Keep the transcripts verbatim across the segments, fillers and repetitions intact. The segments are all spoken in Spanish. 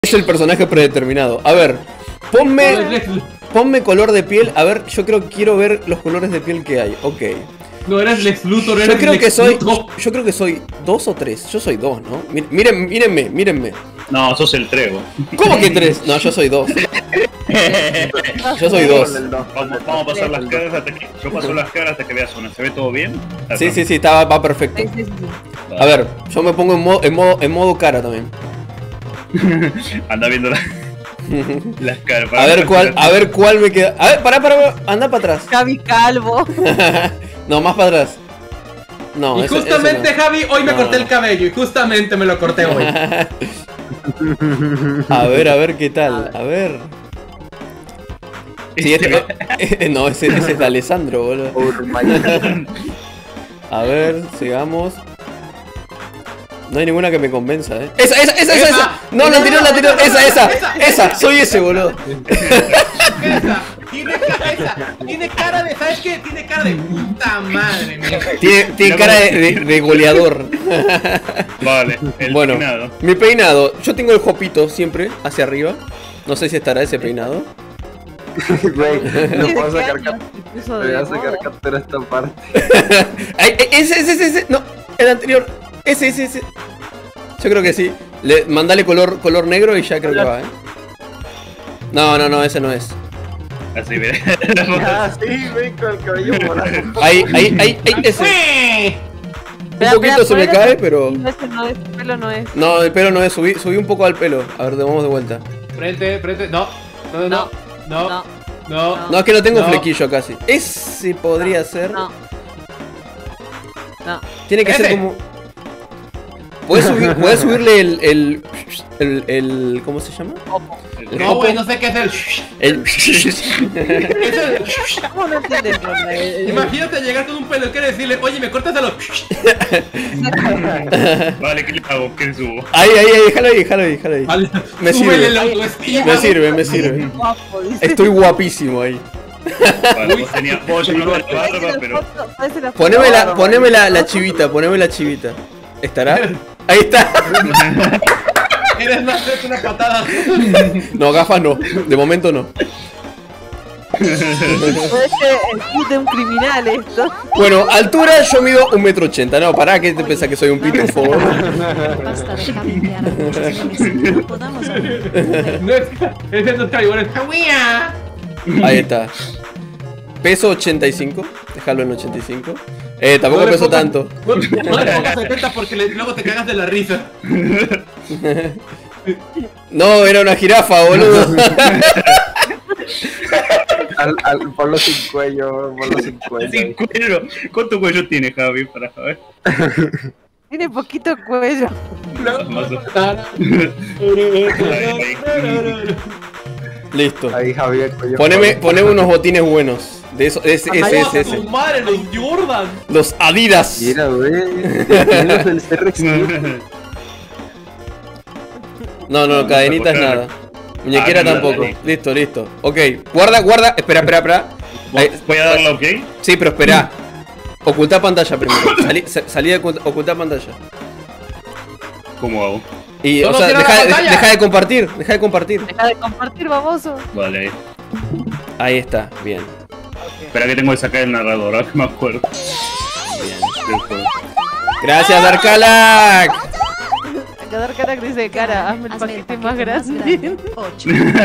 Es el personaje predeterminado. A ver, ponme, ponme color de piel. A ver, yo creo que quiero ver los colores de piel que hay. Ok. No eres Lex Luthor, eres Yo creo Lex que soy. Luthor. Yo creo que soy dos o tres. Yo soy dos, ¿no? Miren, mírenme, mírenme. No, sos el Trevo. ¿Cómo que tres? No, yo soy dos. Yo soy dos. Vamos, vamos a pasar las caras hasta que. Yo paso las caras hasta que veas una. ¿Se ve todo bien? Sí, sí, sí, está, va perfecto. Sí, sí, sí. A ver, yo me pongo en modo, en modo, en modo cara también. Anda viendo la, las caras. A ver cuál, a ver cuál me queda. A ver, pará, pará, anda para atrás. Javi Calvo. No, más para atrás. No, Y ese- justamente, ese no. Javi, hoy me No, corté no. el cabello. Y justamente me lo corté hoy. A ver, a ver qué tal. A ver. Sí, este, eh, no, ese, ese es de Alessandro, boludo. A ver, sigamos. No hay ninguna que me convenza, eh. Esa, esa, esa, esa, esa. No, la anterior, la anterior. Esa, esa, esa. Soy ese, boludo. Esa, tiene cara, esa, tiene cara de, ¿sabes qué? Tiene cara de puta madre, mía. Tiene, tiene cara de, de- de goleador. Vale, el Bueno, peinado. mi peinado. Yo tengo el jopito siempre hacia arriba. No sé si estará ese peinado. Güey, no ¿De puedo qué sacar año cap- se puso Te de voy a sacar moda? captura esta parte. Ay, ese, ese, ese, ese. No, el anterior. Ese, ese, ese. Yo creo que sí. Le, mandale color, color negro y ya creo que va, eh. No, no, no, ese no es. Así, mira. Ah, sí, güey, con el cabello morado. Ahí, ahí, ahí, ahí, ese. ¡Fue! Un poquito se me cae, pero. No, ese no es, el pelo no es. No, el pelo no es. Subí, subí un poco al pelo. A ver, vamos de vuelta. Frente, frente, no, no, no, no, no, No, no. No, es que no tengo No. flequillo casi. Ese podría ser. no. No. Tiene que ser Ese. como. ¿Puedes, subir, ¿Puedes subirle el, el, el, el. ¿Cómo se llama? Opo. El No, jopo. güey, no sé qué es el. El. ¿Cómo no entiendes? Lola? Eh, eh, Imagínate llegar con un peluquero y decirle, oye, me cortas a los. Vale, ¿qué le hago? ¿Qué le subo? Ahí, ahí, ahí, déjalo ahí, déjalo ahí, déjalo ahí. Al- Me súbele sirve. la autoestima. Me sirve, me sirve. guapo, dice. Estoy guapísimo ahí. Vale, vos tenías. Vos ya no la barba, Parece pero. la foto, parece la foto. Poneme la, poneme la, la chivita, poneme la chivita. ¿Estará? Ahí está. Eres más de una patada. No, gafas no. De momento no. Puede ser el kit de un criminal esto. Bueno, altura yo mido un metro ochenta. No, pará, ¿qué te pensás que soy un pitufo? Basta, deja limpiar a nuestros solicitudes. No podamos hablar. No es. Ese no es Javi, bueno, es Javiya. Ahí está. Peso ochenta y cinco. Déjalo en ochenta y cinco. Eh, tampoco No le peso pongas- tanto. No, no le pongas setenta porque le- luego te cagas de la risa. No, era una jirafa, boludo. Al, al, ponlo sin cuello, ponlo sin cuello. Sin cuello. ¿Cuánto cuello tiene Javi para saber? Tiene poquito cuello. Más o- Listo. Ahí Javier, cuello. Poneme, poneme unos botines buenos. De eso, ese, ese, ¡Vamos ese, a ese. tu madre, los Jordan! Los Adidas. Mira, güey. Tienes el C R X. No, no, No, cadenitas no, nada. Muñequera Ah, no, tampoco. dale. Listo, listo. Ok, guarda, guarda. Espera, espera, espera. Ahí. ¿Voy a darle ok? Sí, pero espera. Ocultar pantalla primero. Salí, sa- salí de ocult- ocultar pantalla. ¿Cómo hago? Y, No, o no, sea, cierra deja, la de- pantalla. deja de compartir. Deja de compartir. Deja de compartir, baboso. Vale. Ahí está, bien. Espera que tengo que sacar el narrador, ahora que me acuerdo. Bien. del juego. Gracias, Darkalak. Cada cara que dice cara, hazme el Hazme el paquete más grande. Ocho.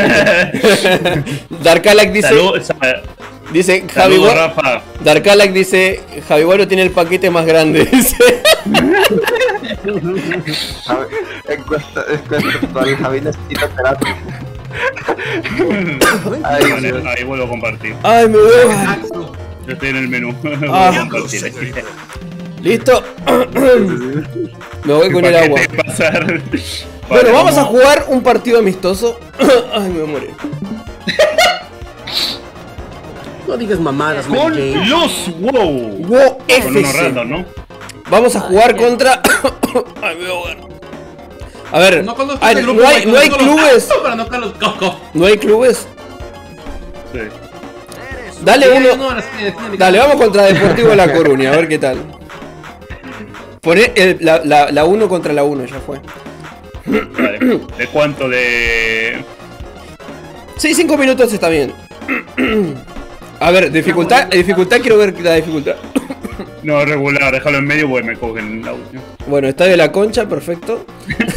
Darkalak dice. Salud, sa- Dice Javi saludos, Gua- Rafa. Darkalak dice. Javi Guaro tiene el paquete más grande. Dice. Javi- Encuesta, encuesta actual, Javi necesita terapia. Ay, Vale, Dios. ahí vuelvo a compartir. Ay, me veo. Exacto. Yo estoy en el menú. Vuelvo Ah. a compartir. Listo. Me voy con el ¿Para qué agua. te va a pasar? Bueno, Vale, vamos a jugar un partido amistoso. Ay, me voy a morir. No digas mamadas, Con Mary Jane. los WoW. WoW Con unos F C. random, ¿no? Vamos a jugar contra. Ay, me voy a ahogar. A ver, No conozco ay, este grupo, no hay, güey, no hay conozco los- clubes. Para no los cocos. No hay clubes. Sí. Dale Sí, uno. no, no, sí, sí, sí. Dale, vamos contra Deportivo La Coruña, a ver qué tal. Poné el- la, la, la uno contra la uno, ya fue. Vale. ¿De cuánto? De... Sí, cinco minutos está bien. A ver, dificultad, dificultad, quiero ver la dificultad. No, regular, déjalo en medio porque me cogen el audio. Bueno, está de la concha, perfecto.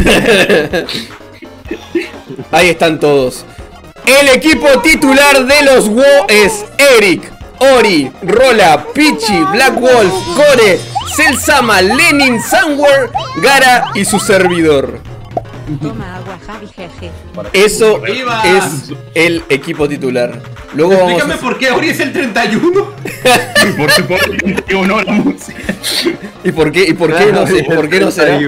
Ahí están todos. El equipo titular de los W O es Eric, Ori, Rola, Pichi, Black Wolf, Core, Celsama, Lenin, Sunware, Gara y su servidor. Toma agua, Javi, jeje. Eso ¡Viva! es el equipo titular. Luego vamos Explícame a... por qué Ori es el treinta y uno. Por supuesto, digo, no, la música. ¿Y por qué, y por qué no, sé, por qué no será?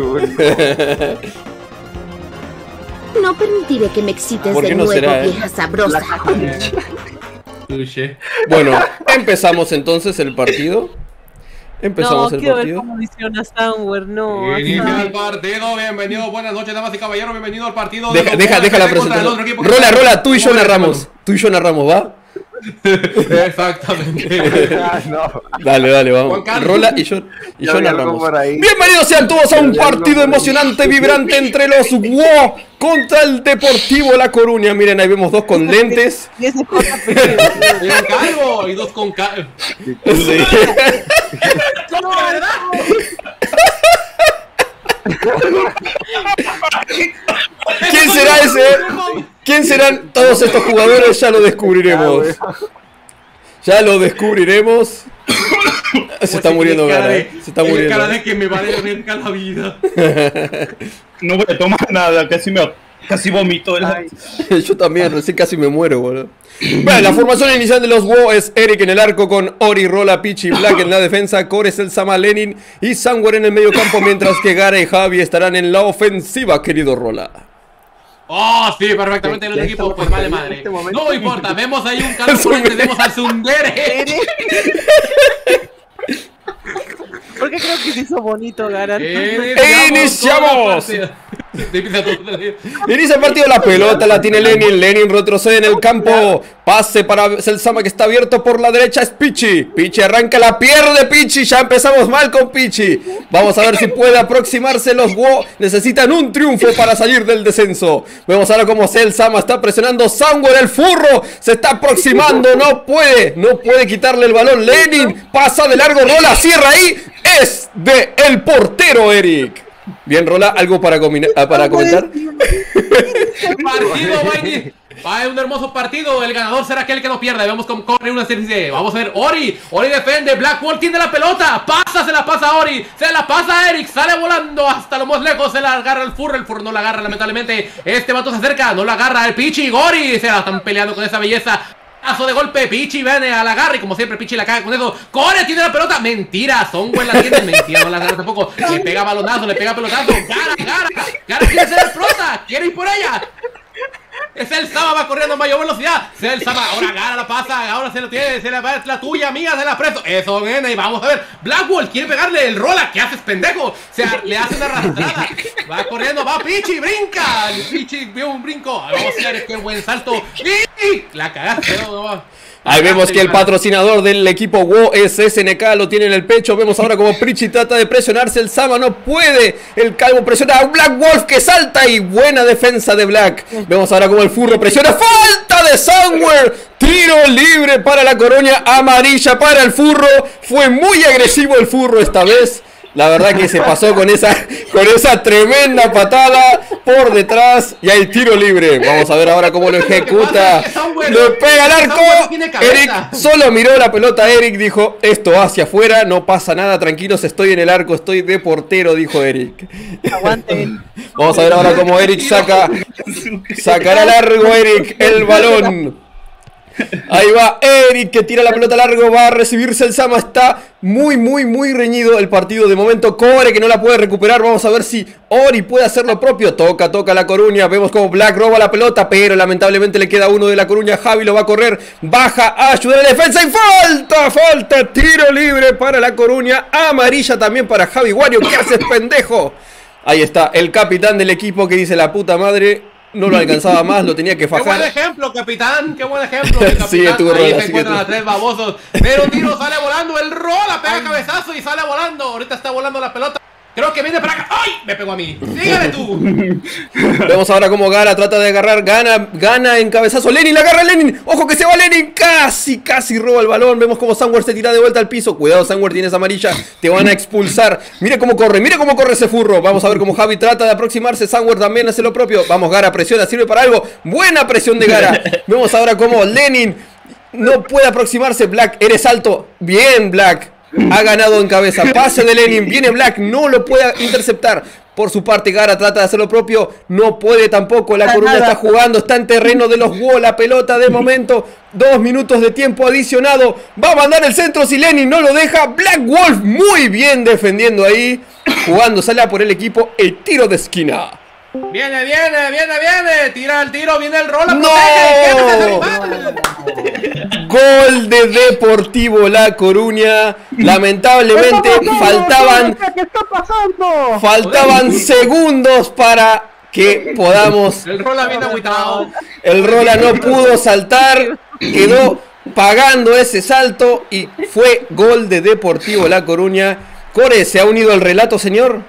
No permitiré que me excites ¿Por qué de no nuevo, será, eh? vieja sabrosa. Bueno, empezamos entonces el partido. Empezamos No, el quiero ver partido. cómo menciona Sunware, no. Inicia el Sunware. partido, bienvenido, buenas noches, damas y caballeros, bienvenido al partido. Deja, de los deja, Wolves deja la contra el otro presentación. equipo que Rola, está- rola, tú y yo Wolves, narramos. Tú y yo narramos, ¿va? Exactamente. No. Dale, dale, Juan vamos. Carlos. Rola y yo, y Ya yo vi algo narramos. por ahí. Bienvenidos sean todos a un Ya vi algo partido por ahí. emocionante, vibrante entre los W O contra el Deportivo La Coruña. Miren, ahí vemos dos con lentes. Y ese fue el apellido. Y un calvo y dos con calvo. Sí. ¿Cómo, de verdad? ¿Quién será ese? ¿Quién serán todos estos jugadores? Ya lo descubriremos. Ya lo descubriremos. Se está muriendo Gara, eh. Se está Tiene cara muriendo. de que me vale verga la vida. No voy a tomar nada, casi me casi vomito. El... Yo también, recién casi me muero, boludo. Bueno, la formación inicial de los W O es Eric en el arco con Ori, Rola, Pichi y Black en la defensa, Core, Celsama, Lenin y Sunware en el medio campo, mientras que Gara y Javi estarán en la ofensiva, querido Rola. Oh, sí, perfectamente el Ya equipo, estamos pues vale en madre. este momento. No importa, vemos ahí un calvo por ahí, vemos al Sundere. ¿Por qué creo que se hizo bonito, Garan? ¡Iniciamos! Inicia el partido, la pelota la tiene Lenin. Lenin retrocede en el campo. Pase para Celsama que está abierto por la derecha. Es Pichi. Pichi arranca, la pierde Pichi. Ya empezamos mal con Pichi. Vamos a ver si puede aproximarse. Los W O necesitan un triunfo para salir del descenso. Vemos ahora como Celsama está presionando. Sunware, el furro, se está aproximando. No puede, no puede quitarle el balón. Lenin pasa de largo, Rola, cierra ahí. Es de el portero Eric. Bien, Rola, ¿algo para, para comentar? Partido, va a ir- va a ir un hermoso partido. El ganador será aquel que no pierda. Vemos cómo corre una serie de... Vamos a ver, Ori. Ori defiende. Black Wolf tiene la pelota. Pasa, se la pasa a Ori. Se la pasa a Eric. Sale volando hasta lo más lejos. Se la agarra el furro. El furro no la agarra, lamentablemente. Este vato se acerca. No la agarra el Pichi. Gori. Se la están peleando con esa belleza. Paso de golpe, Pichi viene a la garra y como siempre Pichi la caga con eso. Core tiene la pelota, mentira, Sunware la tiene, mentira, no la agarra tampoco. Le pega balonazo, le pega pelotazo. Gara, Gara, Gara quiere ser el prota, quiere ir por ella. Es el Sama, va corriendo a mayor velocidad. Es el Sama, ahora Gara la pasa, ahora se lo tiene, se la va, es la tuya, amiga, se la presto. Eso, nena, y vamos a ver. Black Wolf quiere pegarle el Rola, ¿qué haces, pendejo? O sea, le hace una arrastrada. Va corriendo, va Pichi, brinca. El Pichi vio un brinco. Vamos a ver qué buen salto. Y la cagaste, no, no. Ahí vemos que el patrocinador del equipo W O es S N K, lo tiene en el pecho. Vemos ahora como Pichi trata de presionarse. El Sama no puede. El calvo presiona a Black Wolf que salta y buena defensa de Black. Vemos ahora como el furro presiona. ¡Falta de Sunware! Tiro libre para la Coruña, amarilla para el furro. Fue muy agresivo el furro esta vez. La verdad que se pasó con esa, con esa tremenda patada por detrás. Y hay tiro libre. Vamos a ver ahora cómo lo ejecuta. Le pega al arco. Eric solo miró la pelota. Eric dijo, esto hacia afuera, no pasa nada, tranquilos, estoy en el arco, estoy de portero, dijo Eric. Aguante. Vamos a ver ahora cómo Eric saca. Sacará largo Eric el balón. Ahí va Eric que tira la pelota largo, va a recibirse el Sama. Está muy, muy, muy reñido el partido de momento. Core que no la puede recuperar. Vamos a ver si Ori puede hacer lo propio. Toca, toca La Coruña. Vemos como Black roba la pelota, pero lamentablemente le queda uno de La Coruña. Javi lo va a correr, baja a ayudar a la defensa y falta, falta. Tiro libre para La Coruña. Amarilla también para Javi Wario. ¿Qué haces, pendejo? Ahí está el capitán del equipo que dice la puta madre. No lo alcanzaba más, lo tenía que Qué buen fajar. ejemplo, capitán, qué buen ejemplo. Capitán. Sigue tú, Rola, ahí se sigue encuentran tú. a tres babosos. Pero tiro sale volando, el Rola pega cabezazo y sale volando. Ahorita está volando la pelota. Creo que viene para acá. ¡Ay! Me pegó a mí. Sígueme tú. Vemos ahora cómo Gara trata de agarrar. Gana, gana en cabezazo. Lenin, la agarra Lenin. Ojo que se va Lenin. Casi, casi roba el balón. Vemos cómo Sandware se tira de vuelta al piso. Cuidado, Sandware, tienes amarilla. Te van a expulsar. Mira cómo corre, mira cómo corre ese furro. Vamos a ver cómo Javi trata de aproximarse. Sandware también hace lo propio. Vamos, Gara, presiona, sirve para algo. Buena presión de Gara. Vemos ahora cómo Lenin no puede aproximarse. Black, eres alto. Bien, Black. Ha ganado en cabeza. Pase de Lenin. Viene Black. No lo puede interceptar. Por su parte, Gara trata de hacer lo propio. No puede tampoco. La Coruña está jugando. Está en terreno de los W O. La pelota de momento. Dos minutos de tiempo adicionado. Va a mandar el centro si Lenin no lo deja. Black Wolf muy bien defendiendo ahí. Jugando, sale por el equipo. El tiro de esquina. Viene, viene, viene, viene. Tira el tiro, viene el rol. ¡No! Gol de Deportivo La Coruña. Lamentablemente faltaban ¿Qué está pasando? faltaban segundos para que podamos. El Rola viene agüitado. El Rola no pudo saltar, quedó pagando ese salto y fue gol de Deportivo La Coruña. Core, ¿se ha unido al relato, señor?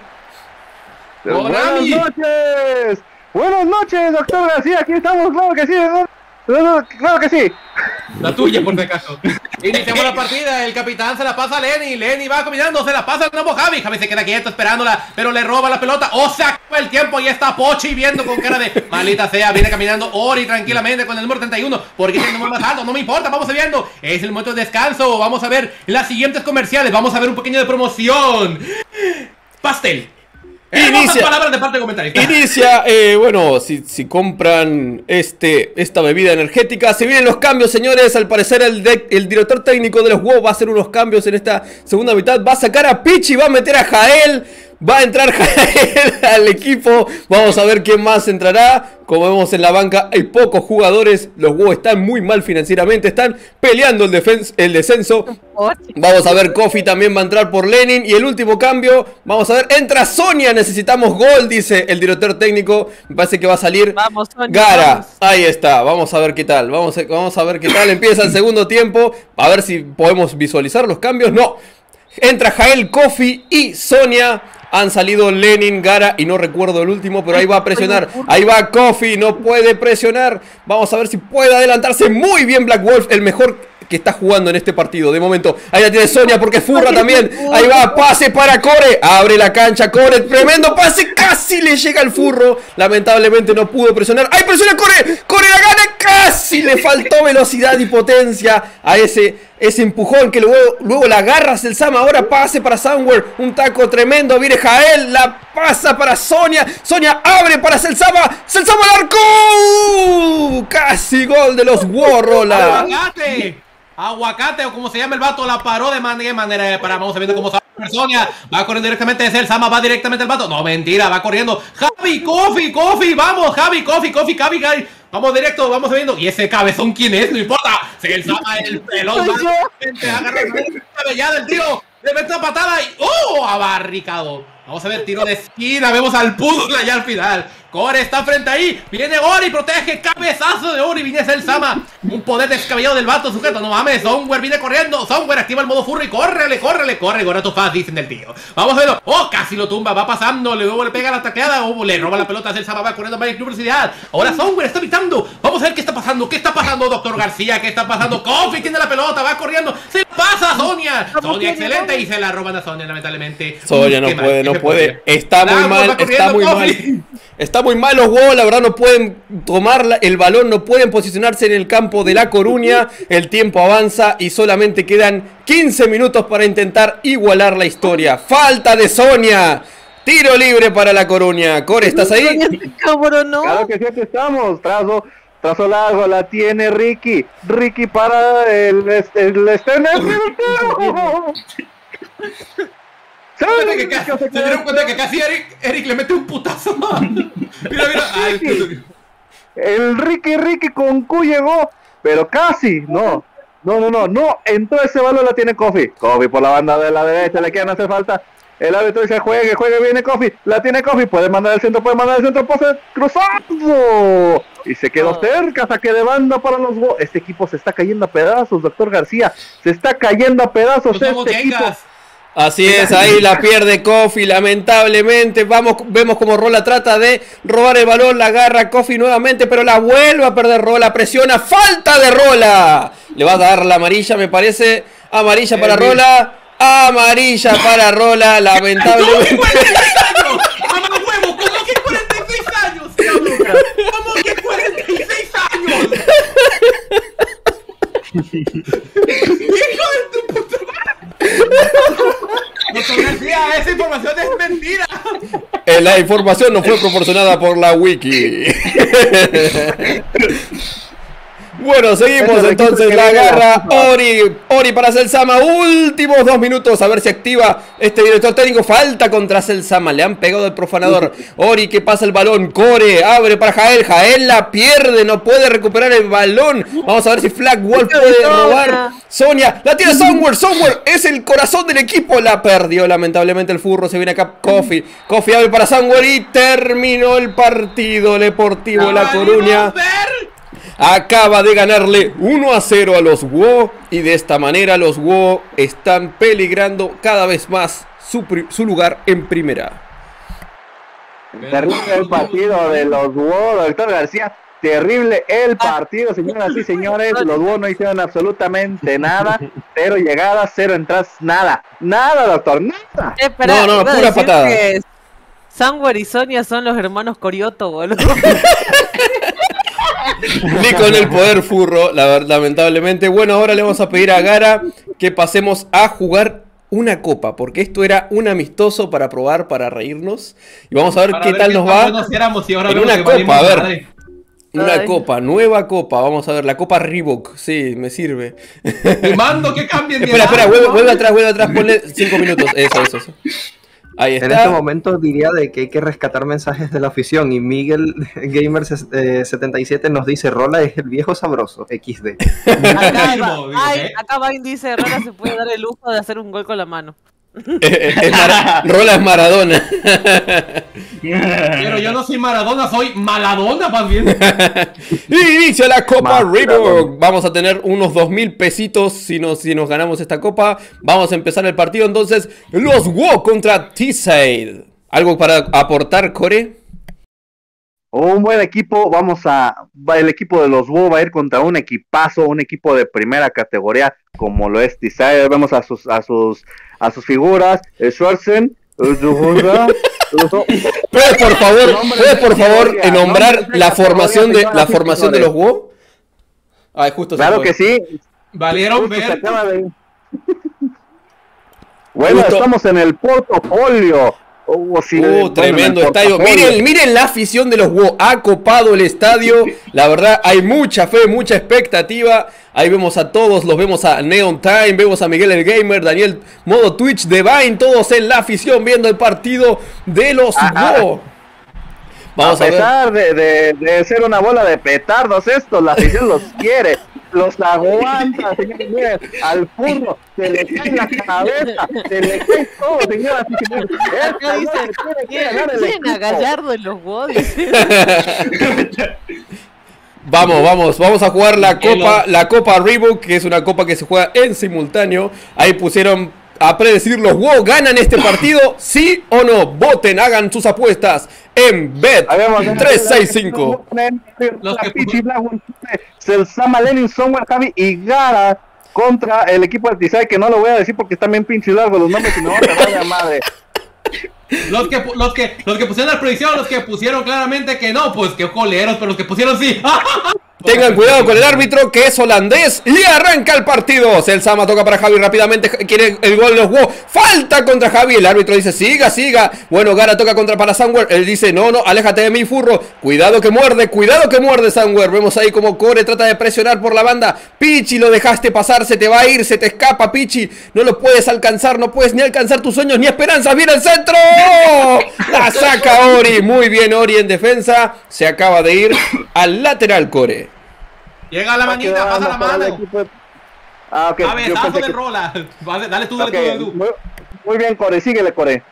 Buenas noches. Buenas noches, doctor García. Aquí estamos, claro que sí. Claro que sí. La tuya, por si acaso. Iniciamos la partida, el capitán se la pasa a Lenny. Lenny va combinando, se la pasa de nuevo Javi. Javi se queda quieto esperándola, pero le roba la pelota. O se acaba el tiempo y está Pochi viendo con cara de maldita sea. Viene caminando Ori tranquilamente con el número treinta y uno. Porque tiene el número más alto, no me importa, vamos viendo. Es el momento de descanso. Vamos a ver las siguientes comerciales. Vamos a ver un pequeño de promoción. Pastel. Inicia, palabras de parte de comentarios. inicia eh, bueno, si, si compran este, esta bebida energética, se vienen los cambios, señores. Al parecer el, de, el director técnico de los W O va a hacer unos cambios en esta segunda mitad. Va a sacar a Pichi, va a meter a Jael. Va a entrar Jael al equipo. Vamos a ver quién más entrará. Como vemos en la banca hay pocos jugadores. Los W O están muy mal financieramente. Están peleando el, defens el descenso. Vamos a ver, Kofi también va a entrar por Lenin. Y el último cambio, vamos a ver, entra Sonia. Necesitamos gol, dice el director técnico. Me parece que va a salir Vamos, Sonia, Gara. vamos. Ahí está, vamos a ver qué tal. Vamos a, vamos a ver qué tal. Empieza el segundo tiempo. A ver si podemos visualizar los cambios. No. Entra Jael, Kofi y Sonia. Han salido Lenin, Gara y no recuerdo el último, pero ahí va a presionar. Ahí va Kofi, no puede presionar. Vamos a ver si puede adelantarse muy bien Black Wolf, el mejor que está jugando en este partido de momento. Ahí la tiene Sonia porque furra también. Ahí va, pase para Core. Abre la cancha Core, tremendo pase. Casi le llega el furro. Lamentablemente no pudo presionar. ¡Ay, presiona Core! ¡Core la gana! Casi le faltó velocidad y potencia a ese, ese empujón que luego, luego la agarras el Sama. Ahora pase para Sandware. Un taco tremendo. Viene Jael, la pasa para Sonia. Sonia abre para Selsama. Selsama al arco. Casi gol de los Warrola. ¡Aguacate! Aguacate o como se llama el vato, la paró de manera, manera para, vamos a ver cómo está Sonia, va corriendo directamente desde el Sama, va directamente al vato, no mentira, va corriendo, Javi, Kofi, Kofi, vamos, Javi, Kofi, Kofi, Javi, Javi, vamos directo, vamos viendo, y ese cabezón quién es, no importa, si el Sama, el pelón, va, agarra la cabellada del tío, le mete una patada y, ¡oh! Abarricado. Vamos a ver, tiro de esquina, vemos al Pudula ya al final. Core está frente ahí, viene Ori, protege, cabezazo de Ori, viene el Sama. Un poder descabellado del vato, sujeto, no mames, Songware viene corriendo, Songware activa el modo furro y córrele, córrele, corre, Gorato Fast, dicen del tío. Vamos a verlo, oh, casi lo tumba, va pasando, luego le pega la tacleada, oh, le roba la pelota, el Sama va corriendo más velocidad. Ahora Songware está evitando, vamos a ver qué está pasando, qué está pasando, doctor García, qué está pasando, Kofi tiene la pelota, va corriendo, se pasa a Sonia, Sonia excelente y se la roban a Sonia lamentablemente. Sonia no puede, no puede, está muy mal, está muy mal. Está muy mal los W O, la verdad no pueden tomar la, el balón, no pueden posicionarse en el campo de La Coruña. El tiempo avanza y solamente quedan quince minutos para intentar igualar la historia. Falta de Sonia. Tiro libre para La Coruña. Core, ¿estás ahí? Cabrón, no. Claro que sí, aquí estamos. Trazo, trazo largo, la tiene Ricky. Ricky para el el externo. Se que casi, se dieron cuenta que casi Eric, Eric le mete un putazo. Mira, mira. Ay, el Ricky Ricky con Q llegó, pero casi, no. No, no, no, no. Entró ese balón, la tiene Kofi. Kofi por la banda de la derecha, le queda, no hace falta. El árbitro dice juegue, juegue, viene Kofi. La tiene Kofi, puede mandar el centro, puede mandar el centro, pase cruzado. Y se quedó cerca, saque de banda para los Wo. Este equipo se está cayendo a pedazos, doctor García. Se está cayendo a pedazos pues este equipo. Así es, ahí la pierde Kofi, lamentablemente. Vamos, vemos como Rola trata de robar el balón, la agarra Kofi nuevamente, pero la vuelve a perder Rola, presiona, falta de Rola. Le va a dar la amarilla, me parece. Amarilla para Rola, amarilla para Rola, lamentablemente. ¡Mamá huevo! ¿Cómo que cuarenta y seis años, cabrón? ¿Cómo que cuarenta y seis años? ¡Hijo de tu puta madre! Doctor García, esa información es mentira. Eh, la información no fue proporcionada por la wiki. Bueno, seguimos entonces, la agarra Ori, Ori para Celsama, últimos dos minutos, a ver si activa este director técnico, falta contra Celsama, le han pegado el profanador, Ori que pasa el balón, Core, abre para Jael, Jael la pierde, no puede recuperar el balón, vamos a ver si Flag Wolf puede robar, Sonia, la tiene Somewhere, Somewhere es el corazón del equipo, la perdió lamentablemente el furro, se viene acá Kofi, Kofi abre para Somewhere y terminó el partido, Deportivo La Coruña. Acaba de ganarle uno a cero a los WoW y de esta manera los WoW están peligrando cada vez más su, su lugar en primera. Terrible el partido de los WoW, doctor García. Terrible el partido, señoras y señores. Los WoW no hicieron absolutamente nada. Cero llegadas, cero entradas, nada. Nada, doctor, nada. Eh, espera, no, no, iba a pura decir patada. que Somewhere y Sonia son los hermanos Corioto, boludo. Ni con el poder furro, la verdad, lamentablemente. Bueno, ahora le vamos a pedir a Gara que pasemos a jugar una copa, porque esto era un amistoso para probar, para reírnos. Y vamos a ver Para qué ver tal qué nos tan va buenos éramos y ahora en vemos una que copa, valimos a ver. madre. Una Ay. copa, nueva copa, vamos a ver, la copa Reebok, sí, me sirve. Te mando que cambien de Espera, edad, espera, vuelve, ¿no? vuelve atrás, vuelve atrás, ponle cinco minutos, eso, eso, eso. Ahí En este está. momento diría de que hay que rescatar mensajes de la afición y Miguel Gamer setenta y siete nos dice Rola es el viejo sabroso, equis de. Acá, Firmo, digo, ay, ¿eh? acá Vine dice, Rola se puede dar el lujo de hacer un gol con la mano. Eh, eh, es Mara- Rola es Maradona. Pero yo no soy Maradona, soy Maladona más bien. Inicia la Copa Más Reebok. Maradona. Vamos a tener unos dos mil pesitos si nos, si nos ganamos esta copa. Vamos a empezar el partido entonces. Los WoW contra T-Side. ¿Algo para aportar, Core? Un buen equipo, vamos a, va- el equipo de los WoW va a ir contra un equipazo, un equipo de primera categoría como lo es T-Side. Vemos a sus, a sus, a sus figuras, el Schwarzen, ¿puedes por favor, puedes por favor eh, nombrar la formación de la formación de los WoW? Ay, justo se Claro fue. que sí. Valieron Justo se ver. acaba de- Bueno, Justo. estamos en el portafolio. Oh, sí, Uh, bueno, en tremendo el estadio. portafolio. Miren, miren la afición de los WoW. Ha copado el estadio. La verdad, hay mucha fe, mucha expectativa. Ahí vemos a todos, los vemos a Neon Time, vemos a Miguel el Gamer, Daniel, modo Twitch, Divine, todos en la afición viendo el partido de los Ah, WoW. Vamos a a ver. pesar de, de, de ser una bola de petardos estos, la afición los quiere, los aguanta, señores, miren, al furro, se le cae la cabeza, se le cae todo, señoras y señores. Acá dice, Esta quiere ganar el ¿quién a equipo. Gallardo en los WoW? Dice. Vamos, vamos, vamos a jugar la Que copa, la copa Reebok, que es una copa que se juega en simultáneo. Ahí pusieron a predecir los WoW, ¿ganan este partido? ¿Sí o no? Voten, hagan sus apuestas en Bet Ahí vemos, trescientos sesenta y cinco. Los que Pichi, Blackwood, Celsama, Lenin, Somewhere, Javi y Gara contra el equipo de T-Side, que no lo voy a decir porque están bien pinches largos los nombres y me van a cagar la madre. Los que, pu- los, que, los que pusieron la predicción, los que pusieron claramente que no, pues que coleros, pero los que pusieron sí. Tengan cuidado con el árbitro, que es holandés. Y arranca el partido. Celsama toca para Javi rápidamente. Quiere el gol de los WoW. Falta contra Javi. El árbitro dice, siga, siga. Bueno, Gara toca contra para Somewhere. Él dice, no, no, aléjate de mí, furro. Cuidado que muerde, cuidado que muerde Somewhere. Vemos ahí como Core trata de presionar por la banda. Pichi, lo dejaste pasar. Se te va a ir, se te escapa, Pichi. No lo puedes alcanzar, no puedes ni alcanzar tus sueños ni esperanzas. ¡Viene el centro! La saca Ori. Muy bien, Ori en defensa. Se acaba de ir al lateral, Core. Llega la manita, pasa la Para el mano. equipo de- Ah, ok. yo Cabezazo pensé de que- rola. Vale, dale tú, dale Ok, tú, dale tú. Muy, muy bien, Core, síguele, Core.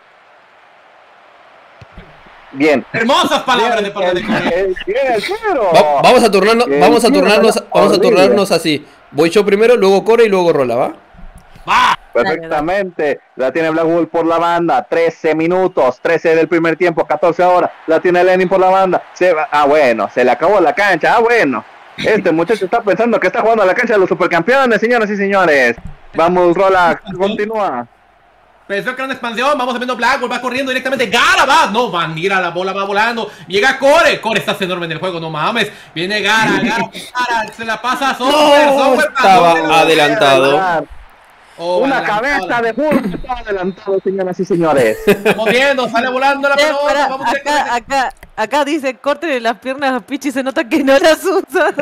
Bien. Hermosas palabras de parte de Core. Eh, Bien, el cero. Va- vamos a turnarnos, Eh, vamos a sí, turnarnos, horrible. vamos a turnarnos así. Voy yo primero, luego Core y luego Rola, ¿va? Va. Perfectamente, la tiene Black Wolf por la banda, trece minutos, trece del primer tiempo, catorce ahora, la tiene Lenin por la banda, se va, ah bueno, se le acabó la cancha, ah bueno, este muchacho está pensando que está jugando a la cancha de los supercampeones, señoras y señores, vamos Rola, continúa. Pensó que era una expansión, vamos viendo Blackwell, va corriendo directamente, Gara va, no, va, mira, la bola va volando, llega Core, Core estás enorme en el juego, no mames, viene Gara, Gara, Gara se la pasa a Somewhere, No, Somewhere, estaba ¿dónde lo- adelantado. Oh, Una adelantado. cabeza de burro está adelantado, señoras y señores. Estamos viendo, sale volando la Eh, pelota, para, vamos acá, directamente. acá, acá dice, córtenle las piernas a Pichi, se nota que no las usa.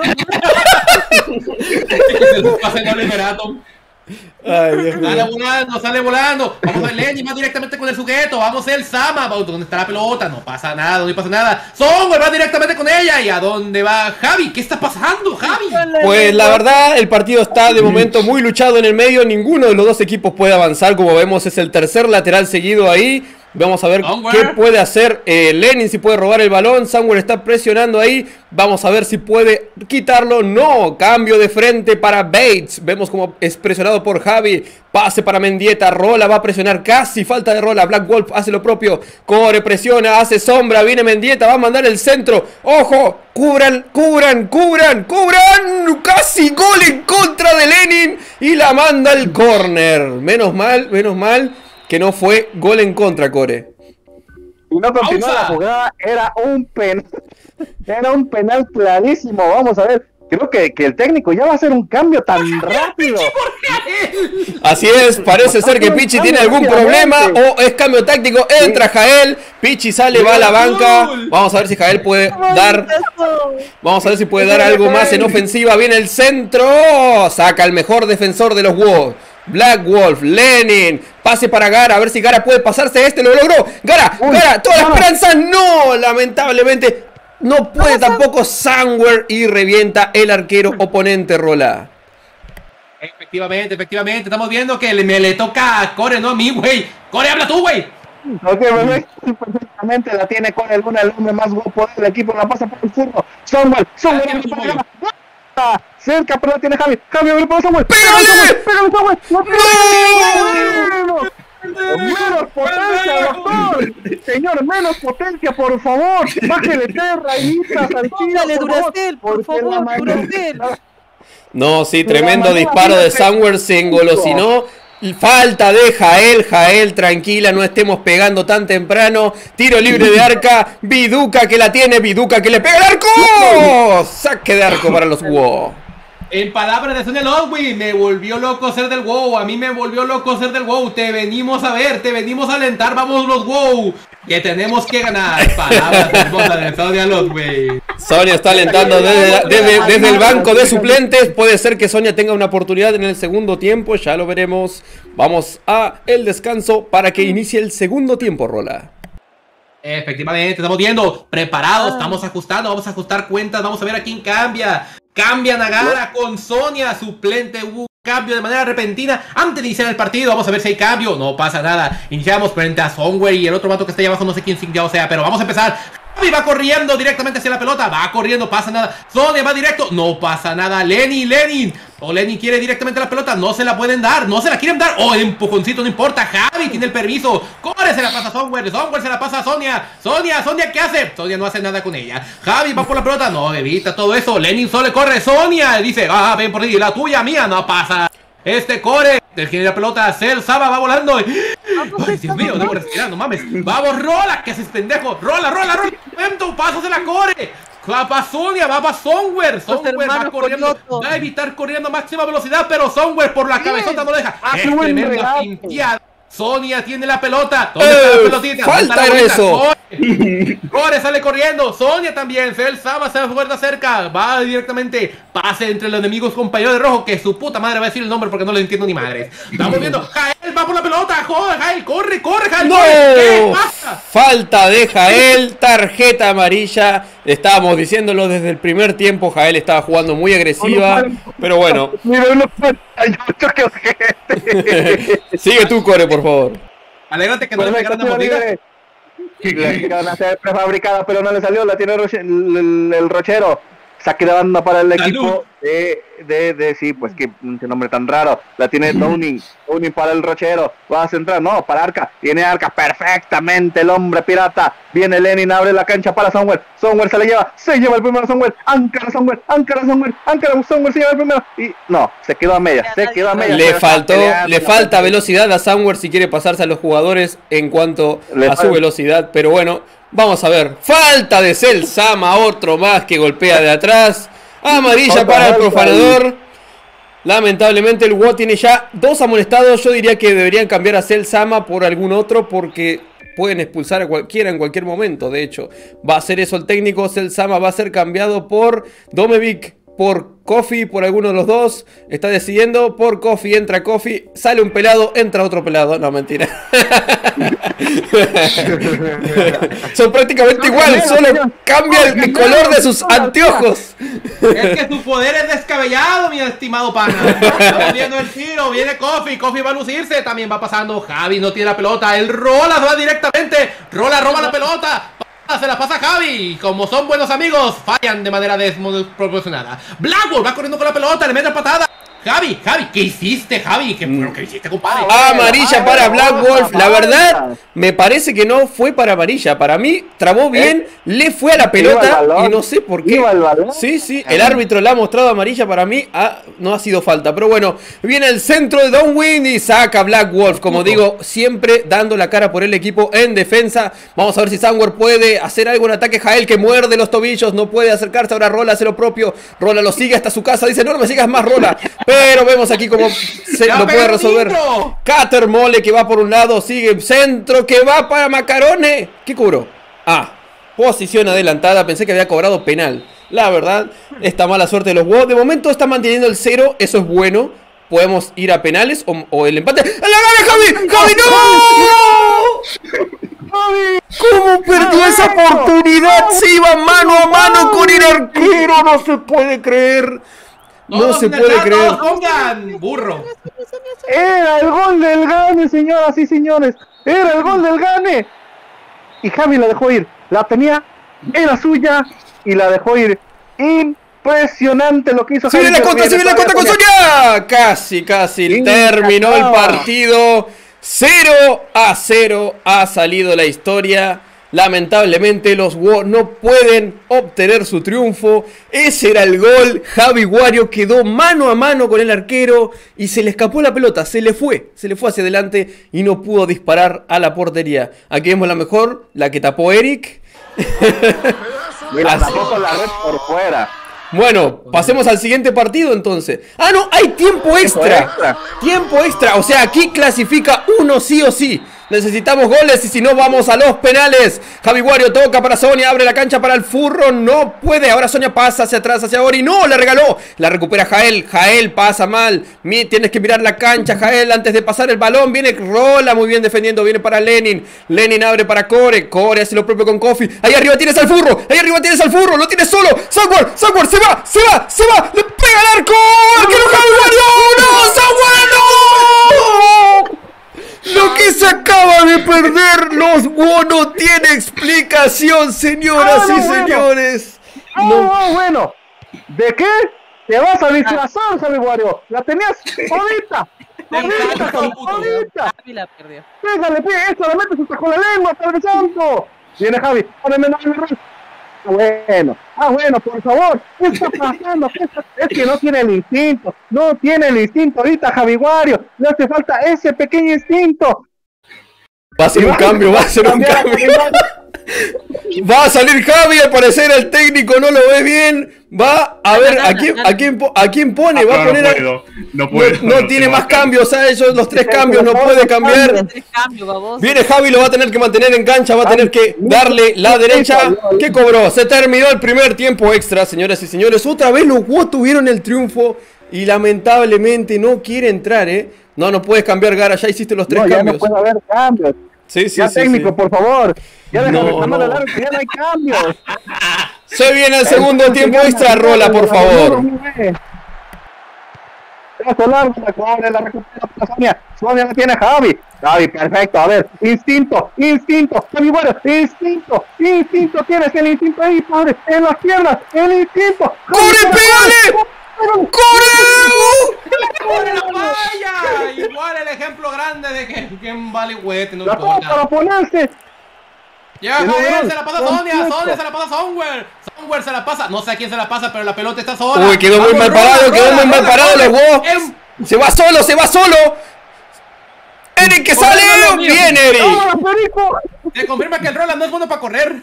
Se nos pasa el doble liberato. Ay, Dios mío. Sale volando, sale volando. Vamos a Lenny, va directamente con el sujeto. Vamos el Sama. ¿Dónde está la pelota? No pasa nada, no pasa nada. Somewhere va directamente con ella. ¿Y a dónde va Javi? ¿Qué está pasando, Javi? Pues la verdad, el partido está de momento muy luchado en el medio. Ninguno de los dos equipos puede avanzar. Como vemos, es el tercer lateral seguido ahí. Vamos a ver Somewhere. qué puede hacer eh, Lenin, si puede robar el balón. Somewhere está presionando ahí. Vamos a ver si puede quitarlo. No, cambio de frente para Bates. Vemos como es presionado por Javi. Pase para Mendieta. Rola va a presionar. Casi falta de Rola. Black Wolf hace lo propio. Core presiona, hace sombra. Viene Mendieta, va a mandar el centro. ¡Ojo! Cubran, cubran, cubran, cubran. Casi gol en contra de Lenin. Y la manda al córner. Menos mal, menos mal que no fue gol en contra, Core. Y no continuó ¡Pausa! la jugada, era un penal, era un penal clarísimo, vamos a ver, creo que, que el técnico ya va a hacer un cambio tan rápido. Así es, parece ser que Pichi tiene algún problema o es cambio táctico. Entra Jael, Pichi sale, va a la banca. Vamos a ver si Jael puede dar, vamos a ver si puede dar algo más en ofensiva. Viene el centro, saca el mejor defensor de los Wolves. Black Wolf, Lenin, pase para Gara, a ver si Gara puede pasarse este, lo logró. Gara, Uy, Gara, todas las Gara. esperanzas, no, lamentablemente no puede tampoco Somewhere y revienta el arquero oponente, Rola. Efectivamente, efectivamente. Estamos viendo que le, me le toca a Core, no a mí, güey. Core, habla tú, güey. Ok, perfecto, perfectamente la tiene con el el hombre más guapo del equipo, la pasa por el furro. Samuel, Samuel, Ah, para Samuel. Gara. Cerca, pero la tiene Javi. Javi, abre para Samuel. ¡Pégale! Pégale, Samuel. No, pégale. Menos potencia, doctor. Señor, menos potencia, por favor. Bájele tres rayitas al tiro, Póngale por favor, Duracell, por porque la favor, mayoría- Duracell. No, sí, Pero tremendo la manera disparo de de- Somewhere, se engolosinó. Y falta de Jael, Jael, tranquila, no estemos pegando tan temprano. Tiro libre de arca, Viduca que la tiene, Viduca que le pega el arco. Saque de arco para los WoW. En palabras de Sonia Ludwig, me volvió loco ser del WoW. A mí me volvió loco ser del WoW. Te venimos a ver, te venimos a alentar. Vamos los WoW. Que tenemos que ganar. Palabras hermosas de Sonia Ludwig. Sonia está alentando desde, desde- desde el banco de suplentes. Puede ser que Sonia tenga una oportunidad en el segundo tiempo, ya lo veremos. Vamos a el descanso para que inicie el segundo tiempo, Rola. Efectivamente, estamos viendo, preparados, estamos ajustando, vamos a ajustar cuentas, vamos a ver a quién cambia. Cambian a Gara con Sonia, suplente, hubo un cambio de manera repentina antes de iniciar el partido, vamos a ver si hay cambio, no pasa nada. Iniciamos frente a Somewhere y el otro vato que está ahí abajo, no sé quién ya sea, pero vamos a empezar. Javi va corriendo directamente hacia la pelota, va corriendo, pasa nada. Sonia va directo, no pasa nada. Lenny, Lenin, o Lenny quiere directamente la pelota, no se la pueden dar, no se la quieren dar. Oh, el empujoncito, no importa, Javi tiene el permiso. Core se la pasa a Somewhere, Somewhere se la pasa a Sonia. Sonia, Sonia, ¿qué hace? Sonia no hace nada con ella. Javi va por la pelota, no, evita todo eso. Lenin solo corre, Sonia dice, ah, ven por ahí, la tuya, mía, no pasa. Este Core, el que la pelota, Cel Saba va volando. Ay, Dios mío, debo respirar, no mames. Vamos, Rola, que haces pendejo. Rola, rola, rola. Momento, pasos de la Core. Va para Sonia, va para Somewhere. Somewhere va hermanos corriendo. Coyoto. Va a evitar corriendo a máxima velocidad, pero Somewhere por la cabezota no deja. Hace Es buen tremenda regate. finteada. Sonia tiene la pelota. ¿Dónde Eh, está la pelotita? ¿Dónde falta está la era bolita? eso. Core. Core sale corriendo. Sonia también. Cel Saba se guarda cerca. Va directamente. Pase entre los enemigos compañeros de rojo. Que su puta madre va a decir el nombre porque no le entiendo ni madres. Estamos viendo. Jael va por la pelota. Joder, Jael. Corre, corre, Jael. corre. ¿Qué ¡No! pasa? Falta de Jael, tarjeta amarilla. Estábamos diciéndolo desde el primer tiempo. Jael estaba jugando muy agresiva. Pero bueno, Mira, uno cuarenta y ocho, que ojete. sigue tú, Core, por favor. Alégrate que no le Perfecto, pegaron a tiro mordida. libre. La iban a hacer prefabricada, pero no le salió, la tiene Roche- el, el- el Rochero. Saque de banda para el Salud. equipo de, de, de, sí, pues qué, qué nombre tan raro. La tiene Downing, Downing para el Rochero. Va a centrar, no, para Arca. Tiene Arca perfectamente el hombre pirata. Viene Lenin, abre la cancha para Somewhere. Somewhere se le lleva, se lleva el primero Somewhere. Ankara Somewhere, Ankara Somewhere, Ankara Somewhere se lleva el primero. Y no, se quedó a media, se quedó a media. Le faltó, le falta velocidad a Somewhere si quiere pasarse a los jugadores en cuanto Le a su falta. velocidad, pero bueno, vamos a ver. Falta de Cell Sama, otro más que golpea de atrás. Amarilla Otra para el falta profanador. Lamentablemente el W O tiene ya dos amonestados. Yo diría que deberían cambiar a Cell Sama por algún otro porque pueden expulsar a cualquiera en cualquier momento. De hecho, va a hacer eso el técnico. Cell Sama va a ser cambiado por Domevic, por Kofi, por alguno de los dos. Está decidiendo por Kofi, entra Kofi, sale un pelado, entra otro pelado. No, mentira. Son prácticamente igual, solo cambia el color de sus anteojos. Es que su poder es descabellado, mi estimado pana. Estamos viendo el tiro, viene Kofi, Kofi va a lucirse, también va pasando Javi, no tiene la pelota, el Rola va directamente, Rola roba la pelota. Se la pasa a Javi, y como son buenos amigos, fallan de manera desproporcionada. Blackwood va corriendo con la pelota, le mete patada. Javi, Javi, ¿qué hiciste, Javi? ¿Qué, mm. ¿qué hiciste, compadre? Amarilla para Black Wolf. La verdad, me parece que no fue para amarilla. Para mí, trabó bien, ¿Eh? le fue a la pelota y no sé por qué. Sí, sí, el árbitro le ha mostrado amarilla. Para mí, ah, no ha sido falta. Pero bueno, viene el centro de Downwind y saca Black Wolf. Como digo, siempre dando la cara por el equipo en defensa. Vamos a ver si Somewhere puede hacer algo en ataque. Jael que muerde los tobillos, no puede acercarse. Ahora Rola hace lo propio. Rola lo sigue hasta su casa. Dice, no, no me sigas más, Rola. Pero vemos aquí cómo se lo puede resolver. Cater Mole que va por un lado, sigue centro que va para Macarone. ¿Qué cobró? Ah, posición adelantada. Pensé que había cobrado penal. La verdad, esta mala suerte de los huevos. De momento está manteniendo el cero, eso es bueno. Podemos ir a penales o, o el empate. ¡La gana Javi! ¡Javi, no! ¿Cómo perdió esa oportunidad? Se iba mano a mano con el arquero. No se puede creer. No Todos se puede creer. Pongan, burro. Era el gol del Gane, señoras y señores. Era el gol del Gane. Y Javi la dejó ir. La tenía, era suya y la dejó ir. Impresionante lo que hizo Javi. ¡Se viene la contra, se viene la contra con Sonia! Casi, casi terminó el partido. cero a cero ha salido la historia. Lamentablemente los W O no pueden obtener su triunfo. Ese era el gol. Javi Wario quedó mano a mano con el arquero y se le escapó la pelota, se le fue, se le fue hacia adelante y no pudo disparar a la portería. Aquí vemos la mejor, la que tapó Eric. Mira, tapó con la red por fuera. Bueno, pasemos al siguiente partido entonces. Ah, no, hay tiempo extra. Tiempo extra. Tiempo extra. O sea, aquí clasifica uno sí o sí. Necesitamos goles y si no vamos a los penales. Javi Wario toca para Sonia, abre la cancha para el Furro, no puede. Ahora Sonia pasa hacia atrás, hacia Ori, no, le regaló. La recupera Jael, Jael pasa mal. Mi, tienes que mirar la cancha, Jael, antes de pasar el balón. Viene Rola, muy bien defendiendo, viene para Lenin. Lenin abre para Core, Core hace lo propio con Kofi. Ahí arriba tienes al Furro, ahí arriba tienes al Furro, lo tienes solo. Somewhere, Somewhere, se va, se va, se va. Le pega al arco. ¡Arquero Javi Wario! ¡No, Somewhere, no! Lo que se acaba de perder, los W O no tiene explicación, señoras ah, no, y señores. Bueno. No. no, bueno. ¿De qué? Te vas a disfrazar, Javi Wario. La tenías todita. Todita, todita. Javi la perdió. Pégale, pégale, eso, le metes hasta con la lengua, Padre Santo. Viene Javi, poneme no, Ah, bueno, ah, bueno, por favor, ¿qué está pasando? ¿Qué está? Es que no tiene el instinto, no tiene el instinto ahorita, Javi Wario, le hace falta ese pequeño instinto. Va a ser un cambio, va a ser un cambio. Va a salir Javi, al parecer el técnico no lo ve bien. Va a ver a quién, a quién, a quién pone, va a poner a... No, puedo, no, no tiene más cambios, a ellos los tres cambios, no puede cambiar. Viene Javi, lo va a tener que mantener en cancha, va a tener que darle la derecha. ¿Qué cobró? Se terminó el primer tiempo extra, señoras y señores. Otra vez los W O tuvieron el triunfo y lamentablemente no quiere entrar, ¿eh? No, no puedes cambiar, Gara, ya hiciste los tres no, cambios. Ya no puede haber cambios. Sí, sí, ya sí, técnico, sí. por favor. Ya déjame no, no. no. largo, ya no hay cambios. Se viene el segundo tiempo extra, Rola, por favor. Eso largo, la cobre, la recupera para Sonia. Sonia la tiene Javi. Javi, perfecto. A ver, instinto, instinto. Javi, bueno, instinto, instinto. Tienes el instinto ahí, padre. En las piernas, el instinto. ¡Corre, pégale! ¡Corre! ¡Corre la valla! Igual el ejemplo grande de que quien vale huete, no La cosa importa. para ponerse. Ya, Javier, se la pasa a Sonia, Sonia se la pasa a Somewhere. Somewhere se la pasa, no sé a quién se la pasa, pero la pelota está sola. Uy, quedó muy mal parado, quedó muy mal parado los Wolves. Se va solo, se va solo. Eric que sale. Bien, Eric. Se confirma que el Roland no es bueno para correr.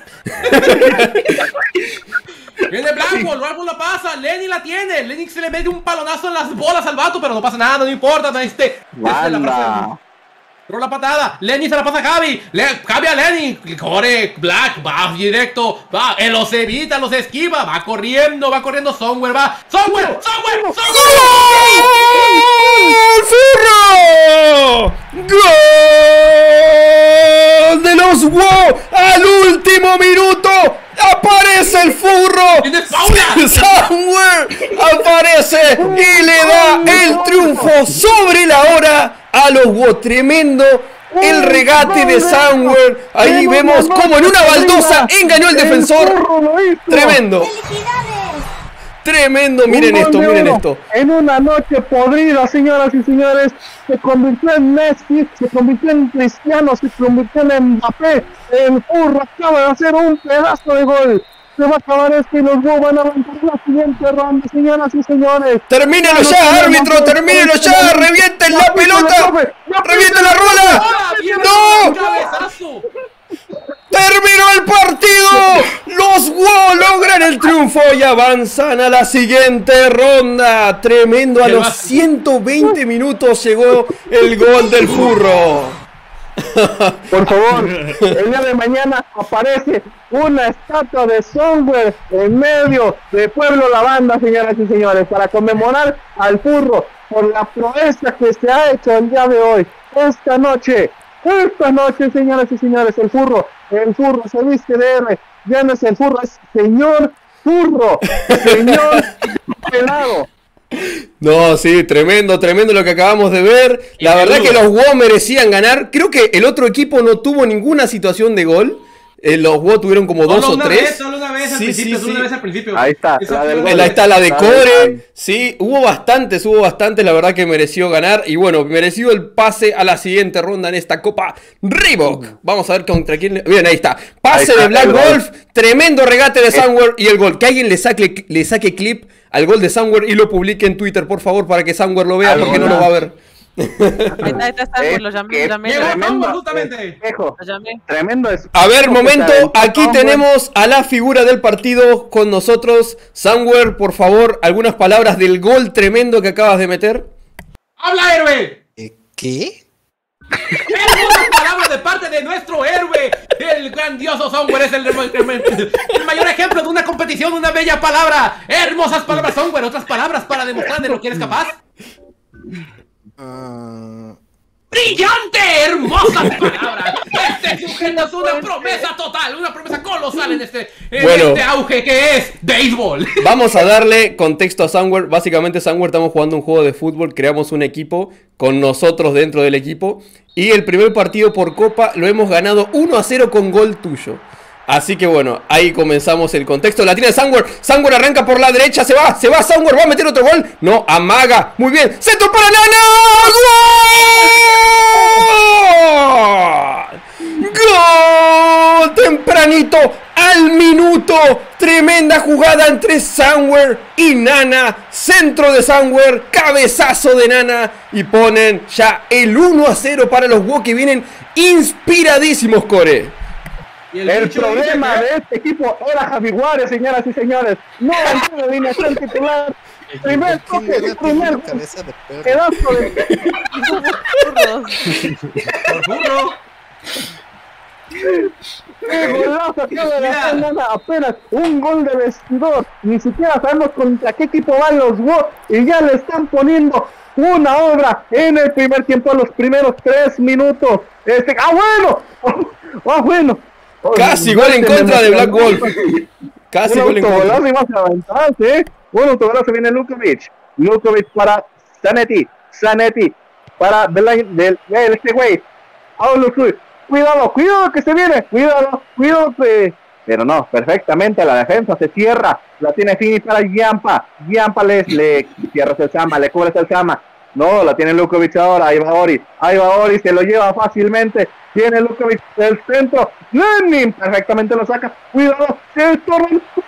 Viene Blackwall, Blackwall la pasa, Lenny la tiene. Lenny se le mete un palonazo en las bolas al vato, pero no pasa nada, no importa. Este, este la frase. Rola patada, Lenny se la pasa a Javi, Le Javi a Lenny, corre, Black, va directo, va, él los evita, los esquiva, va corriendo, va corriendo, Somewhere, va, Somewhere, Somewhere, Somewhere. ¡Gol! ¡Furro! ¡Gol de los WoW! ¡Al último minuto! ¡Aparece el Furro! ¡Somewhere! ¡Aparece y le da el triunfo sobre la hora a los WoW! Tremendo el regate de Somewhere. Ahí vemos como en una baldosa engañó al defensor. Tremendo. Tremendo, miren esto, miren esto. En una noche podrida, señoras y señores, se convirtió en Messi, se convirtió en Cristiano, se convirtió en Mbappé. El Furro acaba de hacer un pedazo de gol. Se va a acabar esto y los WoW van a avanzar la siguiente ronda, señoras y señores. ¡Termínelo ya, árbitro! ¡Termínelo ya! ¡Revienten la pelota! ¡Revienten la rola! ¡No! ¡Terminó el partido! ¡Los WoW logran el triunfo y avanzan a la siguiente ronda! Tremendo, a los ciento veinte minutos llegó el gol del Furro. Por favor, el día de mañana aparece una estatua de Somewhere en medio de Pueblo La Banda, señoras y señores, para conmemorar al Furro por la proeza que se ha hecho el día de hoy. Esta noche, esta noche, señoras y señores, el Furro, el Furro se viste de R. Ya no es el Furro, es señor Furro, señor pelado. No, sí, tremendo, tremendo lo que acabamos de ver. La verdad que los WoW merecían ganar. Creo que el otro equipo no tuvo ninguna situación de gol. Eh, los WoW tuvieron como dos solo o una tres. Vez, solo una vez al sí, principio, sí, solo sí. una vez al principio. Ahí está, la del Ahí está la de Core. Sí, hubo bastantes, hubo bastantes. La verdad que mereció ganar. Y bueno, mereció el pase a la siguiente ronda en esta Copa Reebok. Vamos a ver contra quién. Bien, ahí está. Pase ahí está, de Black Wolf. Tremendo regate de Somewhere y el gol. Que alguien le saque, le saque clip al gol de Somewhere y lo publique en Twitter, por favor, para que Somewhere lo vea, porque no lo va a ver. Ahí está, ahí está Somewhere, lo llamé, lo llamé. Llegó Tremendo, Somewhere justamente. espejo, Lo llamé. tremendo es. A ver, momento, aquí tenemos a la figura del partido con nosotros. Somewhere, por favor, algunas palabras del gol tremendo que acabas de meter. ¡Habla, héroe! ¿Qué? Hermosas palabras de parte de nuestro héroe. El grandioso Somewhere es el, el, el, el mayor ejemplo de una competición, una bella palabra. Hermosas palabras, Somewhere. Otras palabras para demostrar de lo que eres capaz. Uh... ¡Brillante! ¡Hermosas palabras! Este sujeto es una promesa total, una promesa colosal en este, en Bueno. este auge que es béisbol. Vamos a darle contexto a Somewhere. Básicamente, Somewhere estamos jugando un juego de fútbol. Creamos un equipo con nosotros dentro del equipo. Y el primer partido por Copa lo hemos ganado uno a cero con gol tuyo. Así que bueno, ahí comenzamos el contexto. La tiene Somewhere. Somewhere arranca por la derecha. Se va, se va Somewhere. Va a meter otro gol. No, amaga. Muy bien. Centro para Nana. ¡Gol! ¡Gol! Tempranito. Al minuto. Tremenda jugada entre Somewhere y Nana. Centro de Somewhere. Cabezazo de Nana. Y ponen ya el uno a cero para los WoW que vienen inspiradísimos, Core. El, el problema de este equipo era Javi Juárez, señoras y señores. No entró de alineación titular. Primer toque, primer pedazo de... ¡Burro! ¡Qué golazo acaba de hacer Nana! Apenas un gol de vestidor. Ni siquiera sabemos contra qué equipo van los WoW. Y ya le están poniendo una obra en el primer tiempo, a los primeros tres minutos. Este... ¡Ah, bueno! ¡Ah, bueno! Casi gol en contra de Black Wolf. Casi gol en contra. Un autogolazo y más avanzarse, ¿eh? Un autogolazo viene Lukovic. Lukovic para Zanetti, Zanetti, para del, del, del este güey. Cuidado, cuidado que se viene, cuidado, cuidado que... Pero no, perfectamente la defensa se cierra, la tiene Fini para Giampa, Giampa le, le cierra el Sama, le cubre el Sama, no, la tiene Lukovic ahora, ahí va Ori, ahí va Ori, se lo lleva fácilmente, tiene Lukovic del centro, Lenin perfectamente lo saca, cuidado, esto...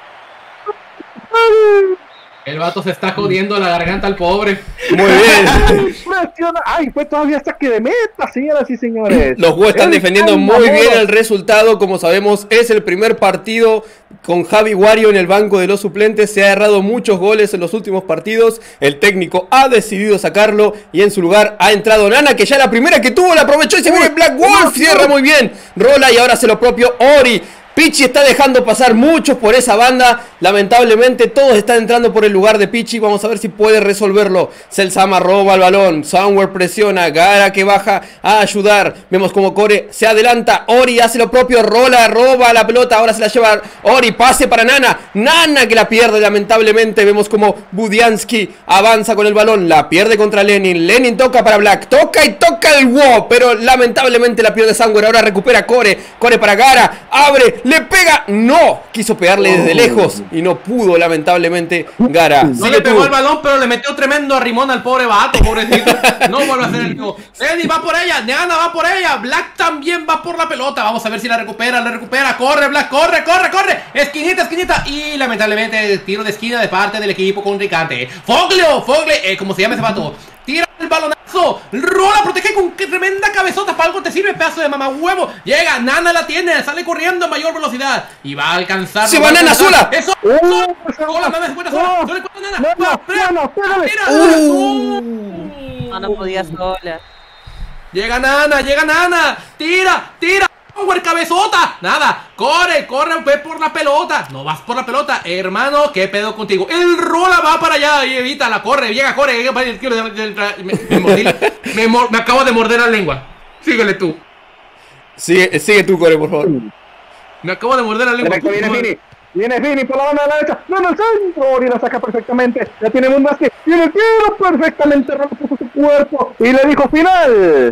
El vato se está jodiendo la garganta al pobre. Muy bien. Ay, fue todavía saque de meta, señoras y señores. Los juegos están defendiendo muy bien el resultado. Como sabemos, es el primer partido con Javi Wario en el banco de los suplentes. Se ha errado muchos goles en los últimos partidos. El técnico ha decidido sacarlo y en su lugar ha entrado Nana, que ya la primera que tuvo la aprovechó y se viene Black Wolf. Cierra muy bien. Rola y ahora hace lo propio Ori. Pichi está dejando pasar muchos por esa banda. Lamentablemente todos están entrando por el lugar de Pichi. Vamos a ver si puede resolverlo. Celsama roba el balón. Soundware presiona. Gara que baja a ayudar. Vemos como Core se adelanta. Ori hace lo propio. Rola, roba la pelota. Ahora se la lleva Ori. Pase para Nana. Nana que la pierde lamentablemente. Vemos como Budiansky avanza con el balón. La pierde contra Lenin. Lenin toca para Black. Toca y toca el wow. Pero lamentablemente la pierde Soundware. Ahora recupera Core. Core para Gara. Abre. Le pega, no, quiso pegarle desde lejos y no pudo lamentablemente Gara. No Sigue le pegó tú. el balón, pero le metió tremendo arrimón al pobre vato, pobrecito. No vuelve a hacer el mismo. Eddie va por ella, Neana va por ella, Black también va por la pelota. Vamos a ver si la recupera, la recupera. Corre Black, corre, corre, corre. Esquinita, esquinita. Y lamentablemente el tiro de esquina de parte del equipo contrincante. Foglio, Foglio, eh, como se llama ese vato. Tira el balonazo. Rola, protege con qué tremenda cabezota. Para algo te sirve, pedazo de mamá huevo. Llega, Nana la tiene, sale corriendo a mayor velocidad. Y va a alcanzar. ¡Se va Nana sola! ¡Eso! ¡Sola! ¡Nana se cuenta sola! ¡No le cuenta Nana! no, ¡Tira! No, no podía sola. Llega Nana, llega Nana. Tira, tira. Power cabezota. Nada. Corre, corre, ve por la pelota. No vas por la pelota, hermano. ¿Qué pedo contigo? El Rola va para allá y evita la corre. Llega, corre. llega para el tiro de- de- de- Me, me mordí la- me mor- me acabo de morder la lengua. Síguele tú. Sigue, sigue tú, Core, por favor. Me acabo de morder la lengua. Perfecto, viene Fini. Viene Fini por la banda de la derecha. No, no, el centro. Ori la saca perfectamente. Ya tiene un basque. Tiene el tiro perfectamente. Rola puso su cuerpo. Y le dijo final.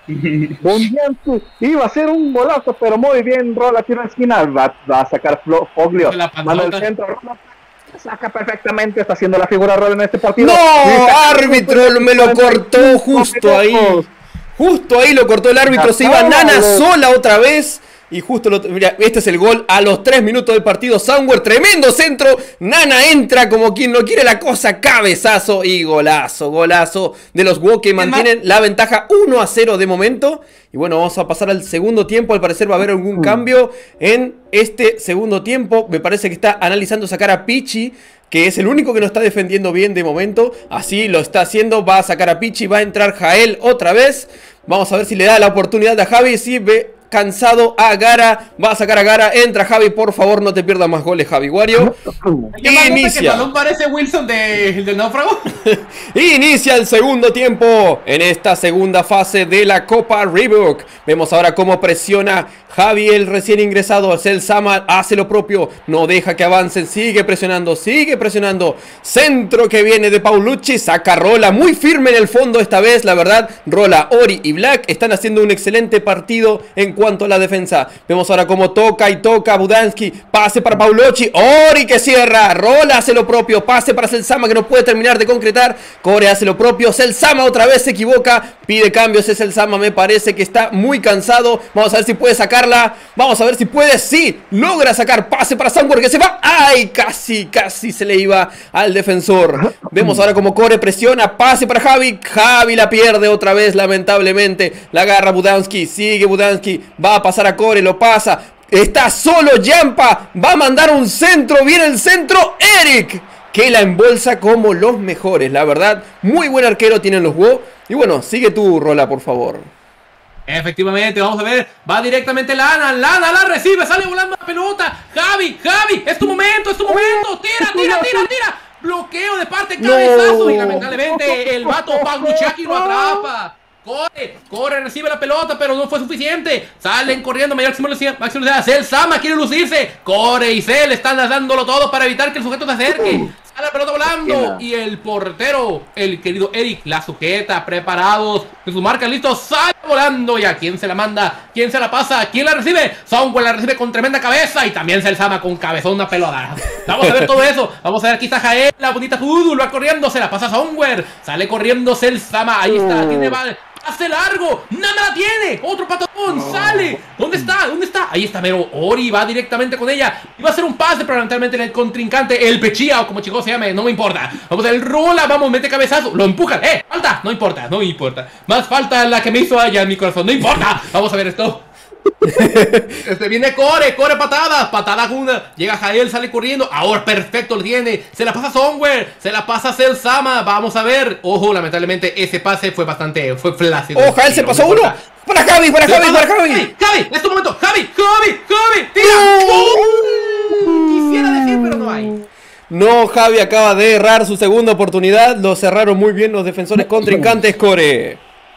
Bondianzu. Iba a ser un golazo, pero muy bien. Rola tira en la esquina. Va, va a sacar Flo- Foglio. La panzota. Manda el centro. Rola saca perfectamente. Está haciendo la figura Rola en este partido. ¡No! Y saca- Árbitro, me lo cortó justo ahí. Justo ahí lo cortó el árbitro. Se iba Nana sola otra vez. Y justo lo, mira, este es el gol a los tres minutos del partido. Soundware, tremendo centro. Nana entra como quien no quiere la cosa. Cabezazo y golazo, golazo de los WoW que mantienen la ventaja uno a cero de momento. Y bueno, vamos a pasar al segundo tiempo. Al parecer va a haber algún cambio en este segundo tiempo. Me parece que está analizando sacar a Pichi, que es el único que no está defendiendo bien de momento. Así lo está haciendo. Va a sacar a Pichi. Va a entrar Jael otra vez. Vamos a ver si le da la oportunidad a Javi. Si ve cansado a Gara. Va a sacar a Gara. Entra Javi. Por favor, no te pierdas más goles, Javi Wario. ¿Qué más nota que el Inicia. balón parece Wilson de, del náufrago? Inicia el segundo tiempo en esta segunda fase de la Copa Reebok. Vemos ahora cómo presiona Javi, el recién ingresado. Celsama hace lo propio, no deja que avancen, sigue presionando, sigue presionando. Centro que viene de Paulucci, saca Rola, muy firme en el fondo esta vez, la verdad. Rola, Ori y Black están haciendo un excelente partido en cuanto a la defensa. Vemos ahora cómo toca y toca Budansky, pase para Paulucci, Ori que cierra, Rola hace lo propio, pase para Celsama que no puede terminar de concretar. Core hace lo propio, Celsama otra vez se equivoca, pide cambios, es Celsama, me parece que está muy cansado. Vamos a ver si puede sacarla, vamos a ver si puede, sí, logra sacar, pase para Soundware que se va, ay, casi, casi se le iba al defensor. Vemos ahora como Core presiona, pase para Javi, Javi la pierde otra vez lamentablemente, la agarra Budansky, sigue Budansky, va a pasar a Core, lo pasa, está solo Giampa, va a mandar un centro, viene el centro, Eric, que la embolsa como los mejores, la verdad, muy buen arquero tienen los WoW. Y bueno, sigue tú, Rola, por favor. Efectivamente, vamos a ver, va directamente Lana, Lana la recibe, sale volando la pelota, Javi, Javi, es tu momento, es tu momento, tira, tira, tira, tira, bloqueo de parte, cabezazo, y lamentablemente el vato Pagluchaki lo atrapa. Corre, corre, recibe la pelota, pero no fue suficiente. Salen corriendo, máximo velocidad. Celsama quiere lucirse. Corre y Cel están dándolo todo para evitar que el sujeto se acerque. sale la pelota volando. Y el portero, el querido Eric, la sujeta, preparados, de sus marcas listos, sale volando. ¿Y a quién se la manda? ¿Quién se la pasa? ¿Quién la recibe? Songwell la recibe con tremenda cabeza. Y también se el Sama con cabezón, una pelota. Vamos a ver todo eso. Vamos a ver, aquí está Jael, la bonita Fútbol, va corriendo, se la pasa a Songwell. Sale corriendo el Sama, ahí está, tiene mal. ¡Hace largo! ¡Nana la tiene! ¡Otro patadón! No. ¡Sale! ¿Dónde está? ¿Dónde está? Ahí está, pero Ori va directamente con ella. Y va a hacer un pase, pero lamentablemente en el contrincante, el Pechía, o como chicos se llame, no me importa. Vamos a ver, rola, vamos, mete cabezazo. Lo empujan. ¡Eh! ¡Falta! No importa, no importa. Más falta la que me hizo allá en mi corazón. No importa. Vamos a ver esto. Este viene Core, Core patada, patada una, llega Jael, sale corriendo, ahora perfecto lo tiene, se la pasa Songwell, se la pasa a Cell Sama, vamos a ver, ojo, lamentablemente ese pase fue bastante, fue flácido. Oh, Jael se pasó uno, para Javi, para Javi, para Javi, Javi, en este momento, Javi, Javi, Javi, tira, ¡oh! Quisiera decir, pero no hay. No, Javi acaba de errar su segunda oportunidad, lo cerraron muy bien los defensores contrincantes, Core.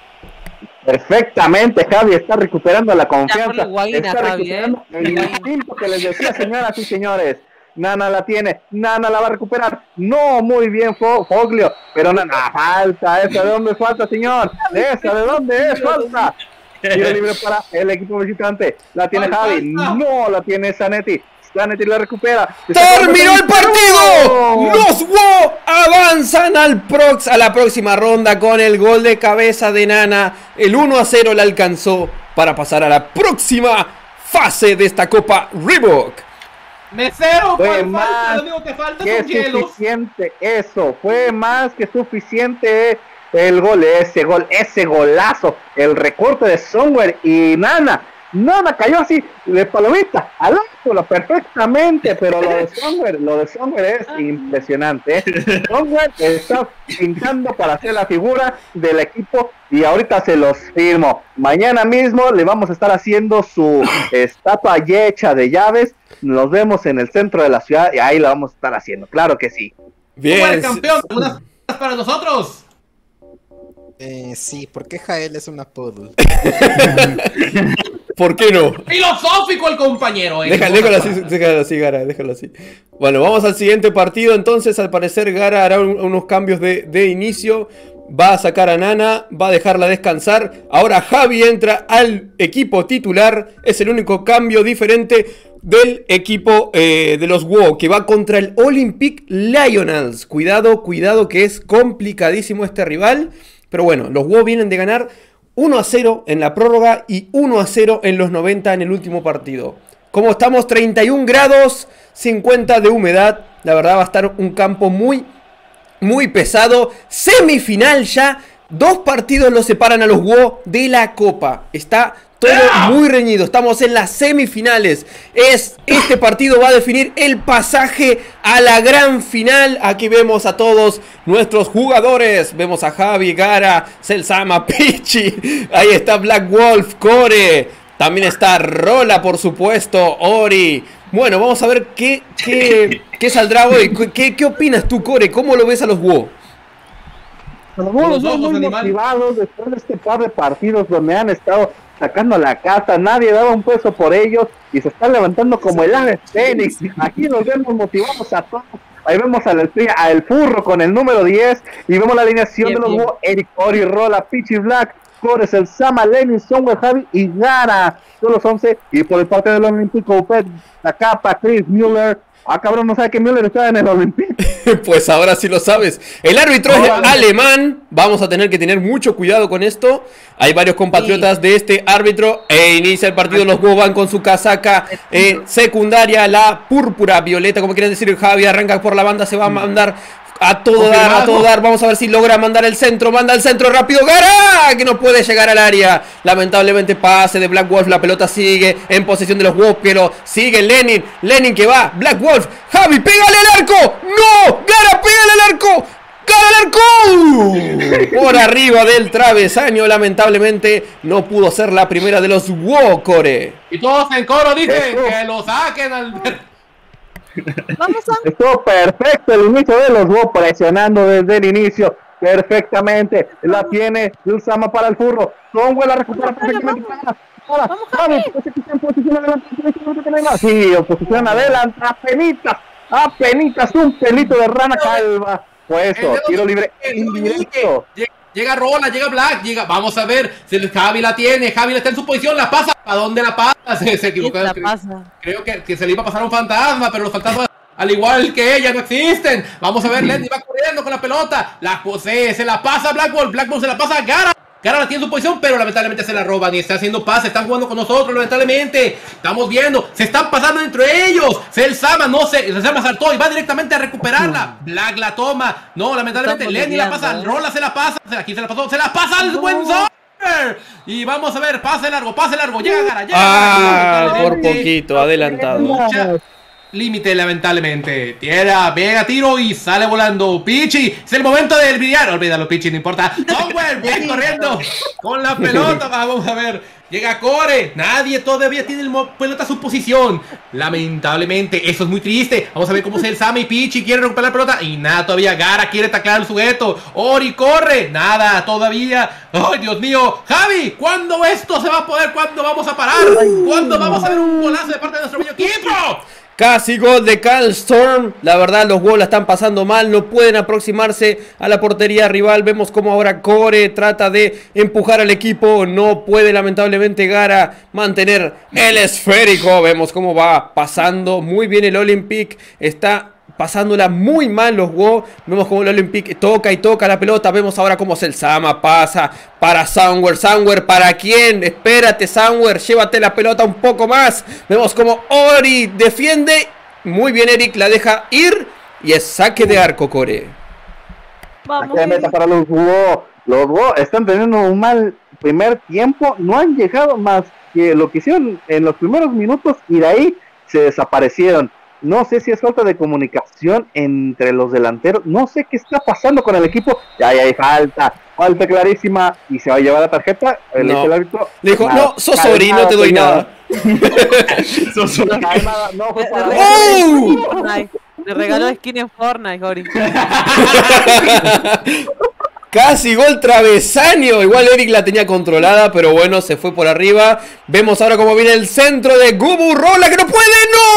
Perfectamente, Javi está recuperando la confianza. Guaina, está Javi, recuperando ¿eh? el instinto que les decía, señoras y señores. Nana la tiene, Nana la va a recuperar. No, muy bien, Foglio. Pero Nana, falta. ¿Esa de dónde es falta, señor? ¿Esa de dónde es falta? Tiro libre para el equipo visitante. La tiene Javi. No, la tiene Zanetti. Zanetti la recupera. ¡Terminó el partido! Los WoW avanzan al prox a la próxima ronda con el gol de cabeza de Nana. El uno a cero la alcanzó para pasar a la próxima fase de esta Copa Reebok. Mesero, fue ¿cuál más falta? Lo único que falta que son hielos. Suficiente eso. Fue más que suficiente el gol, ese gol, ese golazo. El recorte de Songwell y Nana. Nada, cayó así de palomita al ángulo perfectamente, pero lo de Songwell, lo de Songwell es impresionante, ¿eh? Songwell está pintando para hacer la figura del equipo y ahorita se los firmo. Mañana mismo le vamos a estar haciendo su estatua hecha de llaves. Nos vemos en el centro de la ciudad y ahí la vamos a estar haciendo, claro que sí. Bien, campeón, unas para nosotros. Eh, sí, ¿por qué Jael es una poodle? ¿Por qué no? Filosófico el compañero, eh. Déjalo, déjalo así, déjalo así, Gara, déjalo así. Bueno, vamos al siguiente partido. Entonces, al parecer, Gara hará un, unos cambios de, de inicio. Va a sacar a Nana, va a dejarla descansar. Ahora Javi entra al equipo titular. Es el único cambio diferente del equipo eh, de los WoW, que va contra el Olympic Lionels. Cuidado, cuidado, que es complicadísimo este rival. Pero bueno, los WoW vienen de ganar uno a cero en la prórroga y uno a cero en los noventa en el último partido. Como estamos, treinta y un grados, cincuenta de humedad. La verdad va a estar un campo muy, muy pesado. Semifinal ya. Dos partidos los separan a los WoW de la Copa. Está todo muy reñido. Estamos en las semifinales. Es, este partido va a definir el pasaje a la gran final. Aquí vemos a todos nuestros jugadores. Vemos a Javi, Gara, Cell Sama, Pichi. Ahí está Black Wolf, Core. También está Rola, por supuesto, Ori. Bueno, vamos a ver qué, qué, qué saldrá hoy. ¿Qué, ¿Qué opinas tú, Core? ¿Cómo lo ves a los WoW? Los WoW son muy motivados después de este par de partidos donde han estado sacando la casa, nadie daba un peso por ellos y se están levantando como el ave Fénix. Aquí nos vemos motivados a todos. Ahí vemos al a El Furro con el número diez y vemos la alineación bien, de los WoW: Eric, Ori, Rola, Pichi, Black, Core, el Sama, Lenin, Songwell, Javi y Gara. Son los once. Y por el parte del Olímpico, Pet, Takapa, Chris, Müller. Ah, cabrón, no sabe que Müller está en el Olímpico. Pues ahora sí lo sabes. El árbitro es alemán. Vamos a tener que tener mucho cuidado con esto. Hay varios compatriotas sí. de este árbitro. E inicia el partido. Los WoW van con su casaca eh, secundaria, la púrpura, violeta, como quieren decir. Javi arranca por la banda, se va a mandar a todo dar, a todo dar. Vamos a ver si logra mandar el centro. Manda el centro rápido. ¡Gara! Que no puede llegar al área. Lamentablemente pase de Black Wolf. La pelota sigue en posesión de los WoW, pero sigue Lenin. Lenin que va. Black Wolf. Javi, pégale al arco. ¡No! ¡Gara, pégale al arco! ¡Gara al arco! Por arriba del travesaño. Lamentablemente no pudo ser la primera de los WoW, Core. Y todos en coro dicen que lo saquen al... Vamos a... Estuvo perfecto el inicio de los WoW, presionando desde el inicio perfectamente. La tiene el Sama para el Furro. Songwell la recupera perfectamente. Vamos, Javi. Sí, oposición adelante, apenitas. Ah, penitas, un pelito de rana calva. Pues eso, tiro libre indirecto. Llega Rola, llega Black, llega. Vamos a ver si el Javi la tiene. Javi está en su posición, la pasa. ¿A dónde la pasa? Se, se equivocó. La creo, pasa. creo que, que se le iba a pasar a un fantasma, pero los fantasmas, al igual que ella, no existen. Vamos a ver, Lenny va corriendo con la pelota. La posee, se la pasa a Blackball. Blackball se la pasa a Gara. Gara la tiene en su posición, pero lamentablemente se la roban y está haciendo pase. Están jugando con nosotros, lamentablemente. Estamos viendo, se están pasando entre ellos. El Sama no se, el Sama saltó y va directamente a recuperarla. Black la toma. No, lamentablemente Lenny la pasa. Rola se la pasa. Aquí se la pasó. Se la pasa al buen Sommer. Y vamos a ver, pase largo, pase largo. Llega Gara, llega Ah, Gara, por poquito, adelantado. Mucha límite, lamentablemente. Tierra, pega tiro y sale volando. Pichi, es el momento de brillar. Olvídalo, Pichi, no importa. Somewhere, bien corriendo con la pelota. Vamos a ver. Llega Core. Nadie todavía tiene el pelota a su posición. Lamentablemente, eso es muy triste. Vamos a ver cómo es el Sama y Pichi quieren recuperar la pelota. Y nada, todavía Gara quiere taclar al sujeto. Ori corre. Nada, todavía. Ay, Dios mío. Javi, ¿cuándo esto se va a poder? ¿Cuándo vamos a parar? ¿Cuándo vamos a ver un golazo de parte de nuestro bello equipo? Casi gol de Calstorm. La verdad, los WoW la están pasando mal. No pueden aproximarse a la portería rival. Vemos como ahora Core trata de empujar al equipo. No puede lamentablemente Gara mantener el esférico. Vemos cómo va pasando muy bien el Olympic. Está pasándola muy mal los WoW. Vemos como el Olympic toca y toca la pelota. Vemos ahora cómo el Sama pasa para Somewhere. Somewhere, ¿para quién? Espérate, Somewhere, llévate la pelota un poco más. Vemos como Ori defiende. Muy bien, Eric, la deja ir. Y es saque de arco, Core. Vamos. Meta para los WoW. Los WoW están teniendo un mal primer tiempo. No han llegado más que lo que hicieron en los primeros minutos. Y de ahí se desaparecieron. No sé si es falta de comunicación entre los delanteros. No sé qué está pasando con el equipo. Ya, ya hay falta. Falta clarísima. Y se va a llevar la tarjeta. El, no. el árbitro. Le dijo, no, sos Ori, no te doy nada. Sos Ori. No, fue para... ¡Oh! Le regaló skin en Fortnite, Ori. Casi gol travesaño. Igual Eric la tenía controlada, pero bueno, se fue por arriba. Vemos ahora cómo viene el centro de Gubu Rola, que no puede.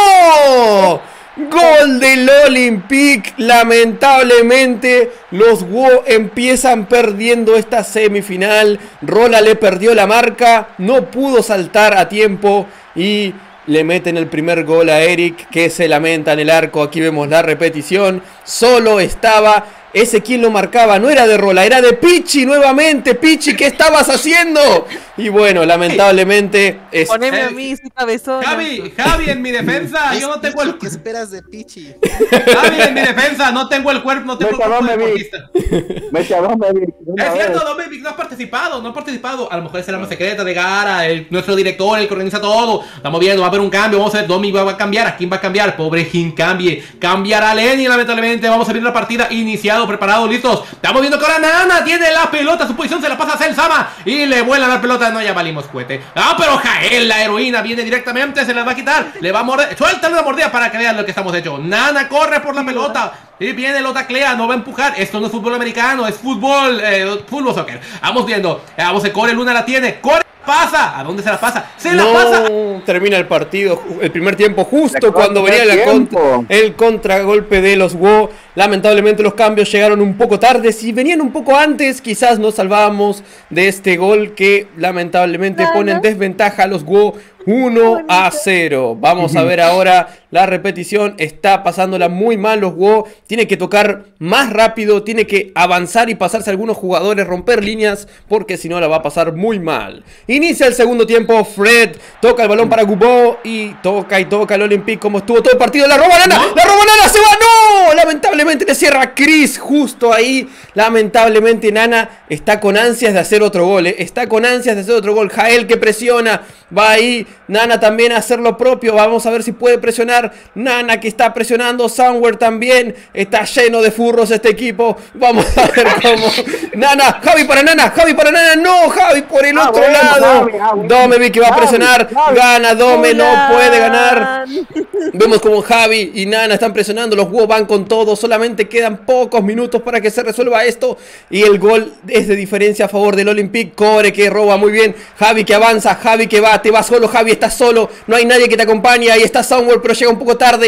¡No! Gol del Olympic. Lamentablemente los WoW empiezan perdiendo esta semifinal. Rola le perdió la marca, no pudo saltar a tiempo y le meten el primer gol a Eric, que se lamenta en el arco. Aquí vemos la repetición. Solo estaba ese quien lo marcaba, no era de Rola, era de Pichi nuevamente. Pichi, ¿qué estabas haciendo? Y bueno, lamentablemente es... Poneme a mí, su cabezón. Javi, Javi, en mi defensa, yo no tengo el... ¿Qué esperas de Pichi? Javi, en mi defensa, no tengo el cuerpo, no tengo el cuerpo de deportista. Vete a Don Mevic. Es cierto, Don Mevic, no has participado, no has participado. A lo mejor es el arma secreta de Gara, el, nuestro director, el que organiza todo. Estamos viendo, va a haber un cambio, vamos a ver, Domi va a cambiar. ¿A quién va a cambiar? Pobre Jin cambie. Cambiará a Lenny, lamentablemente. Vamos a ver la partida iniciado, preparado, listos. Estamos viendo que ahora Nana tiene la pelota, su posición se la pasa a Cell Sama y le vuela la pelota. No, ya valimos cohete. Ah, pero Jael, la heroína, viene directamente, se la va a quitar. Le va a morder, suéltale una mordida para que vean lo que estamos hechos. Nana corre por la pelota y viene, lo taclea, no va a empujar. Esto no es fútbol americano, es fútbol, eh, fútbol soccer. Vamos viendo, vamos, el Core Luna la tiene. Core pasa, ¿a dónde se la pasa? Se no, la pasa. Termina el partido, el primer tiempo justo cuando venía la contra, el contragolpe de los WoW. Lamentablemente los cambios llegaron un poco tarde. Si venían un poco antes, quizás nos salvábamos de este gol que lamentablemente pone en desventaja a los WoW uno a cero. Vamos a ver ahora la repetición. Está pasándola muy mal los WoW. Tiene que tocar más rápido, tiene que avanzar y pasarse a algunos jugadores, romper líneas, porque si no la va a pasar muy mal. Inicia el segundo tiempo. Fred toca el balón para Gubo y toca y toca el Olympic como estuvo todo el partido. La roba Nana, ¿no? La roba Nana, se va. No, lamentablemente le cierra Chris justo ahí. Lamentablemente Nana está con ansias de hacer otro gol, ¿eh? Está con ansias de hacer otro gol. Jael que presiona, va ahí. Nana también a hacer lo propio. Vamos a ver si puede presionar. Nana que está presionando. Somewhere también. Está lleno de furros este equipo. Vamos a ver cómo. Nana, Javi para Nana, Javi para Nana. No, Javi por el ah, otro bueno, lado. Javi, Javi. Dome que va a presionar. Javi, gana Dome, no puede ganar. Vemos como Javi y Nana están presionando. Los WoW van con todo. Solamente quedan pocos minutos para que se resuelva esto. Y el gol es de diferencia a favor del Olympic. Core que roba muy bien. Javi que avanza. Javi que va. Te va solo. Javi está solo. No hay nadie que te acompañe. Ahí está Somewhere, pero llega un poco tarde.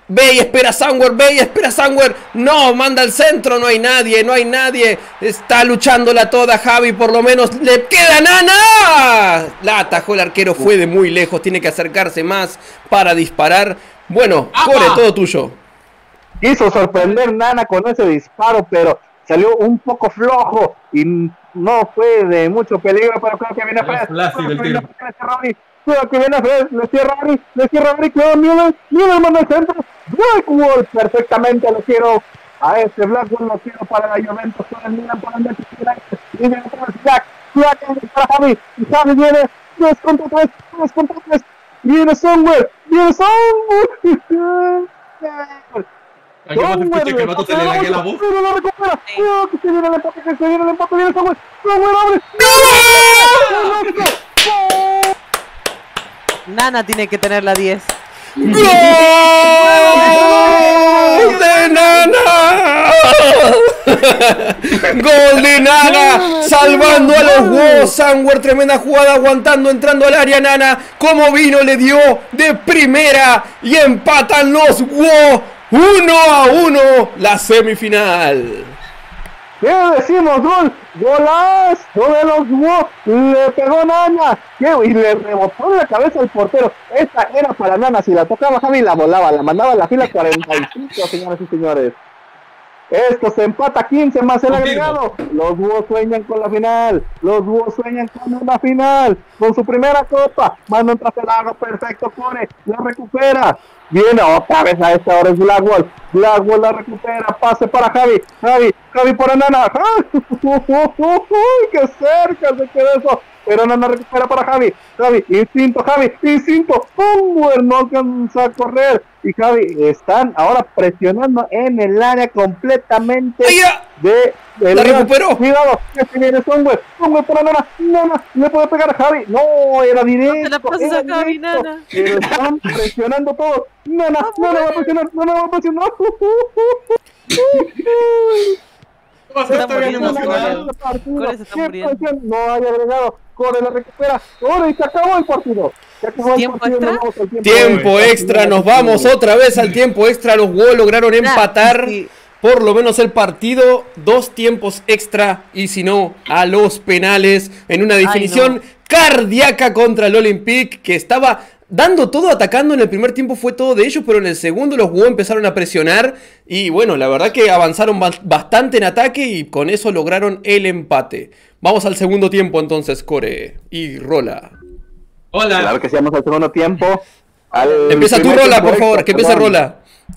Ve y espera a Sunward, ve y espera a Sunward. No, manda al centro, no hay nadie, no hay nadie. Está luchándola toda Javi, por lo menos le queda Nana. La atajó el arquero, fue de muy lejos, tiene que acercarse más para disparar. Bueno, Core, todo tuyo. Quiso sorprender Nana con ese disparo, pero salió un poco flojo y no fue de mucho peligro, pero creo que viene Fred. Cuidado que viene Fred, le cierra Ari, le cierra Ari, cuidado Miller, Miller manda al centro, Blackwell perfectamente lo quiero, a este Blackwell lo quiero para la Juventus, con el Milan por el medio, y viene Black, Black para Javi, y Javi viene, dos contra tres, dos contra tres, viene Somewhere, viene Somewhere, Ay, que más escuche que el vato se le lague la voz. No lo recupera. No, que se viene el empate, que se viene el empate, viene Samuel. Samuel abre. ¡No! Nana tiene que tener la diez. ¡Gol de Nana! ¡Gol de Nana! Salvando a los WoW. Sunward, tremenda jugada, aguantando, entrando al área. Nana, como vino, le dio de primera y empatan los WoW. Uno a uno, la semifinal. ¿Qué decimos? Gol, golazo de los WoW. Le pegó Nana y le rebotó en la cabeza al portero. Esta era para Nana. Si la tocaba Javi, la volaba, la mandaba a la fila cuarenta y cinco, señoras y señores. Esto se empata quince más el agregado. Los WoW sueñan con la final. Los WoW sueñan con una final. Con su primera copa. Manda un traselago perfecto. Core, la recupera. Viene otra vez a esta hora es Blackwell. Blackwell la recupera. Pase para Javi. Javi, Javi por Nana. ¡Qué cerca se quedó eso! Pero Nana recupera para Javi. Javi, instinto, Javi, instinto. Somewhere no alcanza a correr. Y Javi están ahora presionando en el área completamente de, de la recuperó. Cuidado, que se viene Somewhere. Somewhere para Nana. Nana, le puede pegar a Javi. No, era directo. No te la pases a Javi, Nana. Pero están presionando todos. Nana, Nana va a presionar. Nana va a presionar. Se está muriendo, Core se está muriendo. No hay agregado. Core la recupera. Core y se acabó el partido. Se acabó el ¿Tiempo partido. extra? Nos vamos al tiempo, Tiempo extra, nos vamos otra vez al tiempo extra. Los WoW lograron empatar por lo menos el partido. Dos tiempos extra y si no, a los penales. En una definición Ay, no. cardíaca contra el Olympique, que estaba dando todo, atacando. En el primer tiempo fue todo de ellos, pero en el segundo los WoW empezaron a presionar. Y bueno, la verdad que avanzaron bastante en ataque y con eso lograron el empate. Vamos al segundo tiempo entonces, Core y Rola. Hola. Claro que sí, vamos al segundo tiempo. Al Empieza tu Rola, por favor, que empiece Rola.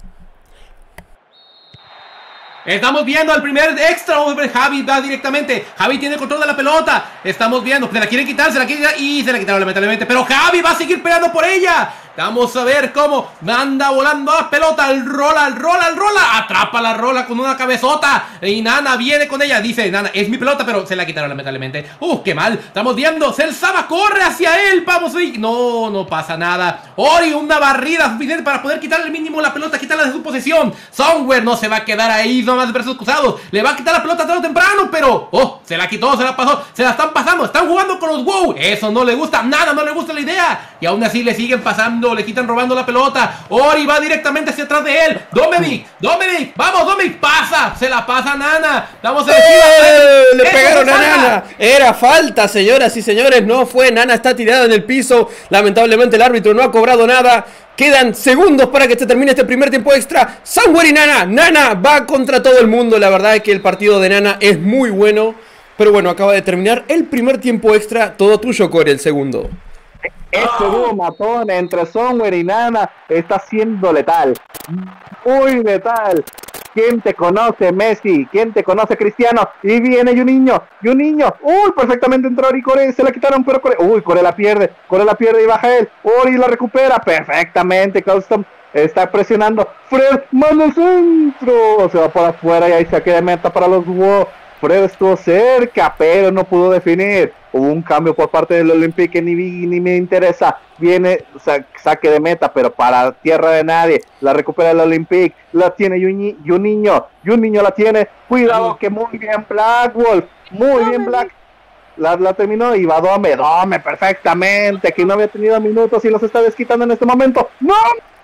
Estamos viendo al primer extra. Vamos a ver, Javi va directamente. Javi tiene control de la pelota. Estamos viendo, se la quieren quitar, se la quieren quitar y se la quitaron lamentablemente. Pero Javi va a seguir peleando por ella. Vamos a ver cómo manda volando la pelota. Al rola, al rola, al rola. Atrapa la rola con una cabezota. Y Nana viene con ella. Dice, Nana, es mi pelota, pero se la quitaron lamentablemente. Uh, qué mal. Estamos viendo. Selsaba corre hacia él. Vamos ahí. No, no pasa nada. Ori, una barrida suficiente para poder quitarle el mínimo la pelota. Quitarla de su posesión. Somewhere no se va a quedar ahí. No más de brazos cruzados. Le va a quitar la pelota tarde o temprano. Pero, oh, se la quitó, se la pasó. Se la están pasando. Están jugando con los WoW. Eso no le gusta. Nada, no le gusta la idea. Y aún así le siguen pasando. Le quitan robando la pelota. Ori va directamente hacia atrás de él. Dominic, Dominic, vamos Dominic, pasa, se la pasa a Nana. Vamos a decir, ¡Eh! Le pegaron a Nana. Era falta, señoras y señores. No fue, Nana está tirada en el piso. Lamentablemente el árbitro no ha cobrado nada. Quedan segundos para que se termine este primer tiempo extra. Sunward y Nana. Nana va contra todo el mundo. La verdad es que el partido de Nana es muy bueno. Pero bueno, acaba de terminar el primer tiempo extra. Todo tuyo, Core, el segundo. Este dúo matón entre Somewhere y Nana está siendo letal. Muy letal. ¿Quién te conoce, Messi? ¿Quién te conoce, Cristiano? Y viene y un niño, y un niño. Uy, perfectamente entró Ori, Core, se la quitaron, pero Core. Uy, Core la pierde, Core la pierde y baja él. Ori la recupera perfectamente. Custom está presionando. Fred, mano al centro. Se va por afuera y ahí saque de meta para los WoW. Fred estuvo cerca, pero no pudo definir. Hubo un cambio por parte del Olympique que ni, ni me interesa. Viene, sa saque de meta, pero para tierra de nadie. La recupera el Olympique. La tiene y un, y un niño. Y un niño la tiene. Cuidado, que muy bien Black Wolf. Muy bien Black. La, la terminó y va Dome. Dome perfectamente. Que no había tenido minutos y los está desquitando en este momento. ¡No!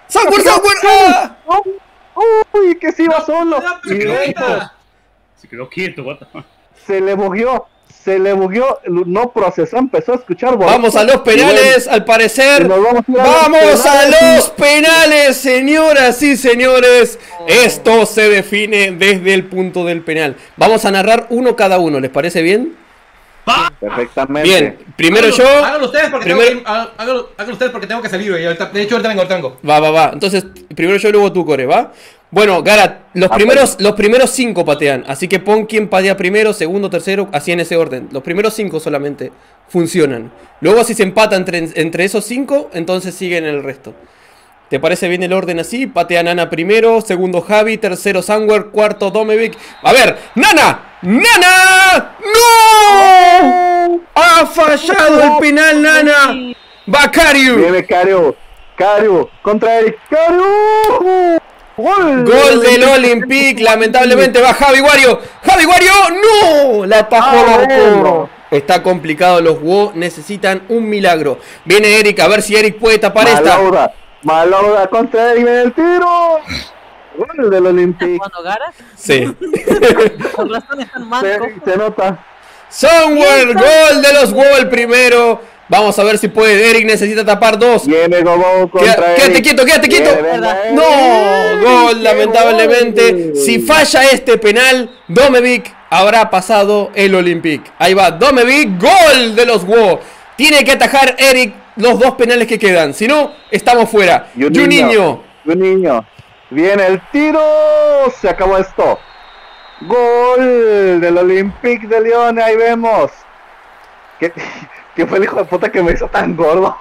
¡Software, software! ¡Ah! Uy, que se iba solo. Se Y quedó eso, quieto. Se quedó quieto, what the fuck. se le bugueó. Se le bugueó. No procesó, empezó a escuchar voz. Vamos a los penales, al parecer. Y nos vamos a ir a los Vamos a penales. los penales, señoras y señores. Esto se define desde el punto del penal. Vamos a narrar uno cada uno, ¿les parece bien? Perfectamente. Bien, primero Háganlo- yo. Háganlo ustedes porque primero- tengo que ir- há- háganlo, háganlo ustedes porque tengo que salir, güey. Ahorita- De hecho, ahorita vengo, ahorita vengo. Va, va, va. Entonces, primero yo, luego tú, Core, ¿va? Bueno, Garat, los Ah, primeros, los primeros cinco patean. Así que pon quién patea primero, segundo, tercero, así en ese orden. Los primeros cinco solamente funcionan. Luego, si se empata entre, entre esos cinco, entonces siguen el resto. ¿Te parece bien el orden así? Patea Nana primero, segundo Javi, tercero Sangwer, cuarto Domevic. A ver, ¡Nana! ¡Nana! ¡No! ¡Ha fallado el penal, Nana! ¡Va Kariu! Viene Cario. Cario contra Eric. Cario. Gol. Gol del Olympique, lamentablemente va Javi Wario. ¡Javi Wario! ¡No! La atajó Ah, el arquero. bueno. Está complicado, los WoW necesitan un milagro. Viene Eric, a ver si Eric puede tapar esta. Malauda. Malauda contra Eric en el tiro. Gol del Olympique. Cuando Gara, Sí. por razón están mancos. Se, se nota. Somewhere, gol de los WoW el primero. Vamos a ver si puede. Eric necesita tapar dos. Viene Gogo contra Queda- Eric. Quédate quieto, quédate quieto. Viene, venga, Eric. No, gol ¡Qué lamentablemente. gol! Si falla este penal, Domevic habrá pasado el Olympique. Ahí va Domevic, gol de los WoW. Tiene que atajar Eric los dos penales que quedan. Si no, estamos fuera. Juninho. Juninho. Viene el tiro. Se acabó esto. Gol del Olympique de Lyon. Ahí vemos. ¿Qué, ¿Qué fue el hijo de puta que me hizo tan gordo?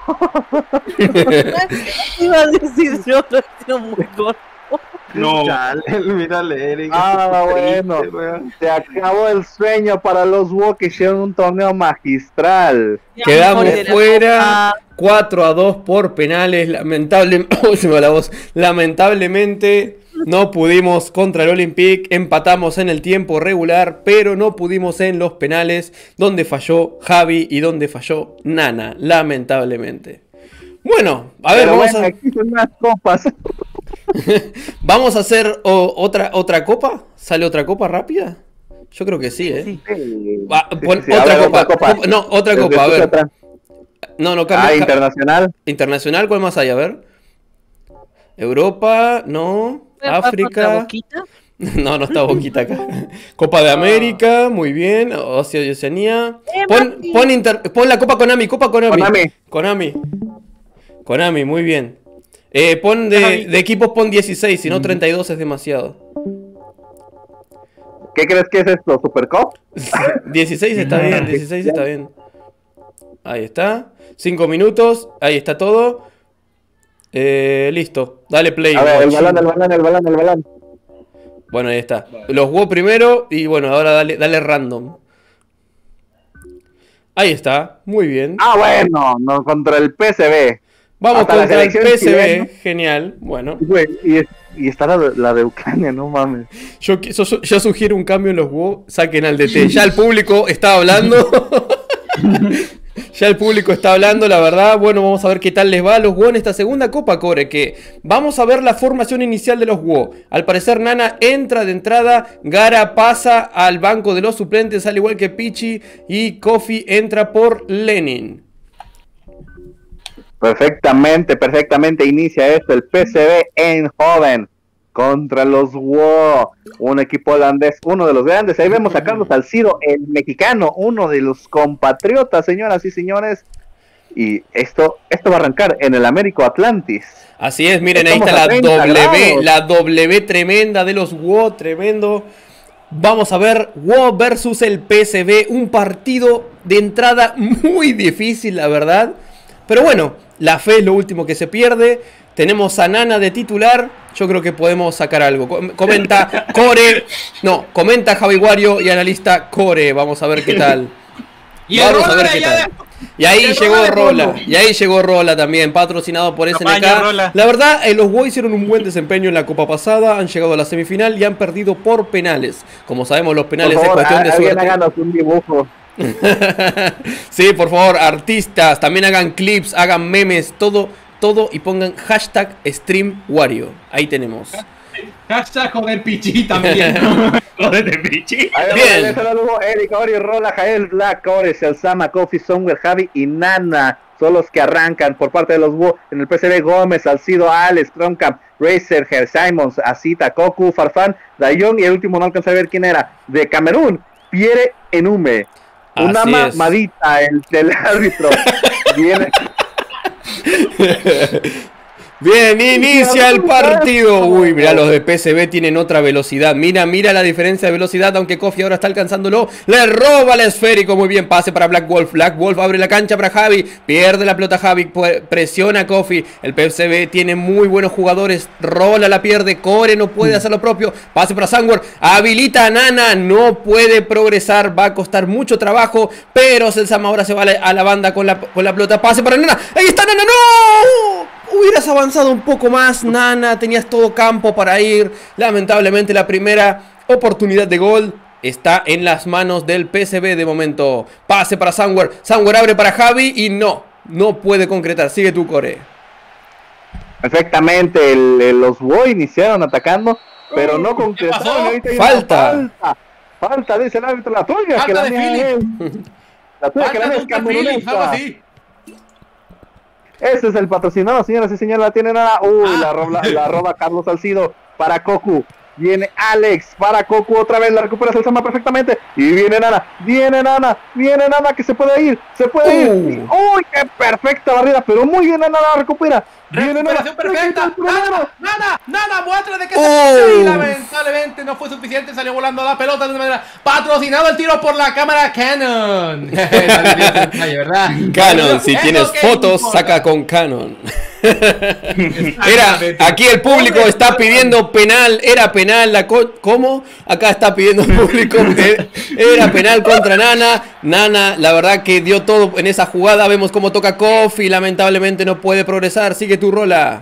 Iba a decir yo, lo tiro muy gordo. No. Chale, mírale, Eric. Ah, Triste, bueno. weón. Se acabó el sueño para los WoW que hicieron un torneo magistral. Quedamos Mejor de la fuera. Copa. cuatro a dos por penales. Lamentablemente. Se me va la voz. Lamentablemente. No pudimos contra el Olympique, empatamos en el tiempo regular, pero no pudimos en los penales, donde falló Javi y donde falló Nana, lamentablemente. Bueno, a ver, Pero vamos, bueno, a, aquí son más copas. vamos a hacer o- otra, otra copa. ¿Sale otra copa rápida? Yo creo que sí, ¿eh? Sí. Va, Sí, pon sí, sí. A otra, ver, copa. otra copa. Copa- No, otra Desde copa, a tu ver. atrás. No, no, cambia. Ah, ca- internacional. Internacional, ¿cuál más hay? A ver. Europa, no. ¿Puede pasar otra África. boquita? No, no está Boquita acá. Copa de América, muy bien. Ocio y Oceanía. Eh, Pon, Mati. pon, inter- pon la Copa Konami, Copa Konami. Konami. Konami. Konami, muy bien. Eh, pon de, de equipos pon dieciséis, si no treinta y dos es demasiado. ¿Qué crees que es esto? ¿Supercop? dieciséis está bien, dieciséis está bien. Ahí está. cinco minutos, ahí está todo. Eh, listo, dale play. A ver, el guachín. balón, el balón, el balón, el balón. Bueno, ahí está. Los WoW primero y bueno, ahora dale, dale random. Ahí está, muy bien. Ah, bueno, no, contra el P S V. Vamos hasta la contra el selección P S V, chilena. genial. Bueno, Güey, y, es- y está la, de- la de Ucrania, no mames. yo, qui- yo, yo sugiero un cambio en los WoW, saquen al D T. Ya el público está hablando. Ya el público está hablando, la verdad. Bueno, vamos a ver qué tal les va a los WoW en esta segunda Copa Core. Que vamos a ver la formación inicial de los WoW. Al parecer Nana entra de entrada, Gara pasa al banco de los suplentes, al igual que Pichi, y Kofi entra por Lenin. Perfectamente, perfectamente inicia esto el P S V Eindhoven contra los WoW, un equipo holandés, uno de los grandes. Ahí vemos a Carlos Salcido, el mexicano, uno de los compatriotas, señoras y señores. Y esto, esto va a arrancar en el Américo Atlantis. Así es, miren, ahí Estamos está a la treinta W, grados. la W tremenda de los WoW, tremendo. Vamos a ver WoW versus el P S V, un partido de entrada muy difícil, la verdad. Pero bueno, la fe es lo último que se pierde. Tenemos a Nana de titular. Yo creo que podemos sacar algo. Com- Comenta Core. No, comenta Javi Wario y analista Core. Vamos a ver qué tal. Y el Vamos a Rola ver de qué allá tal. Y ahí el llegó Rola de Rola. fondo. Y ahí llegó Rola también, patrocinado por S N Tamaño, K. Rola. La verdad, eh, los WoW hicieron un buen desempeño en la Copa pasada. Han llegado a la semifinal y han perdido por penales. Como sabemos, los penales Por favor, es cuestión de alguien suerte. háganos un dibujo. Sí, por favor, artistas, también hagan clips, hagan memes, todo, todo y pongan hashtag StreamWario. Ahí tenemos. Hashtag joder Pichi también. Joder Pichi. Bien. Eric, Ori, Rola, Jael, Black, Ores, Elsama, Kofi, Somewhere, Javi y Nana son los que arrancan por parte de los W O. En el P C B, Gómez, Salcido, Alex, Croncamp, Racer, Her, Simons, Asita, Koku, Farfán, Dayon y el último no alcancé a ver quién era. De Camerún, Pierre Enume. Una Así es. mamadita, el del árbitro. Viene. Bien, inicia el partido. Uy, mira, los de P S B tienen otra velocidad. Mira, mira la diferencia de velocidad, aunque Kofi ahora está alcanzándolo. Le roba el esférico, muy bien, pase para Black Wolf. Black Wolf abre la cancha para Javi. Pierde la pelota Javi, presiona a Kofi. El P S B tiene muy buenos jugadores. Rola la pierde, Core no puede hacer lo propio. Pase para Sangwar, habilita a Nana. No puede progresar, va a costar mucho trabajo. Pero Selsama ahora se va a la banda con la, con la pelota. Pase para Nana. Ahí está Nana, ¡no! Hubieras avanzado un poco más, Nana, tenías todo campo para ir. Lamentablemente la primera oportunidad de gol está en las manos del P S B de momento. Pase para Sangwar, Sangwar abre para Javi y no, no puede concretar. Sigue tú, Core. Perfectamente, el, el, los W O iniciaron atacando, pero no concretaron. Falta. Falta, falta, dice el árbitro, la tuya, Falta que la de mía es. La tuya, que la mía es camerunesa. Ese es el patrocinado, señoras y señores, la tiene Nana. Uy, ah. la, roba, la roba Carlos Salcido para Koku. Viene Alex para Koku, otra vez la recupera Selsama perfectamente. Y viene Nana, viene Nana, viene Nana que se puede ir, se puede uh. ir. Uy, qué perfecta barrida, pero muy bien Nana la recupera. Viene Recuperación Nana, perfecta. Nana, Nana, Nana, muestra de que uh. y lamentablemente no fue suficiente, salió volando la pelota de una manera. Patrocinado el tiro por la cámara Canon. ¿verdad? Canon, si tienes fotos, importa. Saca con Canon. Era, aquí el público está pidiendo penal, era penal, la ¿cómo? Acá está pidiendo el público, era penal contra Nana. Nana, la verdad que dio todo en esa jugada. Vemos cómo toca Kofi, lamentablemente no puede progresar. Sigue tu Rola.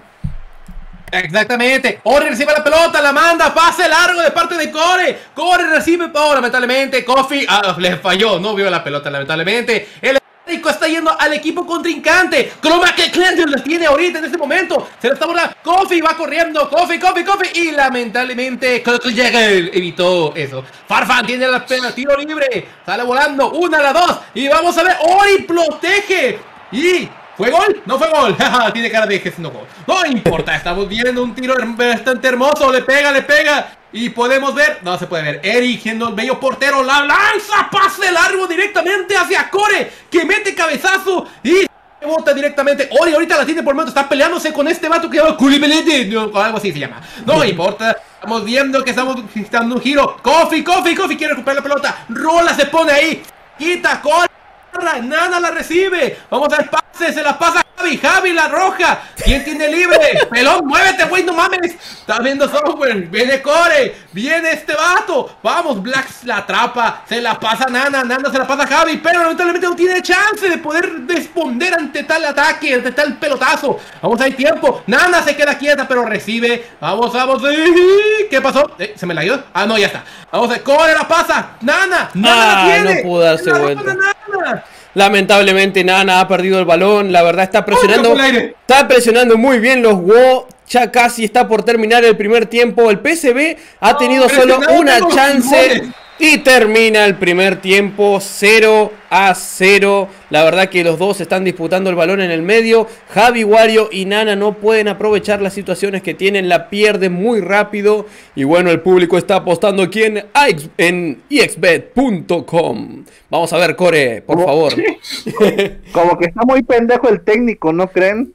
Exactamente, Ori recibe la pelota, la manda, pase largo de parte de Core. Core recibe, oh, lamentablemente Kofi ah, le falló, no vio la pelota lamentablemente. El está yendo al equipo contrincante. Croma que Cleansing la tiene ahorita en este momento. Se la está volando. Kofi va corriendo. Kofi, Kofi, Kofi. Y lamentablemente Jägel evitó eso. Farfán tiene la pena. Tiro libre. Sale volando. Una a la dos. Y vamos a ver. Ori protege. Y ¿fue gol? No fue gol. Tiene cara de que es no gol. No importa. Estamos viendo un tiro bastante hermoso. Le pega, le pega. Y podemos ver, no se puede ver, Eric siendo el bello portero, la lanza, pase largo directamente hacia Core, que mete cabezazo y bota directamente. Ori ahorita la tiene por momento, está peleándose con este vato que se llama Kulibelete, no, algo así se llama. No importa, estamos viendo que estamos dando un giro. Kofi, Kofi, Kofi quiere recuperar la pelota. Rola se pone ahí, quita Core. Nana la recibe. Vamos a ver pase, se la pasa Javi. Javi la roja. ¿Quién tiene libre? Pelón, muévete, güey, no mames. Está viendo software. Viene Core. Viene este vato. Vamos, Black la atrapa. Se la pasa Nana. Nana se la pasa a Javi. Pero lamentablemente no tiene chance de poder responder ante tal ataque, ante tal pelotazo. Vamos, hay tiempo. Nana se queda quieta, pero recibe. Vamos, vamos. ¿Qué pasó? ¿Eh? ¿Se me la dio? Ah, no, ya está. Vamos a ver. Core la pasa. Nana. Nana ah, la tiene. No pudo darse vuelta. Lamentablemente Nana ha perdido el balón. La verdad está presionando. Está presionando muy bien los W O. Ya casi está por terminar el primer tiempo. El P S B ha tenido solo una chance. Y termina el primer tiempo cero a cero. La verdad que los dos están disputando el balón en el medio. Javi, Wario y Nana no pueden aprovechar las situaciones que tienen. La pierden muy rápido. Y bueno, el público está apostando aquí en, en i x bet punto com. Vamos a ver, Core, por favor. Como que está muy pendejo el técnico, ¿no creen?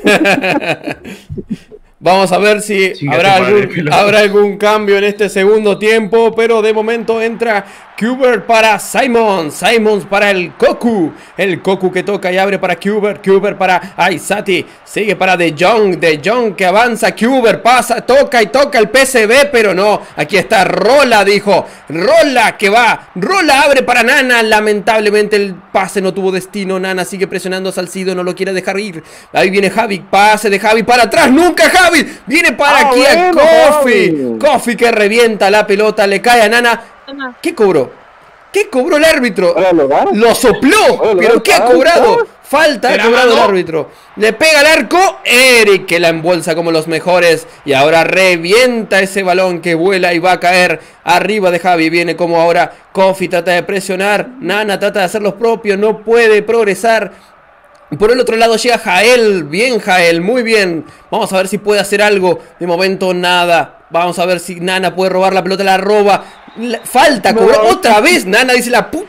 Vamos a ver si habrá algún, habrá algún cambio en este segundo tiempo. Pero de momento entra Cuber para Simons. Simons para el Koku. El Koku que toca y abre para Cuber. Cuber para Aizati. Sigue para De Jong. De Jong que avanza. Cuber pasa, toca y toca el P S B. Pero no, aquí está Rola, dijo. Rola que va. Rola abre para Nana. Lamentablemente el pase no tuvo destino. Nana sigue presionando a Salcido. No lo quiere dejar ir. Ahí viene Javi. Pase de Javi para atrás. Nunca Javi. Viene para ah, aquí bueno, a Kofi. Kofi que revienta la pelota. Le cae a Nana. ¿Qué cobró? ¿Qué cobró el árbitro? Lo sopló. ¿Pero qué ha cobrado? Falta ha cobrado el árbitro. Le pega al arco. Eric que la embolsa como los mejores. Y ahora revienta ese balón que vuela y va a caer arriba de Javi. Viene como ahora Kofi trata de presionar. Nana trata de hacer los propios. No puede progresar. Por el otro lado llega Jael. Bien Jael, muy bien. Vamos a ver si puede hacer algo. De momento nada. Vamos a ver si Nana puede robar la pelota. La roba. La, falta, no. Cobró otra vez. Nana dice la puta.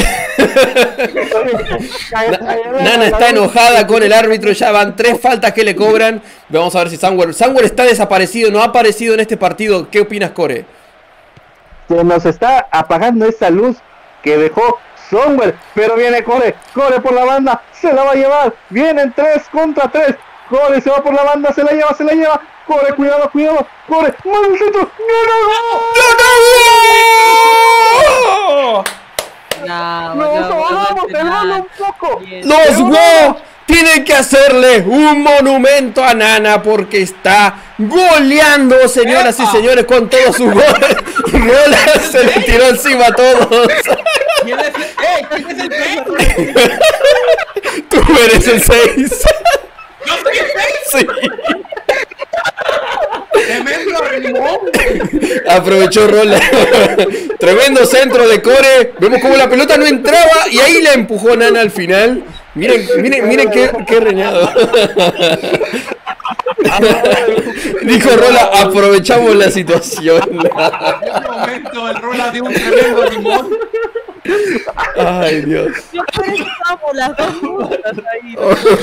Nana está enojada con el árbitro. Ya van tres faltas que le cobran. Vamos a ver si Sangwell Sangwell está desaparecido, no ha aparecido en este partido. ¿Qué opinas, Core? Se nos está apagando esa luz que dejó Sangwell. Pero viene Core, Core por la banda, se la va a llevar. Vienen tres contra tres. Core se va por la banda, se la lleva, se la lleva. Core, cuidado, cuidado. Core, mano al centro. ¡No, no, no! No, Nos no, ahogamos, no, hermano, un poco. Los WoW tienen que hacerle un monumento a Nana porque está goleando, señoras y señores, con todos sus goles. Rola se le tiró encima a todos. ¿Quién es el, eh, ¿quién es el seis? Tú eres el seis. ¿Yo soy el seis? Sí. Tremendo rimón. Aprovechó Rola. Tremendo centro de Core. Vemos como la pelota no entraba y ahí la empujó Nana al final. Miren, miren, miren qué, qué reñado. Dijo Rola, aprovechamos la situación. En este momento el Rola dio un tremendo rimón. Ay, Dios. Siempre estamos las dos juntas ahí.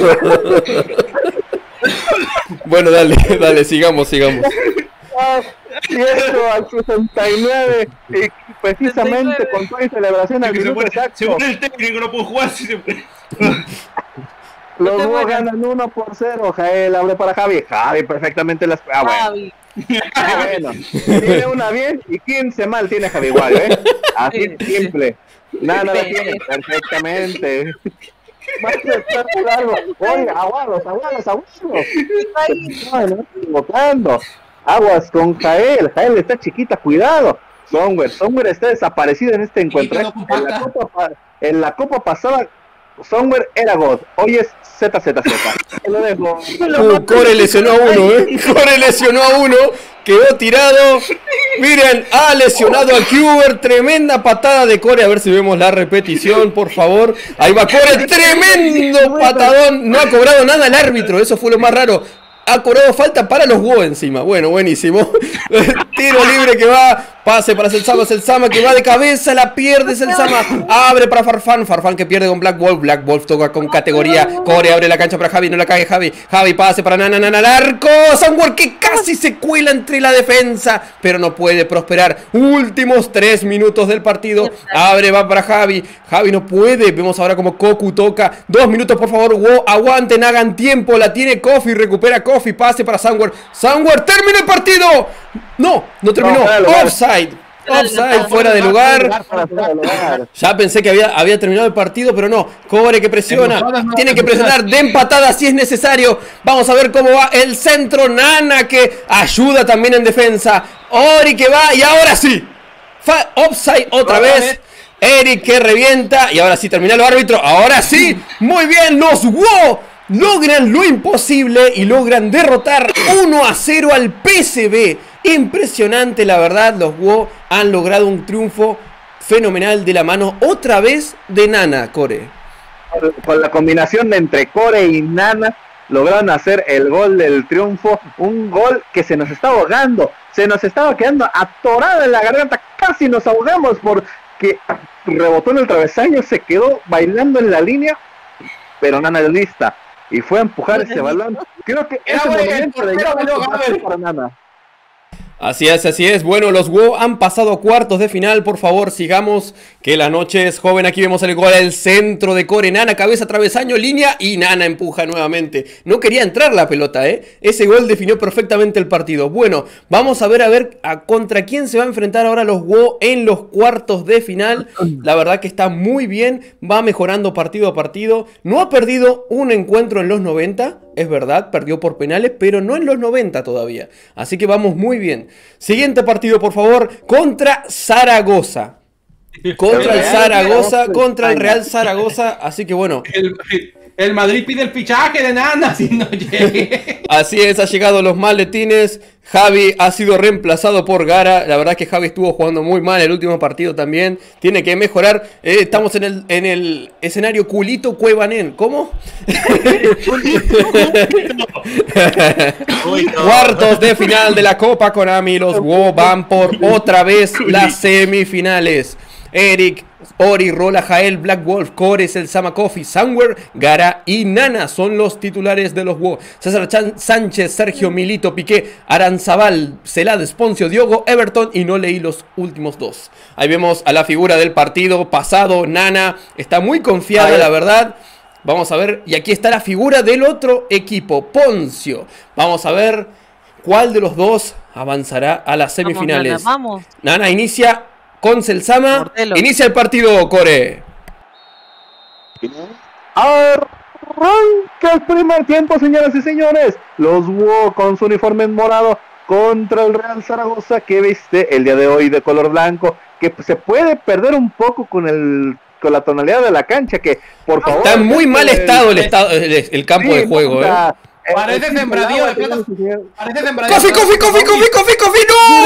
Bueno, dale, dale, sigamos, sigamos. Y eso al sesenta y nueve, y precisamente con toda celebración al minuto exacto. Según el técnico no puedo jugar si se... Los dos ganan uno por cero. Jael abre para Javi. Javi perfectamente las... Ah, bueno. Javi. Ah, bueno. Tiene una bien y quince mal tiene Javi igual, ¿eh? Así Sí, simple. Nada, nada tiene perfectamente. Va a estar largo. Oye, aguados, aguados, aguados. No, no estoy equivocando. Aguas con Jael. Jael está chiquita, cuidado. Songwer, Songwer está desaparecido en este encuentro. En la copa, en la copa pasada, Songwer era God. Hoy es Z Z Z. Lo dejo. Uh, Core lesionó a uno, ¿eh? Core lesionó a uno. Quedó tirado. Miren, ha lesionado a Cuber. Tremenda patada de Core. A ver si vemos la repetición, por favor. Ahí va Core. Tremendo patadón. No ha cobrado nada el árbitro. Eso fue lo más raro. Ha cobrado falta para los WoW encima. Bueno, buenísimo. Tiro libre que va. Pase para Selsama. Selsama que va de cabeza. La pierde Selsama. Abre para Farfán. Farfán que pierde con Black Wolf. Black Wolf toca con categoría. Core abre la cancha para Javi. No la cae Javi. Javi pase para Nana. Nana al arco. Sangwell que casi se cuela entre la defensa. Pero no puede prosperar. Últimos tres minutos del partido. Abre, va para Javi. Javi no puede. Vemos ahora como Koku toca. Dos minutos por favor. WoW aguanten. Hagan tiempo. La tiene Kofi. Recupera Kofi. Pase para Sangwell. Sangwell termina el partido. No, no terminó. No, offside. Offside, fuera de lugar. Ya pensé que había, había terminado el partido, pero no. Core que presiona. Tiene que presionar de empatada si es necesario. Vamos a ver cómo va el centro. Nana que ayuda también en defensa. Ori que va y ahora sí. Fa offside otra vez. Eric que revienta. Y ahora sí termina el árbitro. Ahora sí. Muy bien, los WoW logran lo imposible y logran derrotar uno a cero al P S V. Impresionante, la verdad. Los WoW han logrado un triunfo fenomenal de la mano otra vez de Nana, Core. Con la combinación de entre Core y Nana lograron hacer el gol del triunfo. Un gol que se nos estaba ahogando. Se nos estaba quedando atorada en la garganta. Casi nos ahogamos porque rebotó en el travesaño. Se quedó bailando en la línea. Pero Nana es lista y fue a empujar ese balón. Creo que ese momento de ya para Nana. Así es, así es. Bueno, los WoW han pasado a cuartos de final. Por favor, sigamos, que la noche es joven. Aquí vemos el gol al centro de Core. Nana, cabeza, travesaño, línea. Y Nana empuja nuevamente. No quería entrar la pelota, ¿eh? Ese gol definió perfectamente el partido. Bueno, vamos a ver a ver a contra quién se va a enfrentar ahora los WoW en los cuartos de final. La verdad que está muy bien. Va mejorando partido a partido. No ha perdido un encuentro en los noventa. Es verdad, perdió por penales, pero no en los noventa todavía. Así que vamos muy bien. Siguiente partido, por favor, contra Zaragoza. Contra el Zaragoza, contra el Real Zaragoza. Así que bueno. El, El Madrid pide el fichaje de Nana si no llegue. Así es, ha llegado los maletines. Javi ha sido reemplazado por Gara. La verdad es que Javi estuvo jugando muy mal el último partido también. Tiene que mejorar. Eh, estamos en el, en el escenario Culito Cuevanen. ¿Cómo? Cuartos de final de la Copa Konami. Los WoW van por otra vez las semifinales. Eric, Ori, Rola, Jael, Black Wolf, Cores, el Sama Coffee, Sunware, Gara y Nana son los titulares de los WoW. César Chan Sánchez, Sergio Milito, Piqué, Aranzabal, Celad, Sponcio, Diogo, Everton y no leí los últimos dos. Ahí vemos a la figura del partido pasado, Nana, está muy confiada la verdad. Vamos a ver, y aquí está la figura del otro equipo, Poncio. Vamos a ver cuál de los dos avanzará a las semifinales. Vamos, Nana, vamos. Nana inicia con Celsama. Mortelo. Inicia el partido, Core. Arranca el primer tiempo, señoras y señores. Los WoW con su uniforme morado contra el Real Zaragoza, que viste el día de hoy de color blanco, que se puede perder un poco con el con la tonalidad de la cancha, que por favor... Está en muy mal el, estado el, estado, el, el campo sí, de juego, o sea, ¿eh? Parece sembradío de plantas. Parece sembradío. ¡Coffee, coffee, coffee, coffee, coffee, coffee!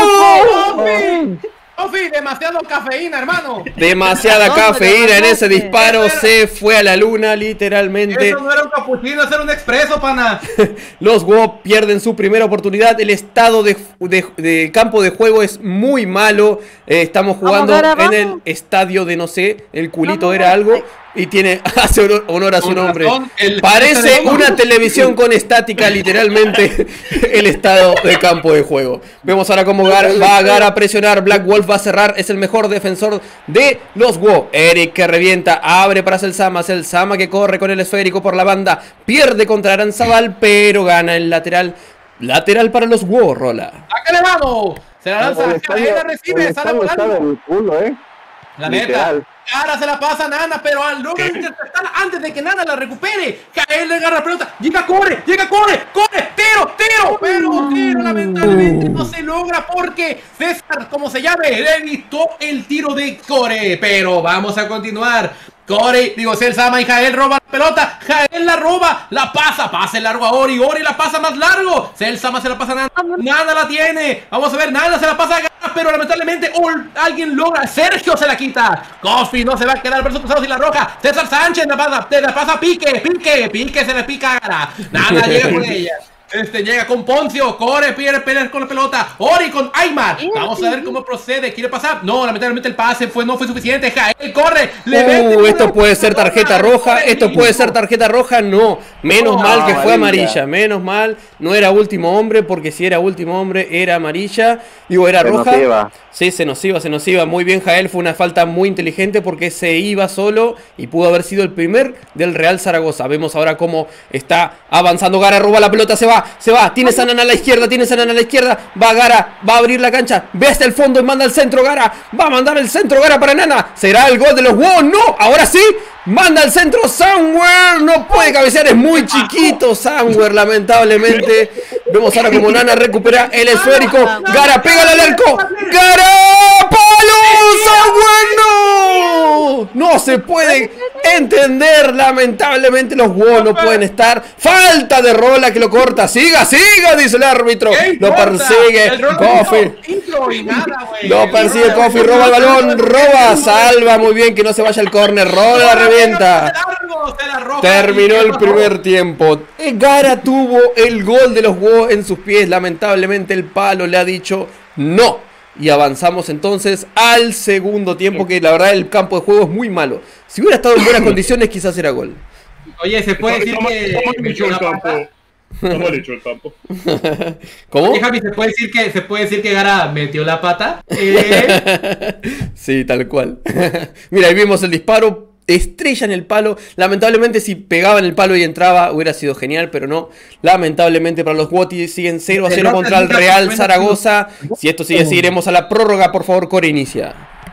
¡No! ¡Coffee! ¡Coffee! ¡Demasiado cafeína, hermano! Demasiada ¿Dónde cafeína en lo ese mandaste? disparo. Se fue a la luna, literalmente. Eso no era un capuchino, eso era un expreso, pana. Los WoW pierden su primera oportunidad. El estado de, de, de campo de juego es muy malo. Eh, estamos jugando Vamos, Gara, en el vamos. estadio de no sé, el culito Vamos, era vamos. algo. Y tiene, hace honor, honor a su Con nombre. razón, el- Parece el- una televisión con estática, literalmente, el estado de campo de juego. Vemos ahora cómo Gara, va a Gara a presionar. Black Wolf va a cerrar. Es el mejor defensor de los WoW. Eric que revienta. Abre para Celsama. Celsama que corre con el esférico por la banda. Pierde contra Aranzabal, pero gana el lateral. Lateral para los WoW, Rola. ¿A qué le vamos? Se la lanza, El él estadio- la el recibe, sale estadio está volando. del culo, eh. La neta. Literal. Cara se la pasa a Nana, pero al logra interceptar antes de que Nana la recupere. Jael le agarra la pelota. Llega, corre, llega, corre, corre. Tiro, tiro. Pero tiro lamentablemente no se logra porque César, como se llame, le evitó el tiro de Core. Pero vamos a continuar. Core, digo, Celsama y Jael roban la pelota. Jael la roba, la pasa, pase largo a Ori. Ori la pasa más largo. Celsama se la pasa a Nana. Nana la tiene. Vamos a ver, Nana se la pasa a Gara, pero lamentablemente ol- alguien logra. Sergio se la quita. Coffee no se va a quedar versus cruzados y la roja. César Sánchez la pasa, te la pasa a Pique. Pique, Pique se le pica a Gara. Nana llega con ella. Este llega con Poncio, Core, pierde pelear con la pelota, Ori con Aymar. Vamos a ver cómo procede, quiere pasar. No, lamentablemente el pase fue, no fue suficiente. Jael corre, le mete Uh, una- esto puede ser tarjeta roja. Esto puede ser tarjeta roja. No, menos No, mal que fue amarilla. amarilla. Menos mal, no era último hombre. Porque si era último hombre, era amarilla. Digo, era Se nos roja. iba. Sí, se nos iba, se nos iba. Muy bien, Jael. Fue una falta muy inteligente porque se iba solo y pudo haber sido el primer del Real Zaragoza. Vemos ahora cómo está avanzando Gara. Roba la pelota, se va, se va. Tiene Sanan a la izquierda, tiene Sanan a la izquierda. Va Gara, va a abrir la cancha. Ve hasta el fondo y manda al centro Gara. Va a mandar el centro Gara para Nana. ¿Será el gol de los WoW? No, ahora sí. Manda al centro Sunware. No puede cabecear, es muy chiquito Sunware, lamentablemente. Vemos ahora como Nana recupera el esférico. Gara, pégale al arco. Gara, palo. Sunware, no. No se puede entender. Lamentablemente los WoW no pueden estar. Falta de Rola que lo corta. Siga, siga, dice el árbitro. ¿Qué Lo importa? persigue El Rola Coffee. hizo intro y nada, güey. Lo persigue Coffee, roba el balón, roba, salva muy bien que no se vaya al córner, rola, la revienta. Terminó el primer tiempo. Gara tuvo el gol de los WoW en sus pies. Lamentablemente el palo le ha dicho no. Y avanzamos entonces al segundo tiempo, que la verdad el campo de juego es muy malo. Si hubiera estado en buenas condiciones quizás era gol. Oye, se puede decir Está- que está mal hecho metió el la campo. pata. Está mal hecho el campo. ¿Cómo? Oye, Javi, se puede decir que se puede decir que Gara metió la pata. Eh, Sí, tal cual. Mira, ahí vimos el disparo. Estrella en el palo. Lamentablemente si pegaba en el palo y entraba hubiera sido genial, pero no. Lamentablemente para los Wotis siguen cero a cero contra el Real Zaragoza. Si esto sigue así iremos a la prórroga. Por favor, Core, inicia.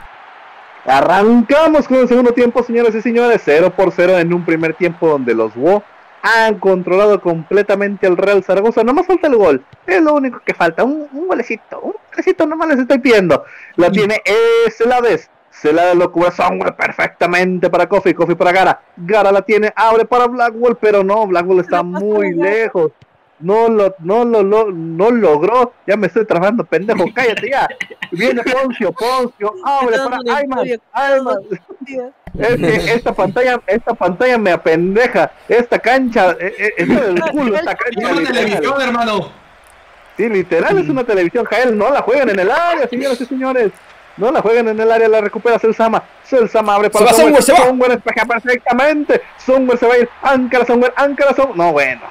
Arrancamos con el segundo tiempo, señoras y señores, cero por cero en un primer tiempo donde los WoW han controlado completamente al Real Zaragoza. Nomás falta el gol, es lo único que falta, un, un golecito, un golecito nomás les estoy pidiendo. La tiene es la vez, Se la lo cubre Soundware perfectamente para Kofi, Kofi para Gara. Gara la tiene, abre para Blackwell, pero no, Blackwell está muy lejos. No lo, no lo, lo, no logró. Ya me estoy trabando, pendejo, cállate ya. Viene Poncio, Poncio, abre para Ayman, Ayman. Es que esta pantalla, esta pantalla me apendeja. Esta cancha, eh, eh, esta del culo, esta cancha. Es una televisión, hermano. Sí, literal es una televisión, Jael. No la juegan en el área, señoras y señores. No la juegan en el área, la recupera Celsama. Celsama abre para Soundware. Soundware despeja perfectamente. Soundware se va a ir. Ankara Soundware, Ankara Soundware. No, bueno.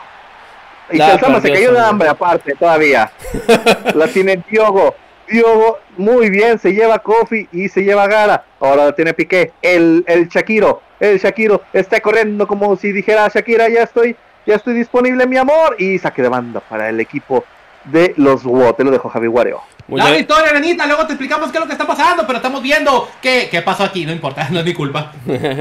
Y Celsama se cayó de hambre aparte todavía. La tiene Diogo. Diogo, muy bien, se lleva Kofi y se lleva Gara. Ahora la tiene Piqué. El, el Shakiro. El Shakiro está corriendo como si dijera Shakira, ya estoy, ya estoy disponible, mi amor. Y saque de banda para el equipo de los W O. Te lo dejo, Javi Wario. La victoria, nenita, luego te explicamos qué es lo que está pasando, pero estamos viendo qué, qué pasó aquí, no importa, no es mi culpa.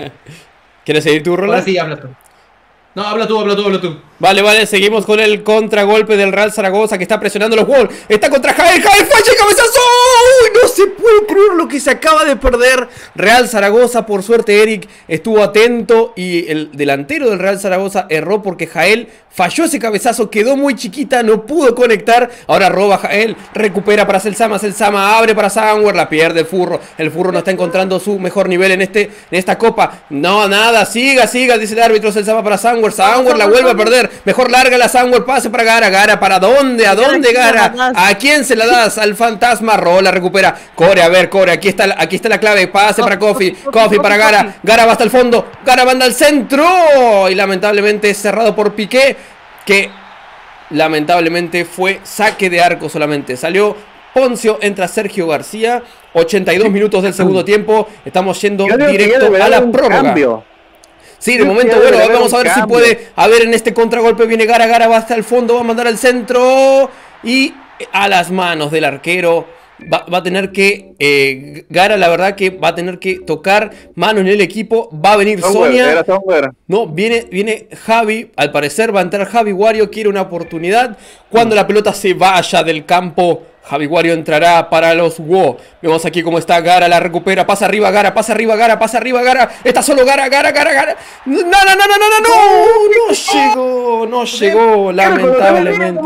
¿Quieres seguir tú, Roland? Ahora sí, habla tú. No, habla tú, habla tú, habla tú. Vale, vale, seguimos con el contragolpe del Real Zaragoza que está presionando los Wolves. Está contra Jael, Jael, facha y cabezazo. ¡Uy! No se puede creer lo que se acaba de perder Real Zaragoza. Por suerte Eric estuvo atento y el delantero del Real Zaragoza erró porque Jael falló ese cabezazo, quedó muy chiquita, no pudo conectar. Ahora roba Jael, recupera para Celsama, Celsama abre para Soundware, la pierde el Furro. El Furro no está encontrando su mejor nivel en, este, en esta copa. No, nada, siga, siga, dice el árbitro. Celsama para Soundware, Soundware la vuelve a perder. Mejor larga la Soundware, pase para Gara, Gara, ¿para dónde? ¿A dónde Gara? ¿A quién se la das? Al fantasma, Rola recupera. Core, a ver, Core, aquí está, aquí está la clave, pase para Kofi, Kofi para Gara, Gara va hasta el fondo, Gara manda al centro y lamentablemente es cerrado por Piqué, que lamentablemente fue saque de arco solamente. Salió Poncio, entra Sergio García, ochenta y dos minutos del segundo tiempo, estamos yendo directo a la prórroga. Sí, de momento, bueno, vamos a ver si puede. A ver, en este contragolpe viene Gara, Gara va hasta el fondo, va a mandar al centro y a las manos del arquero. Va, va a tener que, eh, Gara la verdad que va a tener que tocar manos en el equipo. Va a venir Sonia. No, viene, viene Javi, al parecer va a entrar Javi Wario, quiere una oportunidad. Cuando la pelota se vaya del campo, Javi Wario entrará para los W O. Vemos aquí cómo está Gara, la recupera, pasa arriba Gara, pasa arriba Gara, pasa arriba Gara. Está solo Gara, Gara, Gara, Gara. No, no, no, no, no, no, no, no llegó, no llegó, lamentablemente.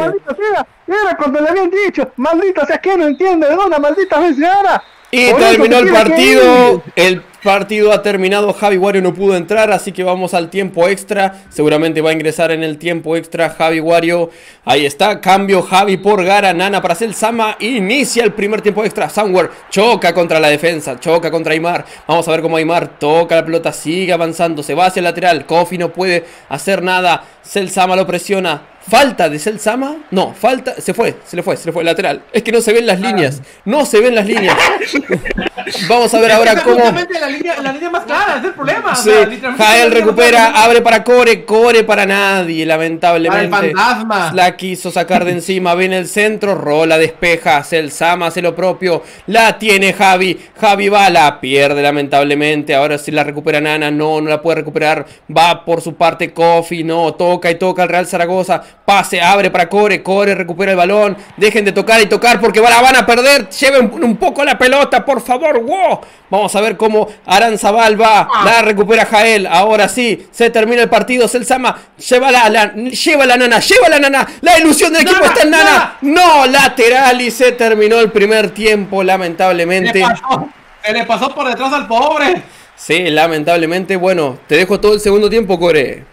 Era cuando le habían dicho, maldita sea, que no entiende de una maldita vez Gara. Y terminó el partido, el partido ha terminado, Javi Wario no pudo entrar, así que vamos al tiempo extra. Seguramente va a ingresar en el tiempo extra Javi Wario. Ahí está, cambio Javi por Gara, Nana para Celsama. Inicia el primer tiempo extra, Soundware choca contra la defensa, choca contra Aymar. Vamos a ver cómo Aymar toca la pelota, sigue avanzando, se va hacia el lateral. Kofi no puede hacer nada, Celsama lo presiona. Falta de Celsama, no, falta, se fue, se le fue, se le fue, lateral. Es que no se ven las líneas, no se ven las líneas. Vamos a ver ahora cómo. La línea, la línea más clara, es el problema. Sí. O sea, Jael recupera, abre para Core, Core para nadie, lamentablemente. Para el fantasma. La quiso sacar de encima, viene el centro, Rola despeja, Celsama hace lo propio, la tiene Javi, Javi va, la pierde lamentablemente. Ahora sí la recupera Nana, no, no la puede recuperar. Va por su parte Kofi, no, toca y toca el Real Zaragoza. Pase, abre para Core, Core recupera el balón. Dejen de tocar y tocar porque la van a perder. Lleven un poco la pelota, por favor. ¡Wow! Vamos a ver cómo Aranzabal va. La recupera Jael. Ahora sí, se termina el partido. Celsama, lleva la, la, lleva la Nana, lleva la Nana. La ilusión del equipo está en Nana. No, lateral y se terminó el primer tiempo, lamentablemente. Se le pasó, se le pasó por detrás al pobre. Sí, lamentablemente. Bueno, te dejo todo el segundo tiempo, Core.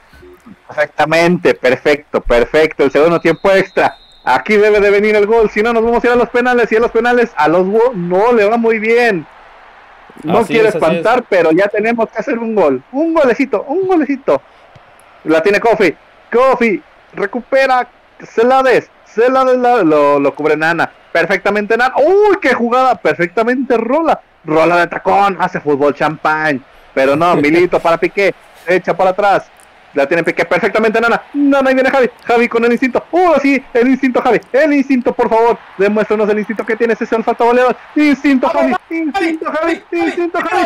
Perfectamente, perfecto, perfecto. El segundo tiempo extra. Aquí debe de venir el gol. Si no, nos vamos a ir a los penales. Y a los penales a los W O no le va muy bien. No así quiere es, espantar, pero ya tenemos que hacer un gol. Un golecito, un golecito. La tiene Kofi. Kofi recupera. Se la des. Se la des. La, lo, lo cubre Nana. Perfectamente Nana. ¡Uy, qué jugada! Perfectamente Rola. Rola de tacón. Hace fútbol champán. Pero no, Milito para Piqué. Se echa para atrás. La tiene Piqué perfectamente Nana. Nana, ahí viene Javi. Javi con el instinto. ¡Oh, sí! El instinto, Javi. El instinto, por favor. Demuéstranos el instinto que tienes. Ese olfato goleador. Instinto, Javi. Instinto, Javi. Instinto, Javi.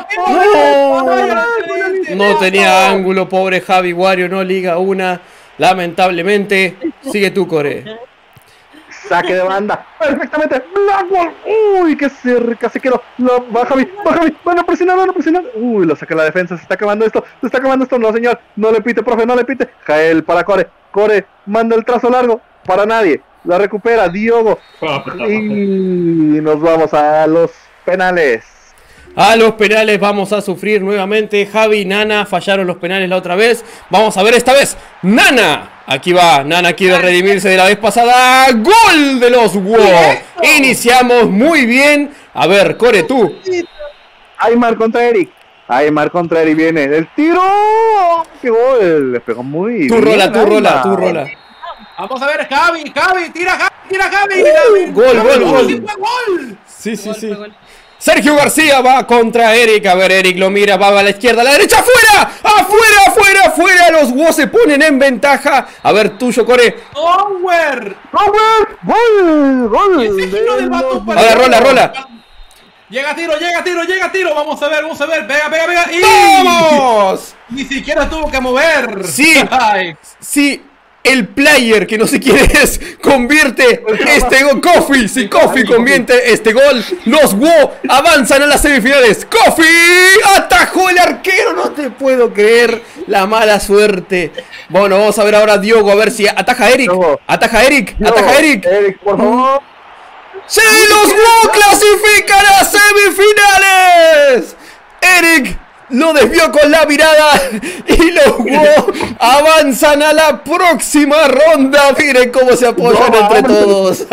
No, no tenía ángulo, pobre Javi Wario. No liga una. Lamentablemente. Sigue tú, Core. Saque de banda. Perfectamente. Blackwall. Uy, qué cerca se quedó. Lo, va Javi, va Javi. Van a presionar, van a presionar. Uy, lo saca la defensa. Se está acabando esto. Se está acabando esto. No, señor. No le pite, profe. No le pite. Jael para Core. Core manda el trazo largo. Para nadie. La recupera Diogo. Y nos vamos a los penales. A los penales vamos a sufrir nuevamente. Javi y Nana fallaron los penales la otra vez. Vamos a ver esta vez. Nana. Aquí va. Nana quiere redimirse de la vez pasada. ¡Gol de los W O! Iniciamos muy bien. A ver, Core, tú. Aymar contra Eric. Aymar contra Eric viene. El tiro. ¡Qué gol! Le pegó muy bien. Tú rola, tú rola, tú rola. Vamos a ver, Javi, Javi, tira Javi, tira Javi. Uh, gol, Javi, gol, gol. Sí, fue gol. Sí, sí, sí. Sergio García va contra Eric. A ver, Eric lo mira, va a la izquierda, a la derecha, ¡afuera! ¡Afuera, afuera, afuera! Los W O se ponen en ventaja. A ver, tuyo, Core. ¡Power! ¡Power! ¡Gol! ¡Gol! Ahora rola, rola. Llega tiro, llega tiro, llega tiro. Vamos a ver, vamos a ver. Pega, pega, pega. Y... ¡Vamos! Ni siquiera tuvo que mover. Sí, sí. El player, que no sé quién es, convierte este gol. Kofi, si Kofi convierte este gol, los W O avanzan a las semifinales. Kofi atajó el arquero, no te puedo creer la mala suerte. Bueno, vamos a ver ahora Diogo, a ver si ataja a Eric. Ataja a Eric, ataja a Eric. Eric, por favor. ¡Sí, los W O clasifican a semifinales! Eric lo desvió con la mirada y los W O avanzan a la próxima ronda. Miren cómo se apoyan no, entre todos.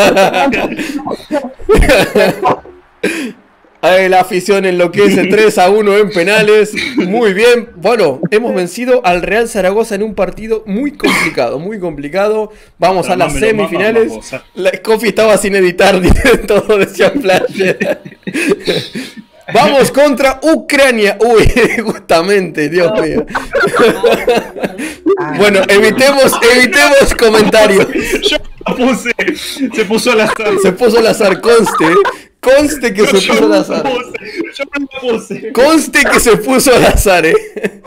Ay, la afición enloquece. Tres a uno en penales. Muy bien. Bueno, hemos vencido al Real Zaragoza en un partido muy complicado. Muy complicado. Vamos a las semifinales. La Kofi estaba sin editar. Todo decía flash. Vamos contra Ucrania. Uy, justamente, Dios mío. Bueno, evitemos, evitemos comentarios. Yo lo puse. Se puso al azar. Se puso al azar, conste. Conste que yo, se puso al azar. Yo no lo puse. Conste que se puso al azar, eh.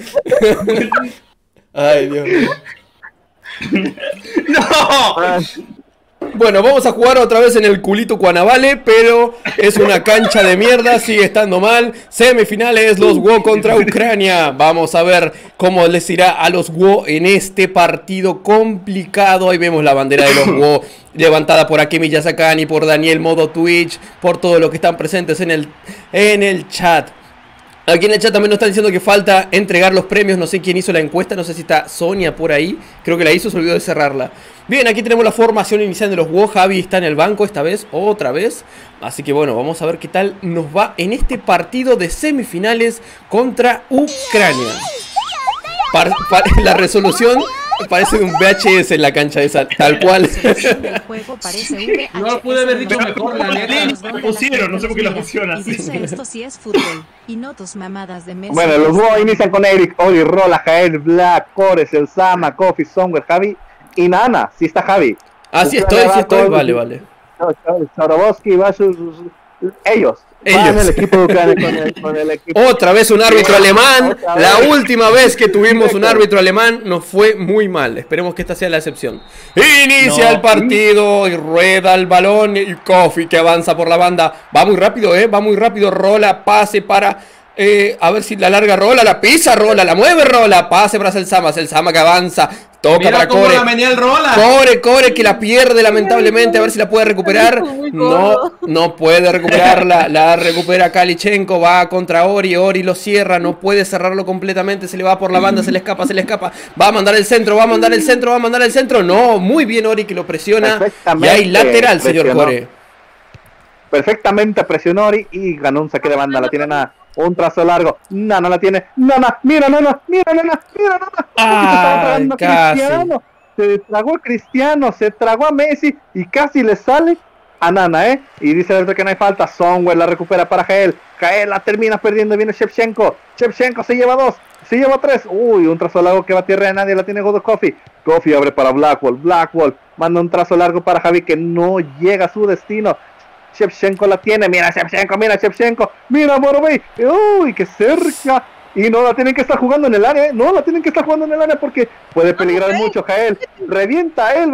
Ay, Dios mío. ¡No! Bueno, vamos a jugar otra vez en el culito Cuanavale, pero es una cancha de mierda, sigue estando mal. Semifinales, los W O contra Ucrania. Vamos a ver cómo les irá a los W O en este partido complicado. Ahí vemos la bandera de los W O levantada por Akemi Yasakani, por Daniel Modo Twitch, por todos los que están presentes en el, en el chat. Aquí en el chat también nos están diciendo que falta entregar los premios. No sé quién hizo la encuesta, no sé si está Sonia por ahí. Creo que la hizo, se olvidó de cerrarla. Bien, aquí tenemos la formación inicial de los W O. Javi está en el banco esta vez, otra vez. Así que bueno, vamos a ver qué tal nos va en este partido de semifinales contra Ucrania. Par, par, la resolución parece un V H S en la cancha esa, tal cual. No lo pude haber dicho mejor, la neta. Lo pusieron, no sé por qué lo pusieron así. Esto sí es fútbol y no tus mamadas de mesa. Bueno, los W O inician con Eric, Oli, Rola, Jael, Black, Cores, El Sama, Kofi, Somewhere, Javi y Nana. Sí está Javi. Ah, sí estoy, sí estoy, vale, vale. Chorobowski va sus... Ellos. Ellos. El equipo de Ucrania con el, con el equipo. Otra vez un árbitro alemán. La última vez que tuvimos un árbitro alemán nos fue muy mal. Esperemos que esta sea la excepción. Inicia no. el partido y rueda el balón. Y Kofi que avanza por la banda. Va muy rápido, eh. Va muy rápido. Rola, pase para... Eh, a ver si la larga Rola, la pisa Rola, la mueve Rola. Pase para Selsama. Selsama que avanza. Toca Mira para cómo Core. la menea el Rola. Core, Core que la pierde lamentablemente. A ver si la puede recuperar. No, no puede recuperarla. La recupera Kalichenko. Va contra Ori. Ori lo cierra. No puede cerrarlo completamente. Se le va por la banda. Se le escapa, se le escapa. Va a mandar el centro. Va a mandar el centro. Va a mandar el centro. No, muy bien Ori que lo presiona. Y hay lateral, señor Core. Perfectamente presionó Ori y ganó un saque de banda. La tiene nada. Un trazo largo. Nana la tiene. Nana, mira, Nana, mira, Nana, mira, Nana. Ah, se casi. Cristiano. Se tragó a Cristiano, se tragó a Messi y casi le sale a Nana, ¿eh? Y dice Alberto que no hay falta. Somewhere la recupera para Jael. Jael la termina perdiendo. Viene Shevchenko. Shevchenko se lleva dos. Se lleva tres. Uy, un trazo largo que va a tierra de nadie. La tiene Godo Kofi. Kofi abre para Blackwall. Blackwall manda un trazo largo para Javi que no llega a su destino. Shevchenko la tiene, mira Shevchenko, mira Shevchenko, mira Borovey, uy, que cerca, y no la tienen que estar jugando en el área, ¿eh? No la tienen que estar jugando en el área porque puede peligrar mucho Jael, revienta el balón,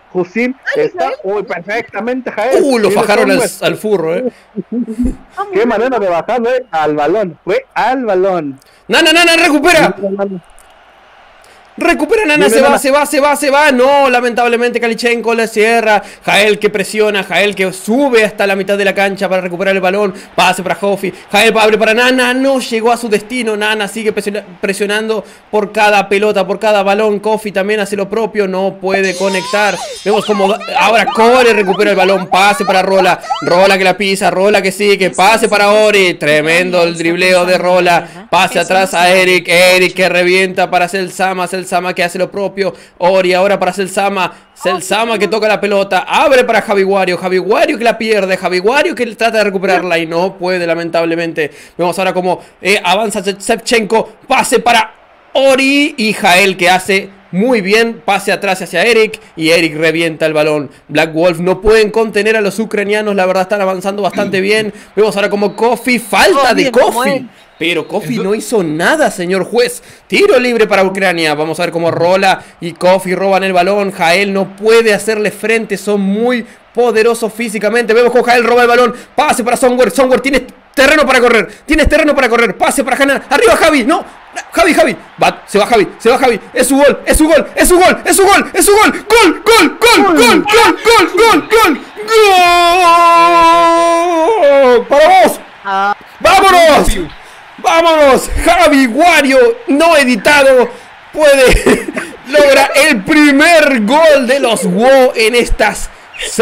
Husim está uy, perfectamente, Jael. Uh, lo Tiene fajaron al, Sonwell. al furro, eh. Qué manera de bajarlo, eh. Al balón, fue al balón. Nana, Nana, recupera. Recupera Nana, se va, se va, se va, se va. No, lamentablemente Kalichenko le cierra. Jael que presiona, Jael que sube hasta la mitad de la cancha para recuperar el balón. Pase para Hofi. Jael abre para Nana, no llegó a su destino. Nana sigue presionando por cada pelota, por cada balón. Kofi también hace lo propio, no puede conectar. Vemos como ahora Core recupera el balón. Pase para Rola. Rola que la pisa, Rola que sigue. Pase para Ori. Tremendo el dribleo de Rola. Pase atrás a Eric. Eric que revienta para Selsama. Selsama que hace lo propio. Ori ahora para Selsama. Selsama que toca la pelota. Abre para Javi Wario. Javi Wario que la pierde. Javi Wario que trata de recuperarla y no puede, lamentablemente. Vemos ahora como eh, avanza Shevchenko. Pase para Ori. Y Jael que hace muy bien. Pase atrás hacia Eric. Y Eric revienta el balón. Black Wolf no pueden contener a los ucranianos. La verdad están avanzando bastante bien. Vemos ahora como Kofi. Falta de Kofi. Pero Kofi no hizo nada, señor juez. Tiro libre para Ucrania. Vamos a ver cómo Rola y Kofi roban el balón. Jael no puede hacerle frente. Son muy poderosos físicamente. Vemos cómo Jael roba el balón. Pase para Sonwell. Sonwell tiene terreno para correr. Tienes terreno para correr. Pase para Hanan. Arriba Javi. No. Javi, Javi. Va, se va Javi. Se va Javi. Es su gol. Es su gol. Es su gol. Es su gol. Es su gol. Gol. Gol. Gol. Gol. Gol. Gol. Gol. Gol. Gol. Para vos. ¡Vámonos! ¡Vámonos! Javi Wario, no editado, puede logra el primer gol de los WoW en estas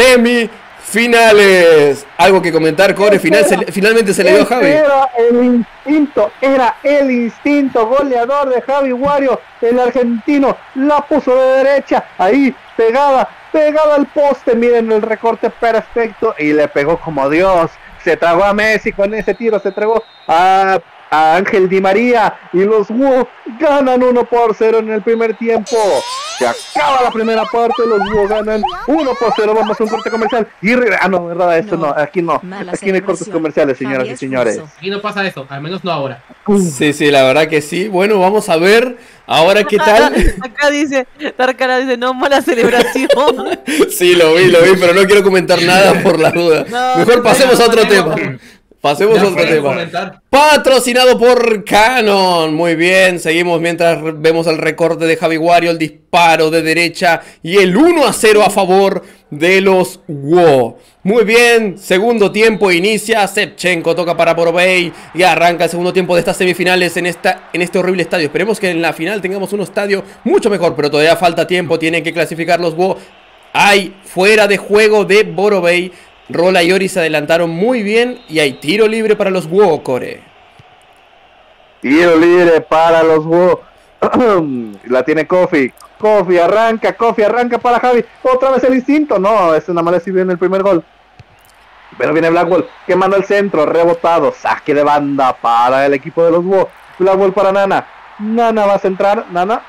semifinales. ¿Algo que comentar, Core? Final, se, finalmente se le dio a Javi. Era el instinto, era el instinto goleador de Javi Wario. El argentino la puso de derecha, ahí pegada, pegada al poste. Miren el recorte perfecto y le pegó como Dios. Se tragó a Messi con ese tiro, se tragó a... a Ángel Di María y los WoW ganan uno por cero en el primer tiempo. Se acaba la primera parte, los WoW ganan uno por cero. Vamos a un corte comercial y ah no, verdad, esto no, no aquí no, aquí no hay cortes comerciales, señoras y señores. Aquí no pasa eso, al menos no ahora. Sí, sí, la verdad que sí. Bueno, vamos a ver ahora qué tal. Acá dice, Tarkana dice, no, mala celebración. Sí, lo vi, lo vi, pero no quiero comentar nada por la duda. No, Mejor pasemos a otro tema. Pasemos a otro tema. Comentar. Patrocinado por Canon. Muy bien, seguimos mientras vemos el recorte de Javi Wario, el disparo de derecha y el uno a cero a favor de los WoW. Muy bien, segundo tiempo inicia. Shevchenko toca para Borovey y arranca el segundo tiempo de estas semifinales en, esta, en este horrible estadio. Esperemos que en la final tengamos un estadio mucho mejor, pero todavía falta tiempo. Tienen que clasificar los WoW. Hay fuera de juego de Borovey. Rola y Ori se adelantaron muy bien y hay tiro libre para los WoW, Core. Tiro libre para los WoW. La tiene Kofi. Kofi arranca, Kofi arranca para Javi. Otra vez el instinto. No, ese nada más le sirvió en el primer gol. Pero viene Blackwell, que manda el centro, rebotado. Saque de banda para el equipo de los WoW. Blackwell para Nana. Nana va a centrar. Nana.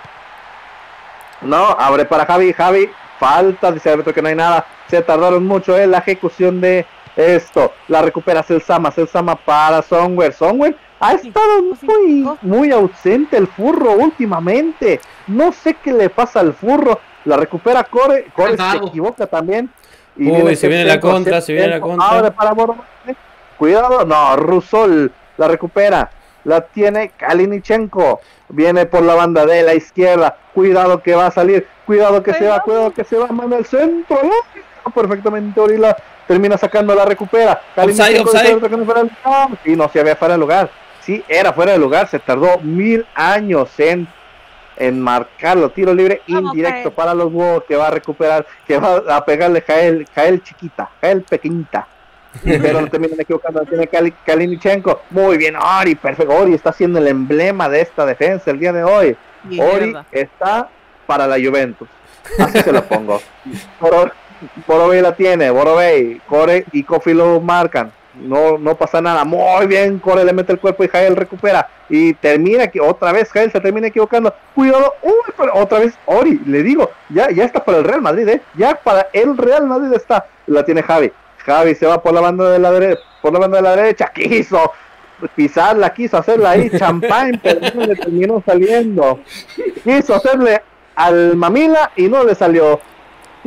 No, abre para Javi. Javi. Falta, dice el árbitro que no hay nada. Se tardaron mucho en la ejecución de esto. La recupera Selsama. Selsama para Sonwell. Sonwell ha estado muy, muy ausente el furro últimamente. No sé qué le pasa al furro. La recupera Core. Core se equivoca también. Y Uy, se viene la contra, se viene la contra. Ahora para Borovey. Cuidado. No, Rusol la recupera. La tiene Kalinichenko. Viene por la banda de la izquierda. Cuidado que va a salir. Cuidado que se va. Cuidado que se va. Manda el centro. ¿No? Perfectamente Orila. Termina sacando. La recupera. Offside, offside. Sí, no, se había fuera de lugar. Sí, era fuera de lugar. Se tardó mil años en, en marcarlo. Tiro libre indirecto para los WoW. Que va a recuperar. Que va a pegarle Jael. Jael chiquita. Jael pequeñita. Pero no terminan equivocando, tiene Kal Kalinichenko. Muy bien, Ori, perfecto. Ori está siendo el emblema de esta defensa el día de hoy. Bien, Ori está para la Juventus. Así se lo pongo. Boro Borovey la tiene, Borovey, Core y Kofi lo marcan. No, no pasa nada. Muy bien, Core le mete el cuerpo y Jael recupera. Y termina que otra vez Jael se termina equivocando. Cuidado, uy, pero otra vez Ori, le digo, ya, ya está para el Real Madrid, ¿eh? Ya para el Real Madrid está. La tiene Javi. Javi se va por la banda de la derecha, por la banda de la derecha, quiso pisarla, quiso hacerla ahí, champán, pero no le terminó saliendo. Quiso hacerle al mamila y no le salió.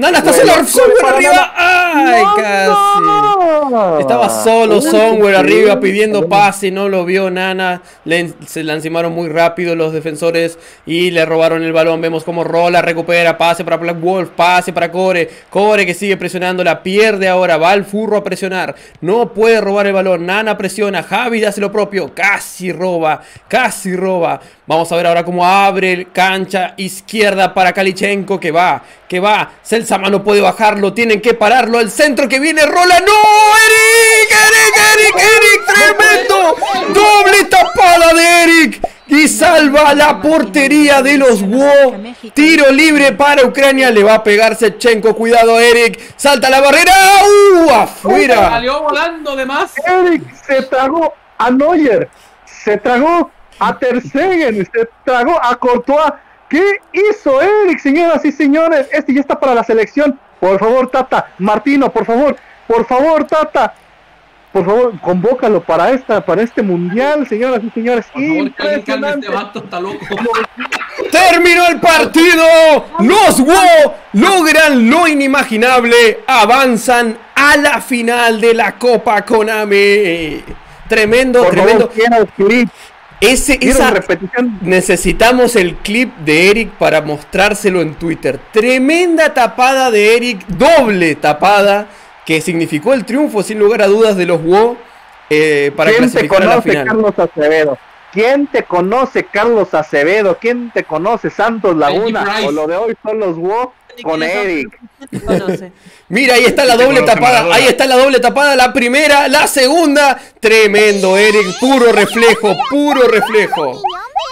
Nana está solo, Somewhere arriba. ¡Ay, casi! Estaba solo Somewhere arriba pidiendo pase, no lo vio Nana. Le, se la encimaron muy rápido los defensores y le robaron el balón. Vemos como Rola recupera, pase para Black Wolf, pase para Core. Core que sigue presionando, la pierde ahora, va al furro a presionar. No puede robar el balón, Nana presiona, Javi hace lo propio, casi roba, casi roba. Vamos a ver ahora cómo abre cancha izquierda para Kalichenko, que va, que va. Celsama no puede bajarlo, tienen que pararlo. Al centro que viene Rola. ¡No! ¡Eric! ¡Eric! ¡Eric! ¡Eric! ¡Tremendo! ¡Doble tapada de Eric! Y salva la portería de los WoW. Tiro libre para Ucrania. Le va a pegar Sechenko. Cuidado, Eric. Salta la barrera. ¡Uh! ¡Afuera! Salió volando de más. Eric se tragó a Neuer. Se tragó a Ter Stegen, se tragó a Courtois. ¿Qué hizo Eric, señoras y señores? Este ya está para la selección. Por favor, Tata. Martino, por favor. Por favor, Tata. Por favor, convócalo para esta, para este mundial, señoras y señores. Por favor, que alguien calme este vato, está loco. ¡Terminó el partido! Los WoW logran lo inimaginable. Avanzan a la final de la Copa Konami. Tremendo, por tremendo. Favor, Ese, esa, necesitamos el clip de Eric para mostrárselo en Twitter. Tremenda tapada de Eric, doble tapada, que significó el triunfo sin lugar a dudas de los WoW eh, para clasificar a la final. Carlos Acevedo? ¿Quién te conoce, Carlos Acevedo? ¿Quién te conoce, Santos Laguna? O lo de hoy son los WoW con Eric. Mira, ahí está la doble tapada, ahí está la doble tapada, la primera, la segunda. Tremendo, Eric, puro reflejo, puro reflejo.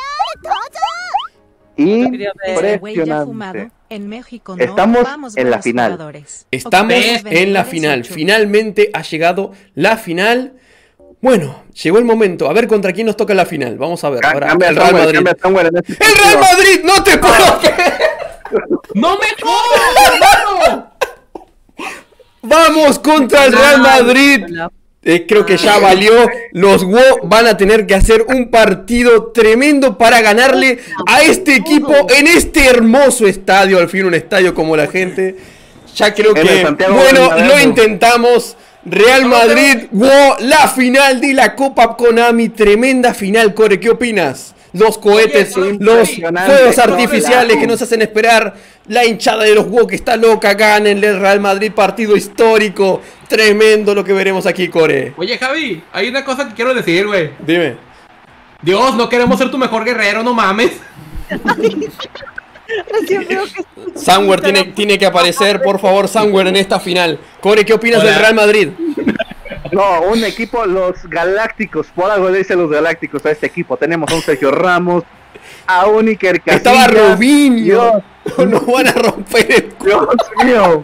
Impresionante. En México no estamos vamos en la buenos final. jugadores. Estamos en la final. Finalmente ha llegado la final. Bueno, llegó el momento. A ver contra quién nos toca la final. Vamos a ver. Ahora, el Real Madrid. ¡El Real Madrid! ¡No te puedo creer! ¡No me jodas, hermano! Vamos contra el Real Madrid. Eh, creo que ya valió. Los WoW van a tener que hacer un partido tremendo para ganarle a este equipo en este hermoso estadio. Al fin un estadio como la gente. Ya creo que, bueno, lo intentamos. Real Madrid, WoW, la final de la Copa Konami. Tremenda final, Core, ¿qué opinas? Los cohetes, los fuegos artificiales que nos hacen esperar. La hinchada de los WoW que está loca. Ganen el Real Madrid, partido histórico. Tremendo lo que veremos aquí, Core. Oye, Javi, hay una cosa que quiero decir, güey. Dime. Dios, no queremos ser tu mejor guerrero, no mames. Somewhere tiene, tiene que aparecer, por favor, Somewhere en esta final. Core, ¿qué opinas Hola. del Real Madrid? No, un equipo, los Galácticos, por algo le dicen los Galácticos a este equipo. Tenemos a un Sergio Ramos, a un Iker Casillas. Estaba Robinho. No van a romper el culo. Dios mío.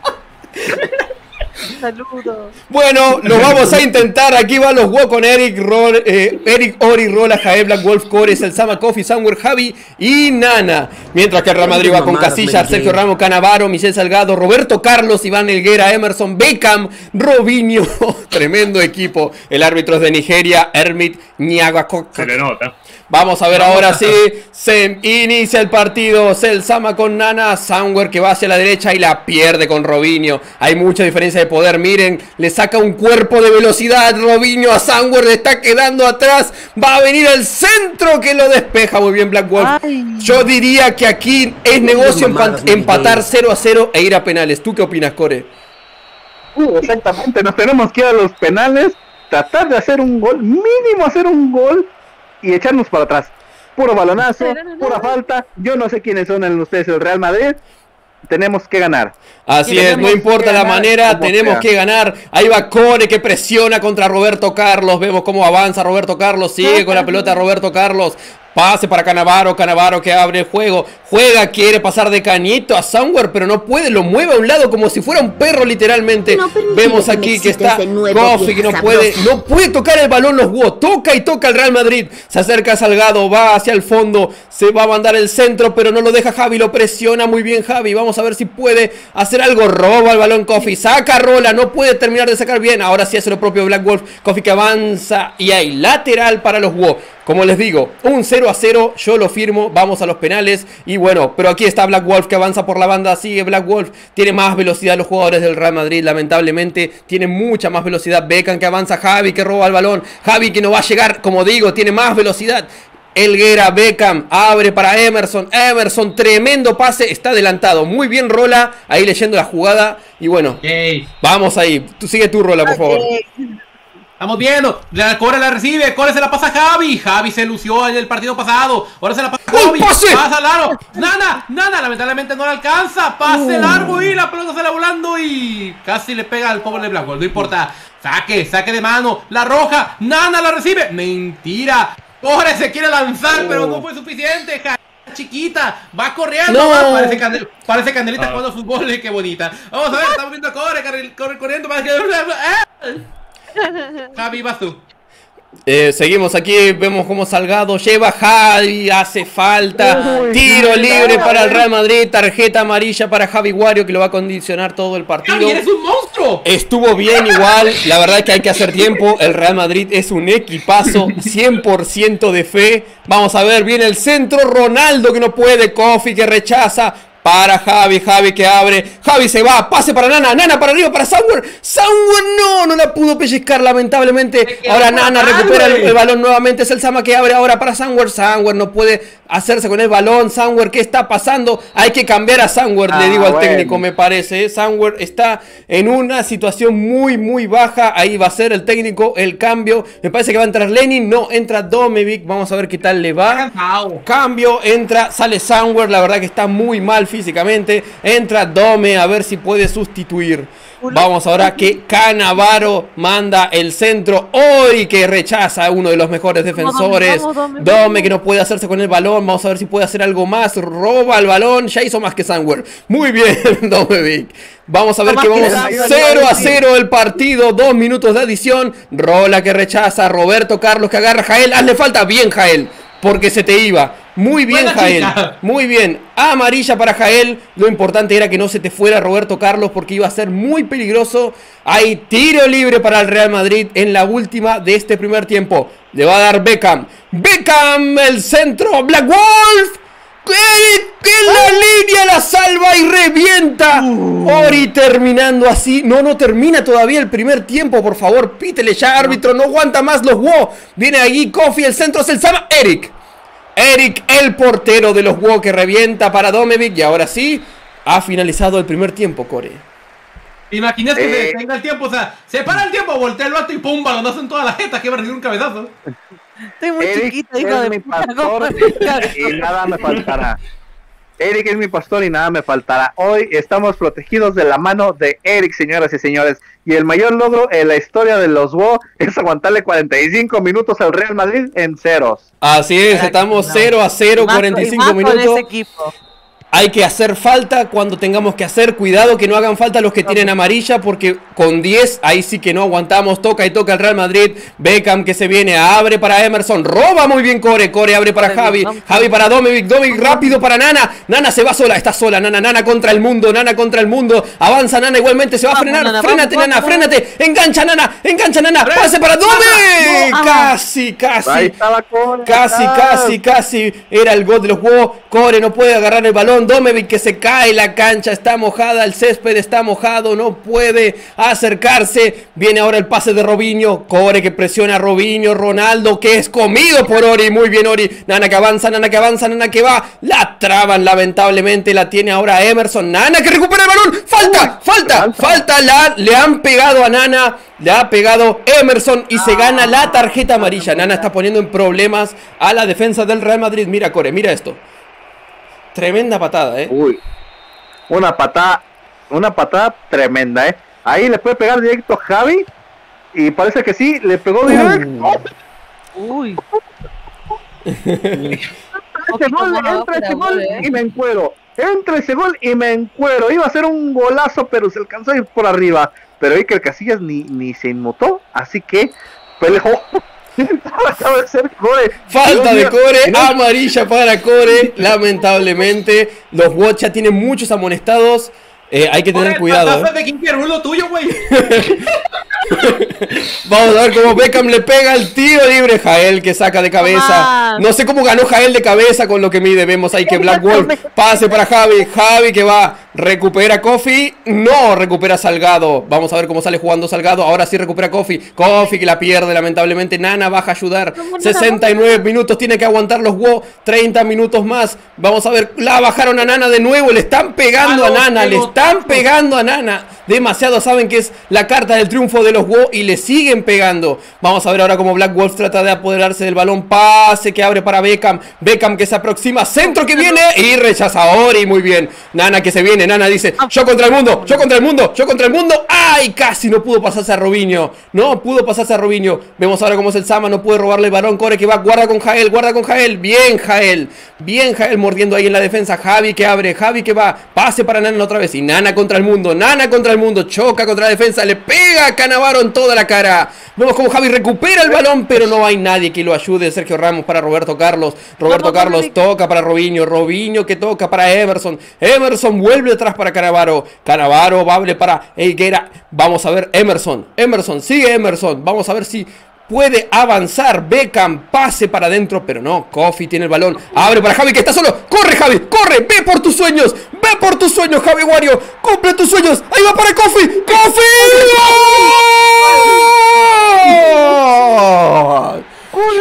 Saludos. Bueno, lo vamos a intentar. Aquí van los WoW con Eric, Roll, eh, Eric, Ori, Rola, Jae, Black Wolf, Core, Celsama, Coffee, Somewhere, Javi y Nana. Mientras que el Real Madrid va con Casillas, Sergio Ramos, Canavaro, Michel Salgado, Roberto Carlos, Iván Helguera, Emerson, Beckham, Robinho. Tremendo equipo. El árbitro es de Nigeria, Hermit Nyagako. Se le nota. Vamos a ver ahora sí, se inicia el partido. Celsama con Nana, Somewhere que va hacia la derecha y la pierde con Robinho. Hay mucha diferencia de poder, miren, le saca un cuerpo de velocidad Robinho a Somewhere, le está quedando atrás. Va a venir el centro que lo despeja muy bien Black Wolf. Ay. Yo diría que aquí es negocio mamadas, empatar cero a cero e ir a penales. ¿Tú qué opinas, Core? Uh, exactamente, nos tenemos que ir a los penales, tratar de hacer un gol, mínimo hacer un gol y echarnos para atrás. Puro balonazo, pura falta. Yo no sé quiénes son en ustedes el Real Madrid. Tenemos que ganar. Así es, no importa la manera, tenemos que ganar. Ahí va Core que presiona contra Roberto Carlos. Vemos cómo avanza Roberto Carlos. Sigue con la pelota Roberto Carlos. Pase para Canavaro, Canavaro que abre el juego. Juega, quiere pasar de cañito a Somewhere, pero no puede, lo mueve a un lado como si fuera un perro literalmente. No Vemos aquí que está Coffee que no puede, no puede tocar el balón los WoW. Toca y toca el Real Madrid. Se acerca a Salgado, va hacia el fondo. Se va a mandar el centro, pero no lo deja Javi, lo presiona muy bien Javi. Vamos a ver si puede hacer algo. Roba el balón Coffee, saca Rola, no puede terminar de sacar bien. Ahora sí hace lo propio Black Wolf. Coffee que avanza y hay lateral para los WoW. Como les digo, un cero a cero, yo lo firmo, vamos a los penales. Y bueno, pero aquí está Black Wolf que avanza por la banda, sigue Black Wolf. Tiene más velocidad los jugadores del Real Madrid, lamentablemente. Tiene mucha más velocidad. Beckham que avanza, Javi que roba el balón. Javi que no va a llegar, como digo, tiene más velocidad. Elguera, Beckham, abre para Emerson. Emerson, tremendo pase, está adelantado. Muy bien Rola, ahí leyendo la jugada. Y bueno, Okay. vamos ahí. Tú sigue tu Rola, por favor. Estamos viendo, la Core la recibe, Core se la pasa a Javi. Javi se lució en el partido pasado. Ahora se la pasa a Javi. pase! Pasa largo. Nana, Nana, lamentablemente no la alcanza. Pase largo y la pelota se la volando y casi le pega al pobre de Blackwell. No importa. Saque, saque de mano. La roja. Nana la recibe. Mentira. Core se quiere lanzar, pero no fue suficiente. Javi. Chiquita, va corriendo, No. va, parece, candel, parece Candelita Ah. jugando fútbol, eh, qué bonita. Vamos a ver, estamos viendo a Core, corre, corre corriendo, parece que... ¡Eh! Javi, vas tú. Eh, seguimos aquí, vemos cómo Salgado lleva a Javi, hace falta. Uy, Tiro no, libre no, para el no. Real Madrid, tarjeta amarilla para Javi Wario que lo va a condicionar todo el partido. ¡Javi, eres un monstruo! Estuvo bien igual, la verdad es que hay que hacer tiempo. El Real Madrid es un equipazo, cien por ciento de fe. Vamos a ver, viene el centro, Ronaldo que no puede, Kofi que rechaza. Para Javi, Javi que abre, Javi se va, pase para Nana, Nana para arriba, para Sauer, Sauer no, no la pudo pellizcar lamentablemente. Ahora Nana recupera el, el balón nuevamente, es el Sama que abre ahora para Sauer, Sauer no puede hacerse con el balón, Sauer, ¿qué está pasando? Hay que cambiar a Sauer, Ah, le digo al bueno. técnico me parece, Sauer está en una situación muy muy baja, ahí va a ser el técnico, el cambio, me parece que va a entrar Lenin, no, entra Domevic, vamos a ver qué tal le va. Cambio, entra, sale Sauer, la verdad que está muy mal físicamente. Entra Dome a ver si puede sustituir. Vamos ahora que Cannavaro manda el centro. Ori que rechaza a uno de los mejores defensores. Vamos, Dome, Dome vamos. que no puede hacerse con el balón. Vamos a ver si puede hacer algo más. Roba el balón. Ya hizo más que Sauer. Muy bien, Domevic. Vamos a ver Más que que vamos Sauer. cero a cero el partido. Dos minutos de adición. Rola que rechaza. Roberto Carlos que agarra a Jael. Hazle falta bien, Jael. Porque se te iba. Muy bien, Buena Jael. chica. Muy bien. Amarilla para Jael. Lo importante era que no se te fuera Roberto Carlos porque iba a ser muy peligroso. Hay tiro libre para el Real Madrid en la última de este primer tiempo. Le va a dar Beckham. Beckham, el centro. Black Wolf. Que en la línea la salva y revienta. Ori terminando así. No, no termina todavía el primer tiempo. Por favor, pítele ya, árbitro. No aguanta más los WoW. Viene allí Kofi, el centro es el Sama. Eric. Eric, el portero de los WoW que revienta para Domevic. Y ahora sí, ha finalizado el primer tiempo, Core. ¿Te imaginas que Eh. se detenga el tiempo? O sea, se para el tiempo, voltea el vato y pum, balonazo en toda la jeta que va a recibir un cabezazo. Estoy muy Eric chiquita, hijo es de mi puta. pastor y nada me faltará. Eric es mi pastor y nada me faltará. Hoy estamos protegidos de la mano de Eric, señoras y señores. Y el mayor logro en la historia de los WoW es aguantarle cuarenta y cinco minutos al Real Madrid en ceros. Así es, estamos cero a cero, Y más- cuarenta y y cinco más con minutos. ese equipo. Hay que hacer falta cuando tengamos que hacer. Cuidado que no hagan falta los que tienen amarilla, porque con diez ahí sí que no aguantamos. Toca y toca el Real Madrid. Beckham que se viene, abre para Emerson. Roba muy bien Core. Core abre para Javi. Javi para Domevic. Domevic rápido para Nana. Nana se va sola, está sola. Nana, Nana contra el mundo. Nana contra el mundo. Avanza Nana igualmente. Se va a Vamos, frenar. Nana, Frénate, vamos, Nana, vamos. frénate. Engancha Nana. Engancha Nana. Pase para Dome. No, ah. Casi, casi. Ahí estaba Core. Casi, Ah. casi, casi era el gol de los huevos. Core no puede agarrar el balón. Domevic que se cae, la cancha está mojada, el césped está mojado, no puede acercarse. Viene ahora el pase de Robinho. Core que presiona a Robinho. Ronaldo que es comido por Ori. Muy bien Ori. Nana que avanza, Nana que avanza, Nana que va. La traban lamentablemente. La tiene ahora Emerson. Nana que recupera el balón. Falta, falta, falta. La, le han pegado a Nana. Le ha pegado Emerson y se gana la tarjeta amarilla. Nana está poniendo en problemas a la defensa del Real Madrid. Mira Core, mira esto. Tremenda patada, eh. Uy, una patada, una patada tremenda, eh. Ahí le puede pegar directo Javi y parece que sí, le pegó directo. Uy. Este Poquito gol, más, entra ese pero gol gol, eh. y me encuero. Entra ese gol y me encuero. Iba a ser un golazo, pero se alcanzó a ir por arriba. Pero Iker Casillas ni, ni se inmutó, así que pelejó. Acaba de ser Core. Falta Dios de mío. Core, Y no- amarilla para Core. Lamentablemente, los Watch ya tienen muchos amonestados. Eh, hay que tener cuidado. ¿De quién quiere uno tuyo, güey? Vamos a ver cómo Beckham le pega el tiro libre. Jael que saca de cabeza. No sé cómo ganó Jael de cabeza con lo que mide. Vemos ahí que Black Wolf pase para Javi. Javi que va, recupera Kofi. No, recupera Salgado. Vamos a ver cómo sale jugando Salgado. Ahora sí recupera Kofi. Kofi que la pierde lamentablemente. Nana baja a ayudar. sesenta y nueve minutos tiene que aguantar los W O. treinta minutos más. Vamos a ver, la bajaron a Nana de nuevo. Le están pegando a Nana. Le están pegando a Nana. Demasiado saben que es la carta del triunfo de los W O y le siguen pegando. Vamos a ver ahora cómo Black Wolf trata de apoderarse del balón. Pase que abre para Beckham. Beckham que se aproxima. Centro que viene y rechaza a Ori. Muy bien. Nana que se viene. Nana dice, yo contra el mundo, yo contra el mundo, yo contra el mundo. ¡Ay! Casi no pudo pasarse a Robinho. No pudo pasarse a Robinho. Vemos ahora cómo es el Sama. No puede robarle el balón. Core que va. Guarda con Jael. Guarda con Jael. Bien Jael. Bien Jael mordiendo ahí en la defensa. Javi que abre. Javi que va. Pase para Nana otra vez. Y Nana contra el mundo. Nana contra el mundo. Choca contra la defensa. Le pega a Cannavaro en toda la cara. Vemos como Javi recupera el balón, pero no hay nadie que lo ayude. Sergio Ramos para Roberto Carlos. Roberto Carlos toca para Robinho. Robinho que toca para Emerson. Emerson vuelve atrás para Cannavaro. Cannavaro vale para Higuera. Vamos a ver Emerson. Emerson, sigue Emerson. Vamos a ver si puede avanzar. Beckham pase para adentro, pero no. Kofi tiene el balón. Abre para Javi que está solo. Corre Javi, corre. Ve por tus sueños. Ve por tus sueños, Javi Wario. Cumple tus sueños. Ahí va para Kofi. ¡Kofi! ¡Gol!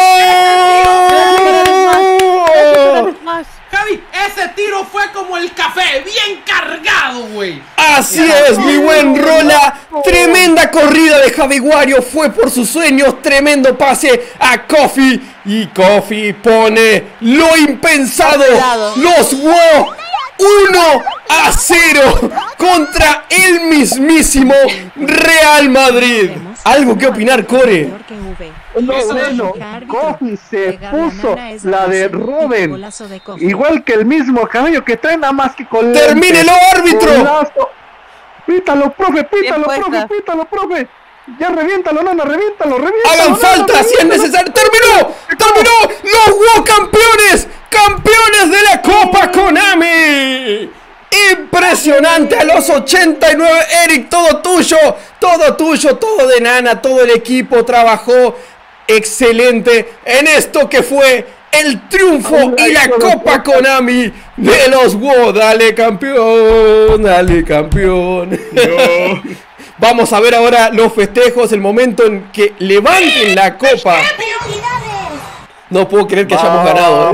Javi, ese tiro fue como el café, bien cargado, güey. Así es, mi buen Rola. Tremenda corrida de Javi Wario. Fue por sus sueños. Tremendo pase a Kofi. Y Kofi pone lo impensado. Los W O uno a cero contra el mismísimo Real Madrid. ¿Algo que opinar, Core? No, bueno, Kofi se puso la de Robin. Igual que el mismo caballo que trae nada más que con ¡termínelo, árbitro! Golazo. Pítalo, profe, pítalo, profe, pítalo, profe. Ya reviéntalo, nana, reviéntalo, reviéntalo. Hagan falta nana, si es necesario. ¡Terminó! ¡Terminó! ¡Los W O campeones! ¡Campeones de la Copa Konami! Impresionante a los ochenta y nueve. Eric, todo tuyo. Todo tuyo, todo de Nana. Todo el equipo trabajó excelente en esto que fue el triunfo y la Copa Konami de los W O. Dale, campeón. Dale, campeón. No. Vamos a ver ahora los festejos, el momento en que levanten la copa. No puedo creer que hayamos ganado.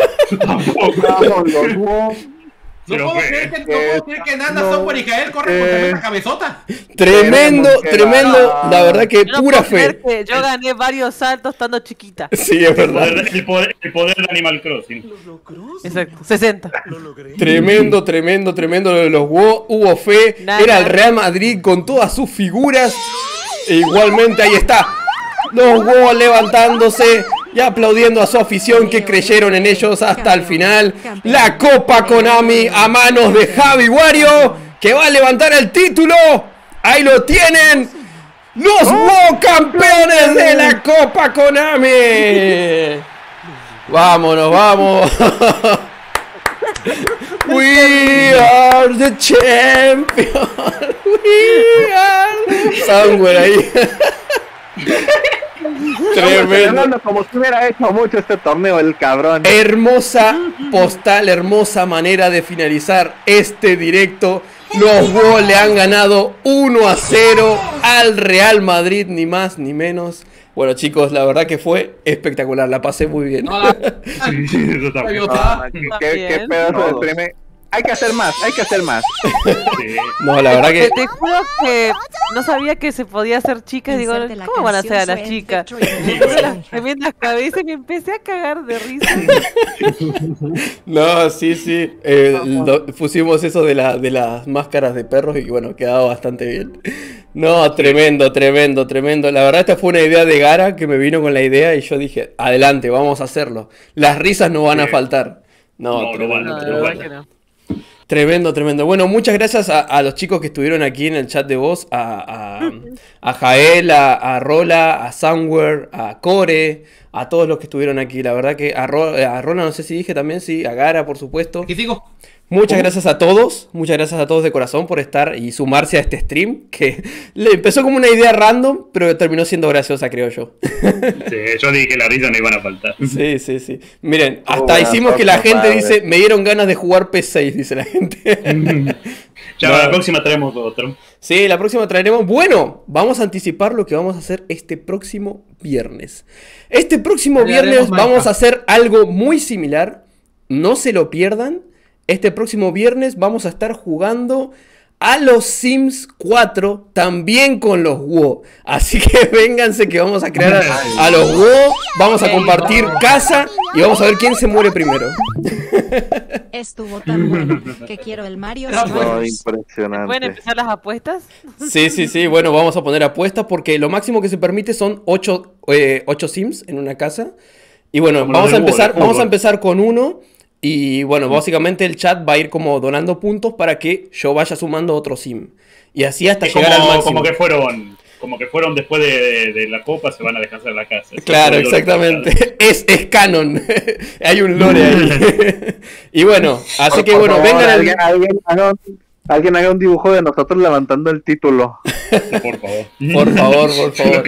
No puedo creer que, no puedo creer que Nana, no, Software y Jael corren con tremenda cabezota. Tremendo, tremendo. La verdad que no pura fe. Que yo gané varios saltos estando chiquita. Sí, es verdad. El poder, el poder de Animal Crossing. Exacto, sesenta. Tremendo, tremendo, tremendo. Lo de los W O, hubo fe. Nada. Era el Real Madrid con todas sus figuras. E igualmente ahí está. Los W O levantándose y aplaudiendo a su afición que creyeron en ellos hasta el final. La Copa Konami a manos de Javi Wario, que va a levantar el título. Ahí lo tienen. Los W O campeones de la Copa Konami. Vámonos, vamos. We are the champions. We are. Somewhere ahí. Tremendo. Como si hubiera hecho mucho este torneo el cabrón. Hermosa postal, hermosa manera de finalizar este directo. Los W O le han ganado uno a cero al Real Madrid, ni más ni menos. Bueno, chicos, la verdad que fue espectacular, la pasé muy bien. No, la... sí, sí, eso está bien. Ah, qué, qué, qué pedazo de premio. Hay que hacer más, hay que hacer más. Sí. No, la verdad que... Te juro que no sabía que se podía hacer chicas. Digo, ¿cómo van a hacer a las chicas? Me puse las tremendas cabezas y me empecé a cagar de risa. No, sí, sí. Eh, lo, pusimos eso de, la, de las máscaras de perros y bueno, quedaba bastante bien. No, tremendo, tremendo, tremendo. La verdad esta fue una idea de Gara que me vino con la idea y yo dije, adelante, vamos a hacerlo. Las risas no van a faltar. No, no tremendo, no, tremendo. No, no. Tremendo, tremendo. Bueno, muchas gracias a, a los chicos que estuvieron aquí en el chat de voz, a, a, a Jael, a, a Rola, a Somewhere, a Core, a todos los que estuvieron aquí. La verdad que a, Ro a Rona, no sé si dije también, sí, a Gara, por supuesto. Aquí sigo. Muchas gracias a todos, muchas gracias a todos de corazón por estar y sumarse a este stream, que le empezó como una idea random, pero terminó siendo graciosa, creo yo. Sí, yo dije que la risa no iban a faltar. Sí, sí, sí. Miren, Oh, hasta bueno, hicimos que la no, gente padre. dice, me dieron ganas de jugar P seis, dice la gente. Ya, No. la próxima traemos otro. Sí, la próxima traeremos. Bueno, vamos a anticipar lo que vamos a hacer este próximo viernes. Este próximo Dale, viernes haremos vamos marca. a hacer algo muy similar. No se lo pierdan. Este próximo viernes vamos a estar jugando a los Sims cuatro, también con los WoW. Así que vénganse que vamos a crear a, a los WoW. Vamos a compartir casa y vamos a ver quién se muere primero. Estuvo tan bueno que quiero el Mario. No, No, Bros. ¿Pueden impresionante. empezar las apuestas? Sí, sí, sí. Bueno, vamos a poner apuestas porque lo máximo que se permite son ocho Sims en una casa. Y bueno, Como vamos los a de empezar, fútbol. vamos a empezar con uno. Y bueno, básicamente el chat va a ir como donando puntos para que yo vaya sumando otro sim. Y así hasta Es llegar al como, máximo. como que fueron, como que fueron después de, de la copa, se van a descansar en la casa. Eso Claro, es todo lo que exactamente. Es, es canon. Hay un lore ahí. Y bueno, así Por- que por bueno, favor, vengan al... alguien, alguien haga un, alguien haga un dibujo de nosotros levantando el título. pasa, por favor. Por favor, por favor.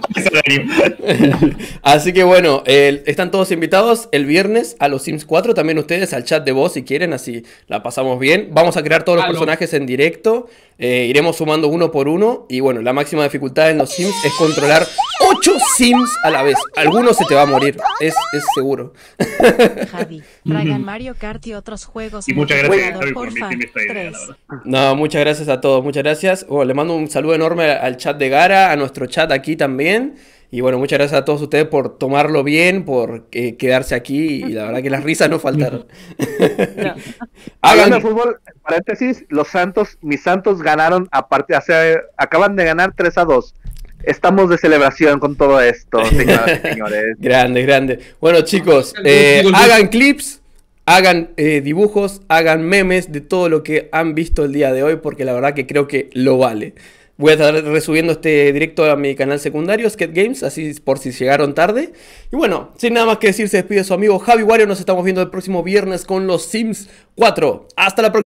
Así que bueno, eh, están todos invitados el viernes a los Sims cuatro, también ustedes al chat de voz si quieren, así la pasamos bien. Vamos a crear todos los Aló. personajes en directo, eh, iremos sumando uno por uno y bueno, la máxima dificultad en los Sims es controlar ocho Sims a la vez. Alguno se te va a morir, es, es seguro. Javi, traigan Mario Kart y otros juegos. Y muchas gracias, multijugador, Javi, por porfa. permitirme esta idea, la Tres. verdad. No, muchas gracias a todos, muchas gracias. Oh, le mando un saludo enorme al chat de Gara, a nuestro chat aquí también. Y bueno, muchas gracias a todos ustedes por tomarlo bien, por eh, quedarse aquí. Y la verdad que las risas no faltaron. Hablando de Hagan, fútbol, en paréntesis, los Santos, mis Santos ganaron, aparte, o sea, acaban de ganar tres a dos. Estamos de celebración con todo esto, señoras y señores. grande, grande. Bueno, chicos, eh, hagan clips, hagan eh, dibujos, hagan memes de todo lo que han visto el día de hoy, porque la verdad que creo que lo vale. Voy a estar resubiendo este directo a mi canal secundario, Skate Games, así por si llegaron tarde. Y bueno, sin nada más que decir, se despide su amigo Javi Wario. Nos estamos viendo el próximo viernes con los Sims cuatro. Hasta la próxima.